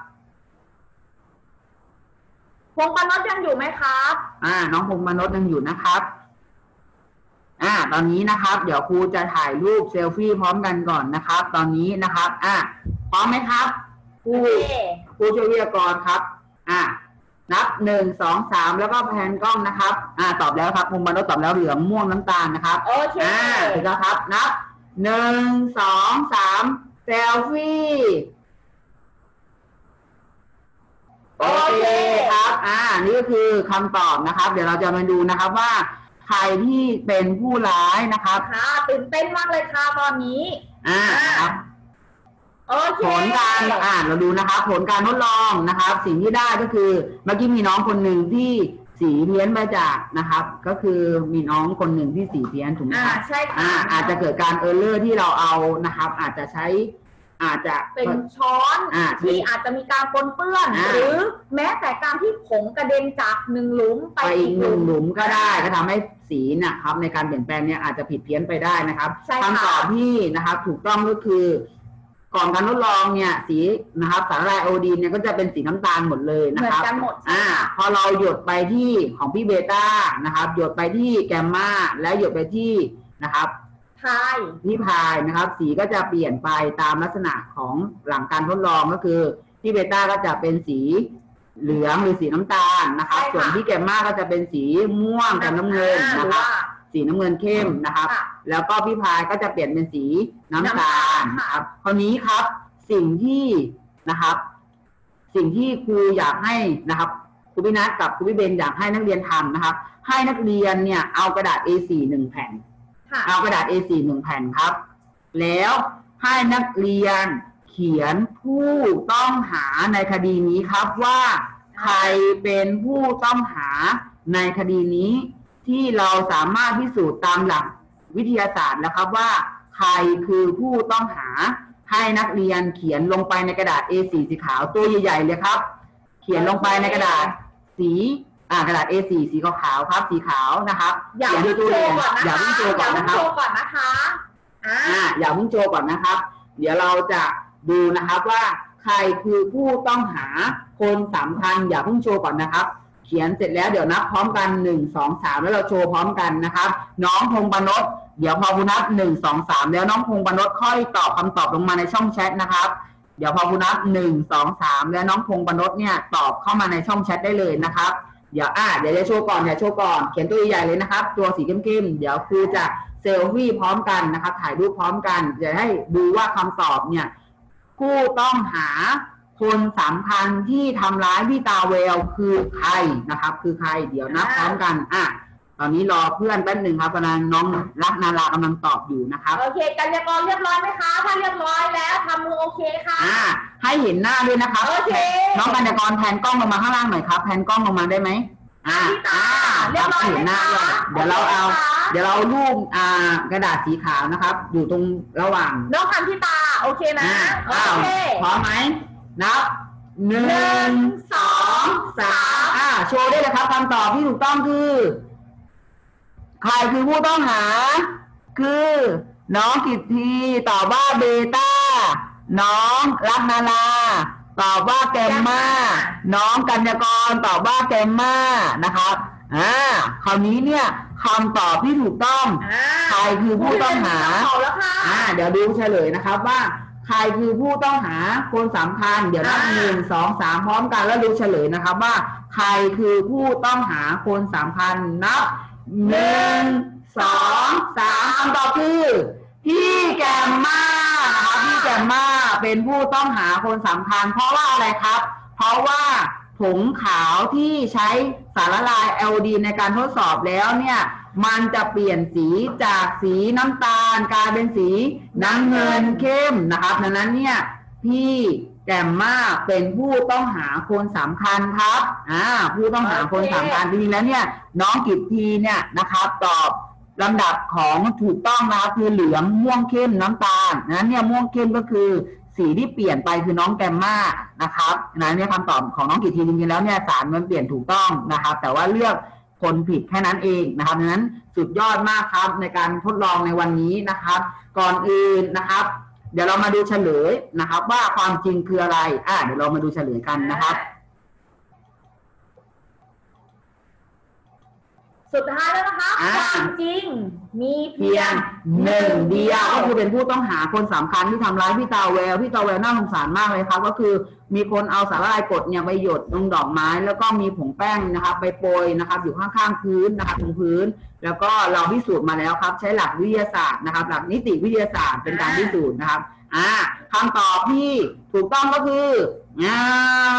พงปนพยังอยู่ไหมครับอ่าน้องพงปนพยังอยู่นะครับอ่าตอนนี้นะครับเดี๋ยวครูจะถ่ายรูปเซลฟี่พร้อมกันก่อนนะครับตอนนี้นะครับอ่าพร้อมไหมครับครูครูช่วยวิทยากรครับอ่านับหนึ่งสองสามแล้วก็แพนกล้องนะครับอ่าตอบแล้วครับพงปนพตอบแล้วเหลืองม่วงน้ำตาลนะครับโอเคอ่าถูกแล้วครับนับหนึ่งสองสามเซลฟี่โอเคครับอ่านี่ก็คือคำตอบนะครับเดี๋ยวเราจะมาดูนะครับว่าใครที่เป็นผู้ร้ายนะครับค่ะตื่นเต้นมากเลยค่ะตอนนี้อ่าครับโอเคผลการอ่านเราดูนะครับผลการทดลองนะครับ สิ่งที่ได้ก็คือเมื่อกี้มีน้องคนหนึ่งที่สีเพี้ยนมาจากนะครับ ก็คือมีน้องคนหนึ่งที่สีเพี้ยนถูกไหมครับใช่ค่ะอ่าอาจจะเกิดการเออร์เลอร์ที่เราเอานะครับ อาจจะใช้อาจจะเป็นช้อนอที่อาจจะมีการปนเปื้อนหรือแม้แต่การที่ผงกระเด็นจากหนึ่งหลุมไปอีกหนึ่งหลุมก็ได้ก็ทำให้สีนะครับในการเปลี่ยนแปลงเนี่ยอาจจะผิดเพี้ยนไปได้นะครับคำตอบที่นะครับถูกต้องก็คือก่อนการทดลองเนี่ยสีนะครับสารละลายไอโอดีนเนี่ยก็จะเป็นสีน้ำตาลหมดเลยนะครับเหมือนกันหมดอ่าพอเราหยดไปที่ของพี่เบต้านะครับหยดไปที่แกมมาแล้วหยดไปที่นะครับพายที่พายนะครับสีก็จะเปลี่ยนไปตามลักษณะของหลังการทดลองก็คือที่เบต้าก็จะเป็นสีเหลืองหรือสีน้ำตาลนะครับส่วนที่แกมมาก็จะเป็นสีม่วงกับน้ำเงินนะครับสีน้ำเงินเข้มนะครับแล้วก็พี่พายก็จะเปลี่ยนเป็นสีน้ำตาลนะครับคราวนี้ครับสิ่งที่นะครับ สิ่งที่ครูอยากให้นะครับครูพินัทกับครูพิเบนอยากให้นักเรียนทำนะครับให้นักเรียนเนี่ยเอากระดาษ เอ โฟร์ หนึ่งแผ่นเอากระดาษ เอ โฟร์ หนึ่งแผ่นครับแล้วให้นักเรียนเขียนผู้ต้องหาในคดีนี้ครับว่าใครเป็นผู้ต้องหาในคดีนี้ที่เราสามารถพิสูจน์ตามหลักวิทยาศาสตร์แล้วครับว่าใครคือผู้ต้องหาให้นักเรียนเขียนลงไปในกระดาษ เอ โฟร์ สีขาวตัวใหญ่ๆเลยครับเขียนลงไปในกระดาษสีอ่ากระดาษ เอ โฟร์ สีขาวๆครับสีขาวนะครับอย่าเพิ่งโชว์ก่อนนะคะอย่าเพิ่งโชว์ก่อนนะครับอ่าอย่าเพิ่งโชว์ก่อนนะครับเดี๋ยวเราจะดูนะครับว่าใครคือผู้ต้องหาคนสำคัญอย่าเพิ่งโชว์ก่อนนะครับเขียนเสร็จแล้วเดี๋ยวนับพร้อมกันหนึ่งสองสามแล้วเราโชว์พร้อมกันนะครับน้องพงปนดเดี๋ยวพอคุณนับหนึ่งสองสามแล้วน้องพงปนดค่อยตอบคำตอบลงมาในช่องแชทนะครับเดี๋ยวพอคุณนับหนึ่งสองสามแล้วน้องพงปนดเนี่ยตอบเข้ามาในช่องแชทได้เลยนะครับเดี๋ยวอ่าเดี๋ยวจะโชว์ก่อนเดี๋ยวโชว์ก่อนเขียนตัวใหญ่เลยนะครับตัวสีเข้มๆเดี๋ยวครูจะเซลฟี่พร้อมกันนะครับถ่ายรูปพร้อมกันจะให้ดูว่าคำตอบเนี่ยผู้ต้องหาคนสำคัญที่ทำร้ายพี่ตาเวลคือใครนะครับคือใครเดี๋ยวนับพร้อมกันอ่ะตอนนี้รอเพื่อนแป๊บหนึ่งครับกำลังน้องรักนารากำลังตอบอยู่นะครับโอเคกันยากรเรียบร้อยไหมคะถ้าเรียบร้อยแล้วทำมือโอเคค่ะอ่าให้เห็นหน้าด้วยนะครับโอเคน้องกันยากรแพนกล้องลงมาข้างล่างหน่อยครับแพนกล้องลงมาได้ไหมอ่าอ่าเรียบร้อยเห็นหน้าด้วยเดี๋ยวเราเอาเดี๋ยวเรารูปอ่ากระดาษสีขาวนะครับอยู่ตรงระหว่างน้องคันที่ตาโอเคนะโอเคพร้อมไหมนับหนึ่งสองสามอ่าโชว์ได้เลยครับคำตอบที่ถูกต้องคือใครคือผู้ต้องหาคือน้องกิตทีตอบว่าเบต้าน้องรักนาราตอบว่าแกมมาน้องกัญญากรตอบว่าแกมมานะครับอ่าคราวนี้เนี่ยคำตอบที่ถูกต้องใครคือผู้ต้องหาอ่าเดี๋ยวดูเฉลยนะครับว่าใครคือผู้ต้องหาคนสำคัญเดี๋ยวนับหนึ่งสองสามพร้อมกันแล้วดูเฉลยนะครับว่าใครคือผู้ต้องหาคนสำคัญนับหนึ่งสองสามคำตอบคือพี่แกมมานะครับพี่แกมมาเป็นผู้ต้องหาคนสำคัญเพราะว่าอะไรครับเพราะว่าผงขาวที่ใช้สารละลายไอโอดีนในการทดสอบแล้วเนี่ยมันจะเปลี่ยนสีจากสีน้ำตาลกลายเป็นสีน้ำเงินเข้มนะครับดังนั้นเนี่ยพี่แกมมาเป็นผู้ต้องหาคนสำคัญครับอ่าผู้ต้องหาคนสำคัญจริงๆแล้วเนี่ยน้องกิตทีเนี่ยนะครับตอบลำดับของถูกต้องนะครับคือเหลืองม่วงเข้มน้ำตาลนั้นเนี่ยม่วงเข้มก็คือสีที่เปลี่ยนไปคือน้องแกมมานะครับนั้นเนี่ยคำตอบของน้องกิตทีจริงๆแล้วเนี่ยสารมันเปลี่ยนถูกต้องนะครับแต่ว่าเลือกคนผิดแค่นั้นเองนะครับดังนั้นสุดยอดมากครับในการทดลองในวันนี้นะครับก่อนอื่นนะครับเดี๋ยวเรามาดูเฉลยนะครับว่าความจริงคืออะไรอ่าเดี๋ยวเรามาดูเฉลยกันนะครับสุดท้ายแล้วนะคะความจริงมีเพียงหนึ่งเดียวก็คือเป็นผู้ต้องหาคนสำคัญที่ทำร้ายพี่ตาแววพี่ตาแววน่าสงสารมากเลยครับก็คือมีคนเอาสารละลายกรดเนี่ยไปหยดลงดอกไม้แล้วก็มีผงแป้งนะครับไปโปรยนะครับอยู่ข้างๆพื้นนะครับตรงพื้นแล้วก็เราพิสูจน์มาแล้วครับใช้หลักวิทยาศาสตร์นะครับหลักนิติวิทยาศาสตร์เป็นการพิสูจน์นะครับอ่าคำตอบที่ถูกต้องก็คืออ้าว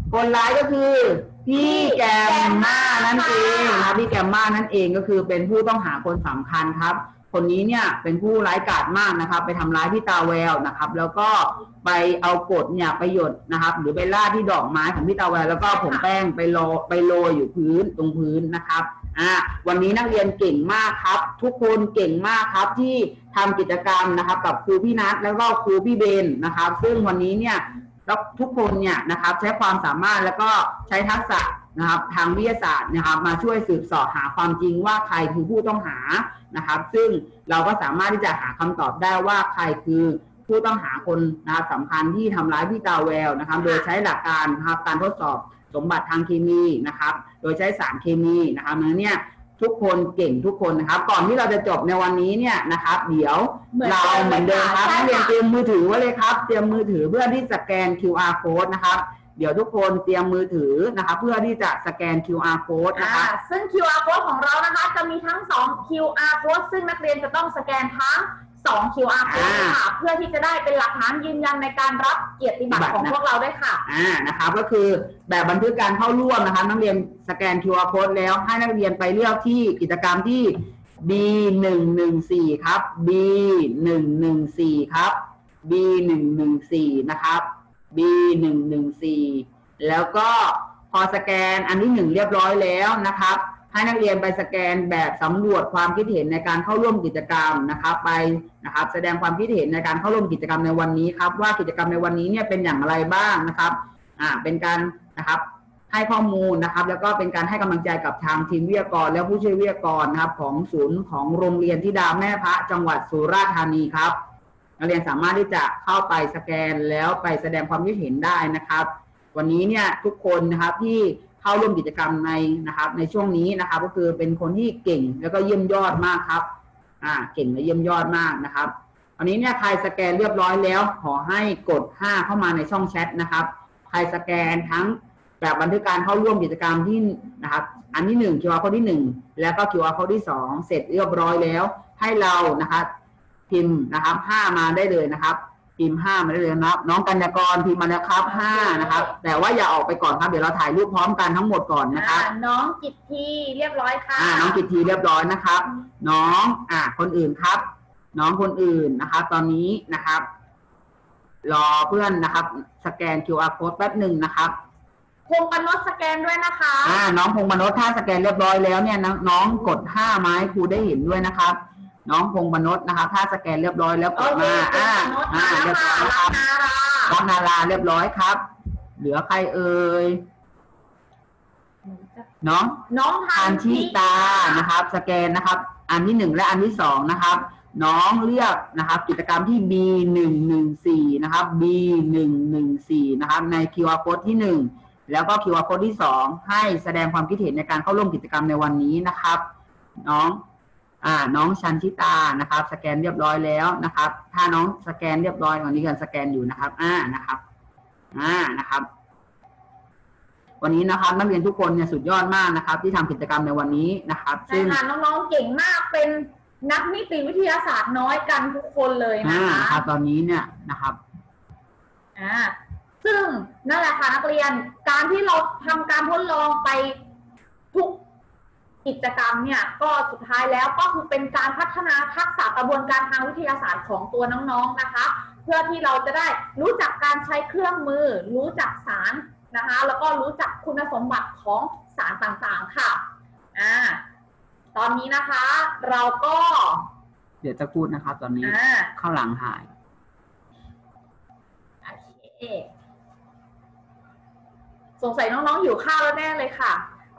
คนร้ายก็คือพี่แกมมานั่นเองนะครับพี่แกมมานั่นเองก็คือเป็นผู้ต้องหาคนสำคัญครับคนนี้เนี่ยเป็นผู้ร้ายกาจมากนะครับไปทำร้ายพี่ตาแววนะครับแล้วก็ไปเอากรดเนี่ยไปหยดนะครับหรือไปลาดที่ดอกไม้ของพี่ตาแววแล้วก็ผงแป้งไปโรยไปโรยอยู่พื้นตรงพื้นนะครับอ่าวันนี้นักเรียนเก่งมากครับทุกคนเก่งมากครับที่ทำกิจกรรมนะครับกับครูพี่นัทแล้วก็ครูพี่เบนนะครับซึ่งวันนี้เนี่ยแล้วทุกคนเนี่ยนะครับใช้ความสามารถแล้วก็ใช้ทักษะนะครับทางวิทยาศาสตร์นะครับมาช่วยสืบเสาะหาความจริงว่าใครคือผู้ต้องหานะครับซึ่งเราก็สามารถที่จะหาคำตอบได้ว่าใครคือผู้ต้องหาคนนะครับสำคัญที่ทำร้ายพี่ตาแววนะครับโดยใช้หลักการนะครับการทดสอบสมบัติทางเคมีนะครับโดยใช้สารเคมีนะครับนั้นเนี่ยทุกคนเก่งทุกคนนะครับก่อนที่เราจะจบในวันนี้เนี่ยนะครับเดี๋ยวเราเหมือนเดิมครับนักเรียนเตรียมมือถือไว้เลยครับเตรียมมือถือเพื่อที่สแกน คิว อาร์ code นะครับเดี๋ยวทุกคนเตรียมมือถือนะครับเพื่อที่จะสแกน คิว อาร์ code นะครับซึ่ง คิว อาร์ code ของเรานะคะจะมีทั้งสอง คิว อาร์ code ซึ่งนักเรียนจะต้องสแกนทั้งสอง คิว อาร์ code ค่ะเพื่อที่จะได้เป็นหลักฐานยืนยันในการรับเกียรติบัตรของพวกเราด้วยค่ะอ่านะครับก็คือแบบบันทึกการเข้าร่วมนะครับนักเรียนสแกน คิว อาร์ code แล้วให้นักเรียนไปเลือกที่กิจกรรมที่ บี หนึ่ง หนึ่ง สี่ ครับ บี หนึ่ง หนึ่ง สี่ ครับ บี หนึ่ง หนึ่ง สี่ นะครับ บี หนึ่ง หนึ่ง สี่ แล้วก็พอสแกนอันที่หนึ่งเรียบร้อยแล้วนะครับให้นักเรียนไปสแกนแบบสำรวจความคิดเห็นในการเข้าร่วมกิจกรรมนะครับไปนะครับแสดงความคิดเห็นในการเข้าร่วมกิจกรรมในวันนี้ครับว่ากิจกรรมในวันนี้เนี่ยเป็นอย่างไรบ้างนะครับอ่าเป็นการนะครับให้ข้อมูลนะครับแล้วก็เป็นการให้กำลังใจกับทางทีมวิทยากรและผู้ช่วยวิทยากรนะครับของศูนย์ของโรงเรียนธิดาแม่พระจังหวัดสุราษฎร์ธานีครับนักเรียนสามารถที่จะเข้าไปสแกนแล้วไปแสดงความคิดเห็นได้นะครับวันนี้เนี่ยทุกคนนะครับที่เข้าร่วมกิจกรรมในนะครับในช่วงนี้นะครับก็คือเป็นคนที่เก่งแล้วก็เยี่ยมยอดมากครับอ่าเก่งและเยี่ยมยอดมากนะครับวันนี้เนี่ยใครสแกนเรียบร้อยแล้วขอให้กดห้าเข้ามาในช่องแชทนะครับใครสแกนทั้งแบบบันทึกการเข้าร่วมกิจกรรมที่นะครับอันที่หนึ่ง คิว อาร์ code ที่หนึ่งแล้วก็ คิว อาร์ code ที่สองเสร็จเรียบร้อยแล้วให้เรานะครับพิมพ์นะครับห้ามาได้เลยนะครับพิมพ์ห้ามาได้เลยนะครับน้องกัญญากรพิมพ์มาแล้วครับห้านะครับแต่ว่าอย่าออกไปก่อนครับเดี๋ยวเราถ่ายรูปพร้อมกันทั้งหมดก่อนนะครับน้องกิตทีเรียบร้อยค่ะอ่าน้องกิตทีเรียบร้อยนะครับน้องอ่าคนอื่นครับน้องคนอื่นนะครับตอนนี้นะครับรอเพื่อนนะครับสแกน คิว อาร์ code แป๊บหนึ่งนะครับพงปนดสแกนด้วยนะคะอ่าน้องพงปนดถ้าสแกนเรียบร้อยแล้วเนี่ยน้องกดห้าไม้ครูได้เห็นด้วยนะครับน้องพงปนดนะครับถ้าสแกนเรียบร้อยแล้วกดมาอ่าอ่าเรียบร้อยครับรักนาราเรียบร้อยครับเหลือใครเอ่ยน้องน้องทานชิตานะครับสแกนนะครับอันที่หนึ่งและอันที่สองนะครับน้องเลือกนะครับกิจกรรมที่ บี หนึ่ง หนึ่ง สี่ นะครับ บี หนึ่ง หนึ่ง สี่ นะครับใน คิว อาร์ code ที่หนึ่งแล้วก็ คิว อาร์ code ที่สองให้แสดงความคิดเห็นในการเข้าร่วมกิจกรรมในวันนี้นะครับน้องอ่าน้องชันชิตานะครับสแกนเรียบร้อยแล้วนะครับถ้าน้องสแกนเรียบร้อยตอนนี้กันสแกนอยู่นะครับอ่านะครับอ่านะครับวันนี้นะครับนักเรียนทุกคนเนี่ยสุดยอดมากนะครับที่ทำกิจกรรมในวันนี้นะครับซึ่งน้องๆเก่งมากเป็นนักนิติวิทยาศาสตร์น้อยกันทุกคนเลยนะคะครับตอนนี้เนี่ยนะครับอ่าซึ่งนั่นแหละค่ะนักเรียนการที่เราทำการทดลองไปทุกกิจกรรมเนี่ยก็สุดท้ายแล้วก็คือเป็นการพัฒนาทักษะกระบวนการทางวิทยาศาสตร์ของตัวน้องๆนะคะเพื่อที่เราจะได้รู้จักการใช้เครื่องมือรู้จักสารนะคะแล้วก็รู้จักคุณสมบัติของสารต่างๆค่ะอ่าตอนนี้นะคะเราก็เดี๋ยวจะพูดนะครับตอนนี้ข้างหลังหายโอเคสงสัยน้องๆอยู่ข้าวแล้วแน่เลยค่ะ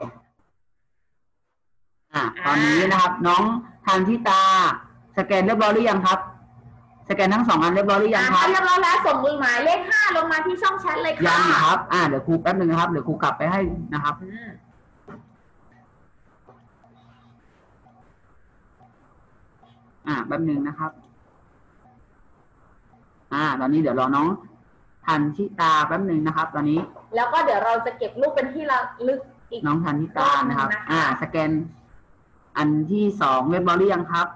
อ่าตอนนี้นะครับน้องทานทิตาสแกนเรียบร้อยหรือยังครับสแกนทั้งสองอันเรียบร้อยหรือยังครับเรียบร้อยแล้วส่งมือหมายเลขห้าลงมาที่ช่องแชทเลยค่ะยังครับอ่าเดี๋ยวครูแป๊บนึงนะครับเดี๋ยวครูกลับไปให้นะครับอ่าแป๊บนึงนะครับอ่าตอนนี้เดี๋ยวรอน้องทันทิตาแป๊บนึงนะครับตอนนี้แล้วก็เดี๋ยวเราจะเก็บรูปเป็นที่ระลึกอีกน้องทันทิตานะครับอ่าสแกนอันที่สองเรียบร้อยหรือยังครับ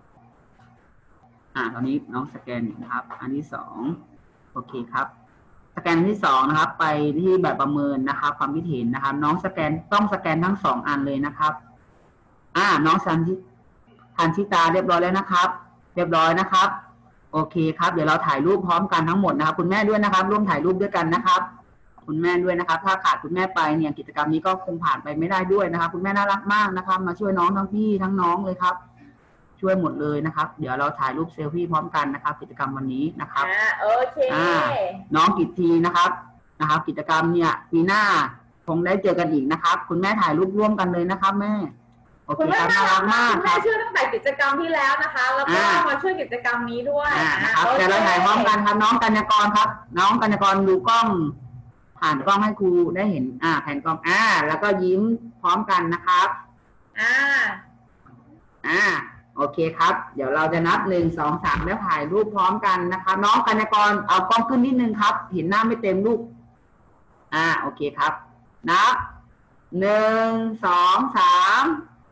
อ่าตอนนี้น้องสแกนอยู่นะครับอันที่สองโอเคครับสแกนที่สองนะครับ ไปที่แบบประเมินนะครับ ความคิดเห็นนะครับ น้องสแกนต้องสแกนทั้งสองอันเลยนะครับ อ่า น้องสันทิทันชิตาเรียบร้อยแล้วนะครับ เรียบร้อยนะครับ โอเคครับเดี๋ยวเราถ่ายรูปพร้อมกันทั้งหมดนะครับคุณแม่ด้วยนะครับ ร่วมถ่ายรูปด้วยกันนะครับ คุณแม่ด้วยนะครับ ถ้าขาดคุณแม่ไปเนี่ยกิจกรรมนี้ก็คงผ่านไปไม่ได้ด้วยนะครับ คุณแม่น่ารักมากนะครับ มาช่วยน้องทั้งพี่ทั้งน้องเลยครับ ช่วยหมดเลยนะครับ เดี๋ยวเราถ่ายรูปเซลฟี่พร้อมกันนะครับ กิจกรรมวันนี้นะครับอ่าโอเคอ่า น้องกิตทีนะครับนะครับ กิจกรรมเนี่ยปีหน้าคงได้เจอกันอีกนะครับ คุณแม่ถ่ายรูปร่วมกันเลยนะครับ แม่โอเคคุณแม่ครับน่ารักมากคุณคแม่รับช่วยตั้งแต่กิจกรรมที่แล้วนะคะ แล้วก็อ่ามมาช่วยกิจกรรมนี้ด้วยอ่านะครับโอคเดี๋ยวเราถ่ายพร้อมกันครับ น้องกัญญากรครับ น้องกัญญากรดูกล้อง ผ่านกล้องให้ครูได้เห็น อ่า แผ่นกล้องอ่า แล้วก็ยิ้มพร้อมกันนะครับอ่าอ่า โอเคครับ เดี๋ยวเราจะนับหนึ่งสองสามแล้วถ่ายรูปพร้อมกันนะคะน้องกัญญากรเอากล้องขึ้นนิดนึงครับ เห็นหน้าไม่เต็มลูก อ่า โอเคครับ นับหนึ่งสองสาม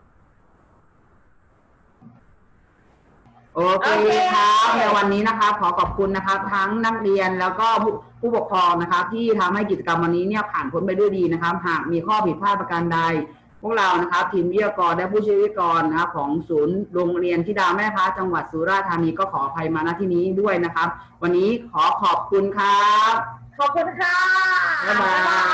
โอเคครับในวันนี้นะครับขอขอบคุณนะครับ ทั้งนักเรียนแล้วก็ผู้ผู้ปกครองนะครับ ที่ทำให้กิจกรรมวันนี้เนี่ยผ่านพ้นไปด้วยดีนะครับ หากมีข้อผิดพลาดประการใด พวกเรานะครับ ทีมวิทยากรและผู้ช่วยวิทยากรนะครับ ของศูนย์โรงเรียนธิดาแม่พระจังหวัดสุราษฎร์ธานีก็ขออภัยมาณที่นี้ด้วยนะครับ วันนี้ขอขอบคุณครับขอบคุณค่ะบ๊ายบาย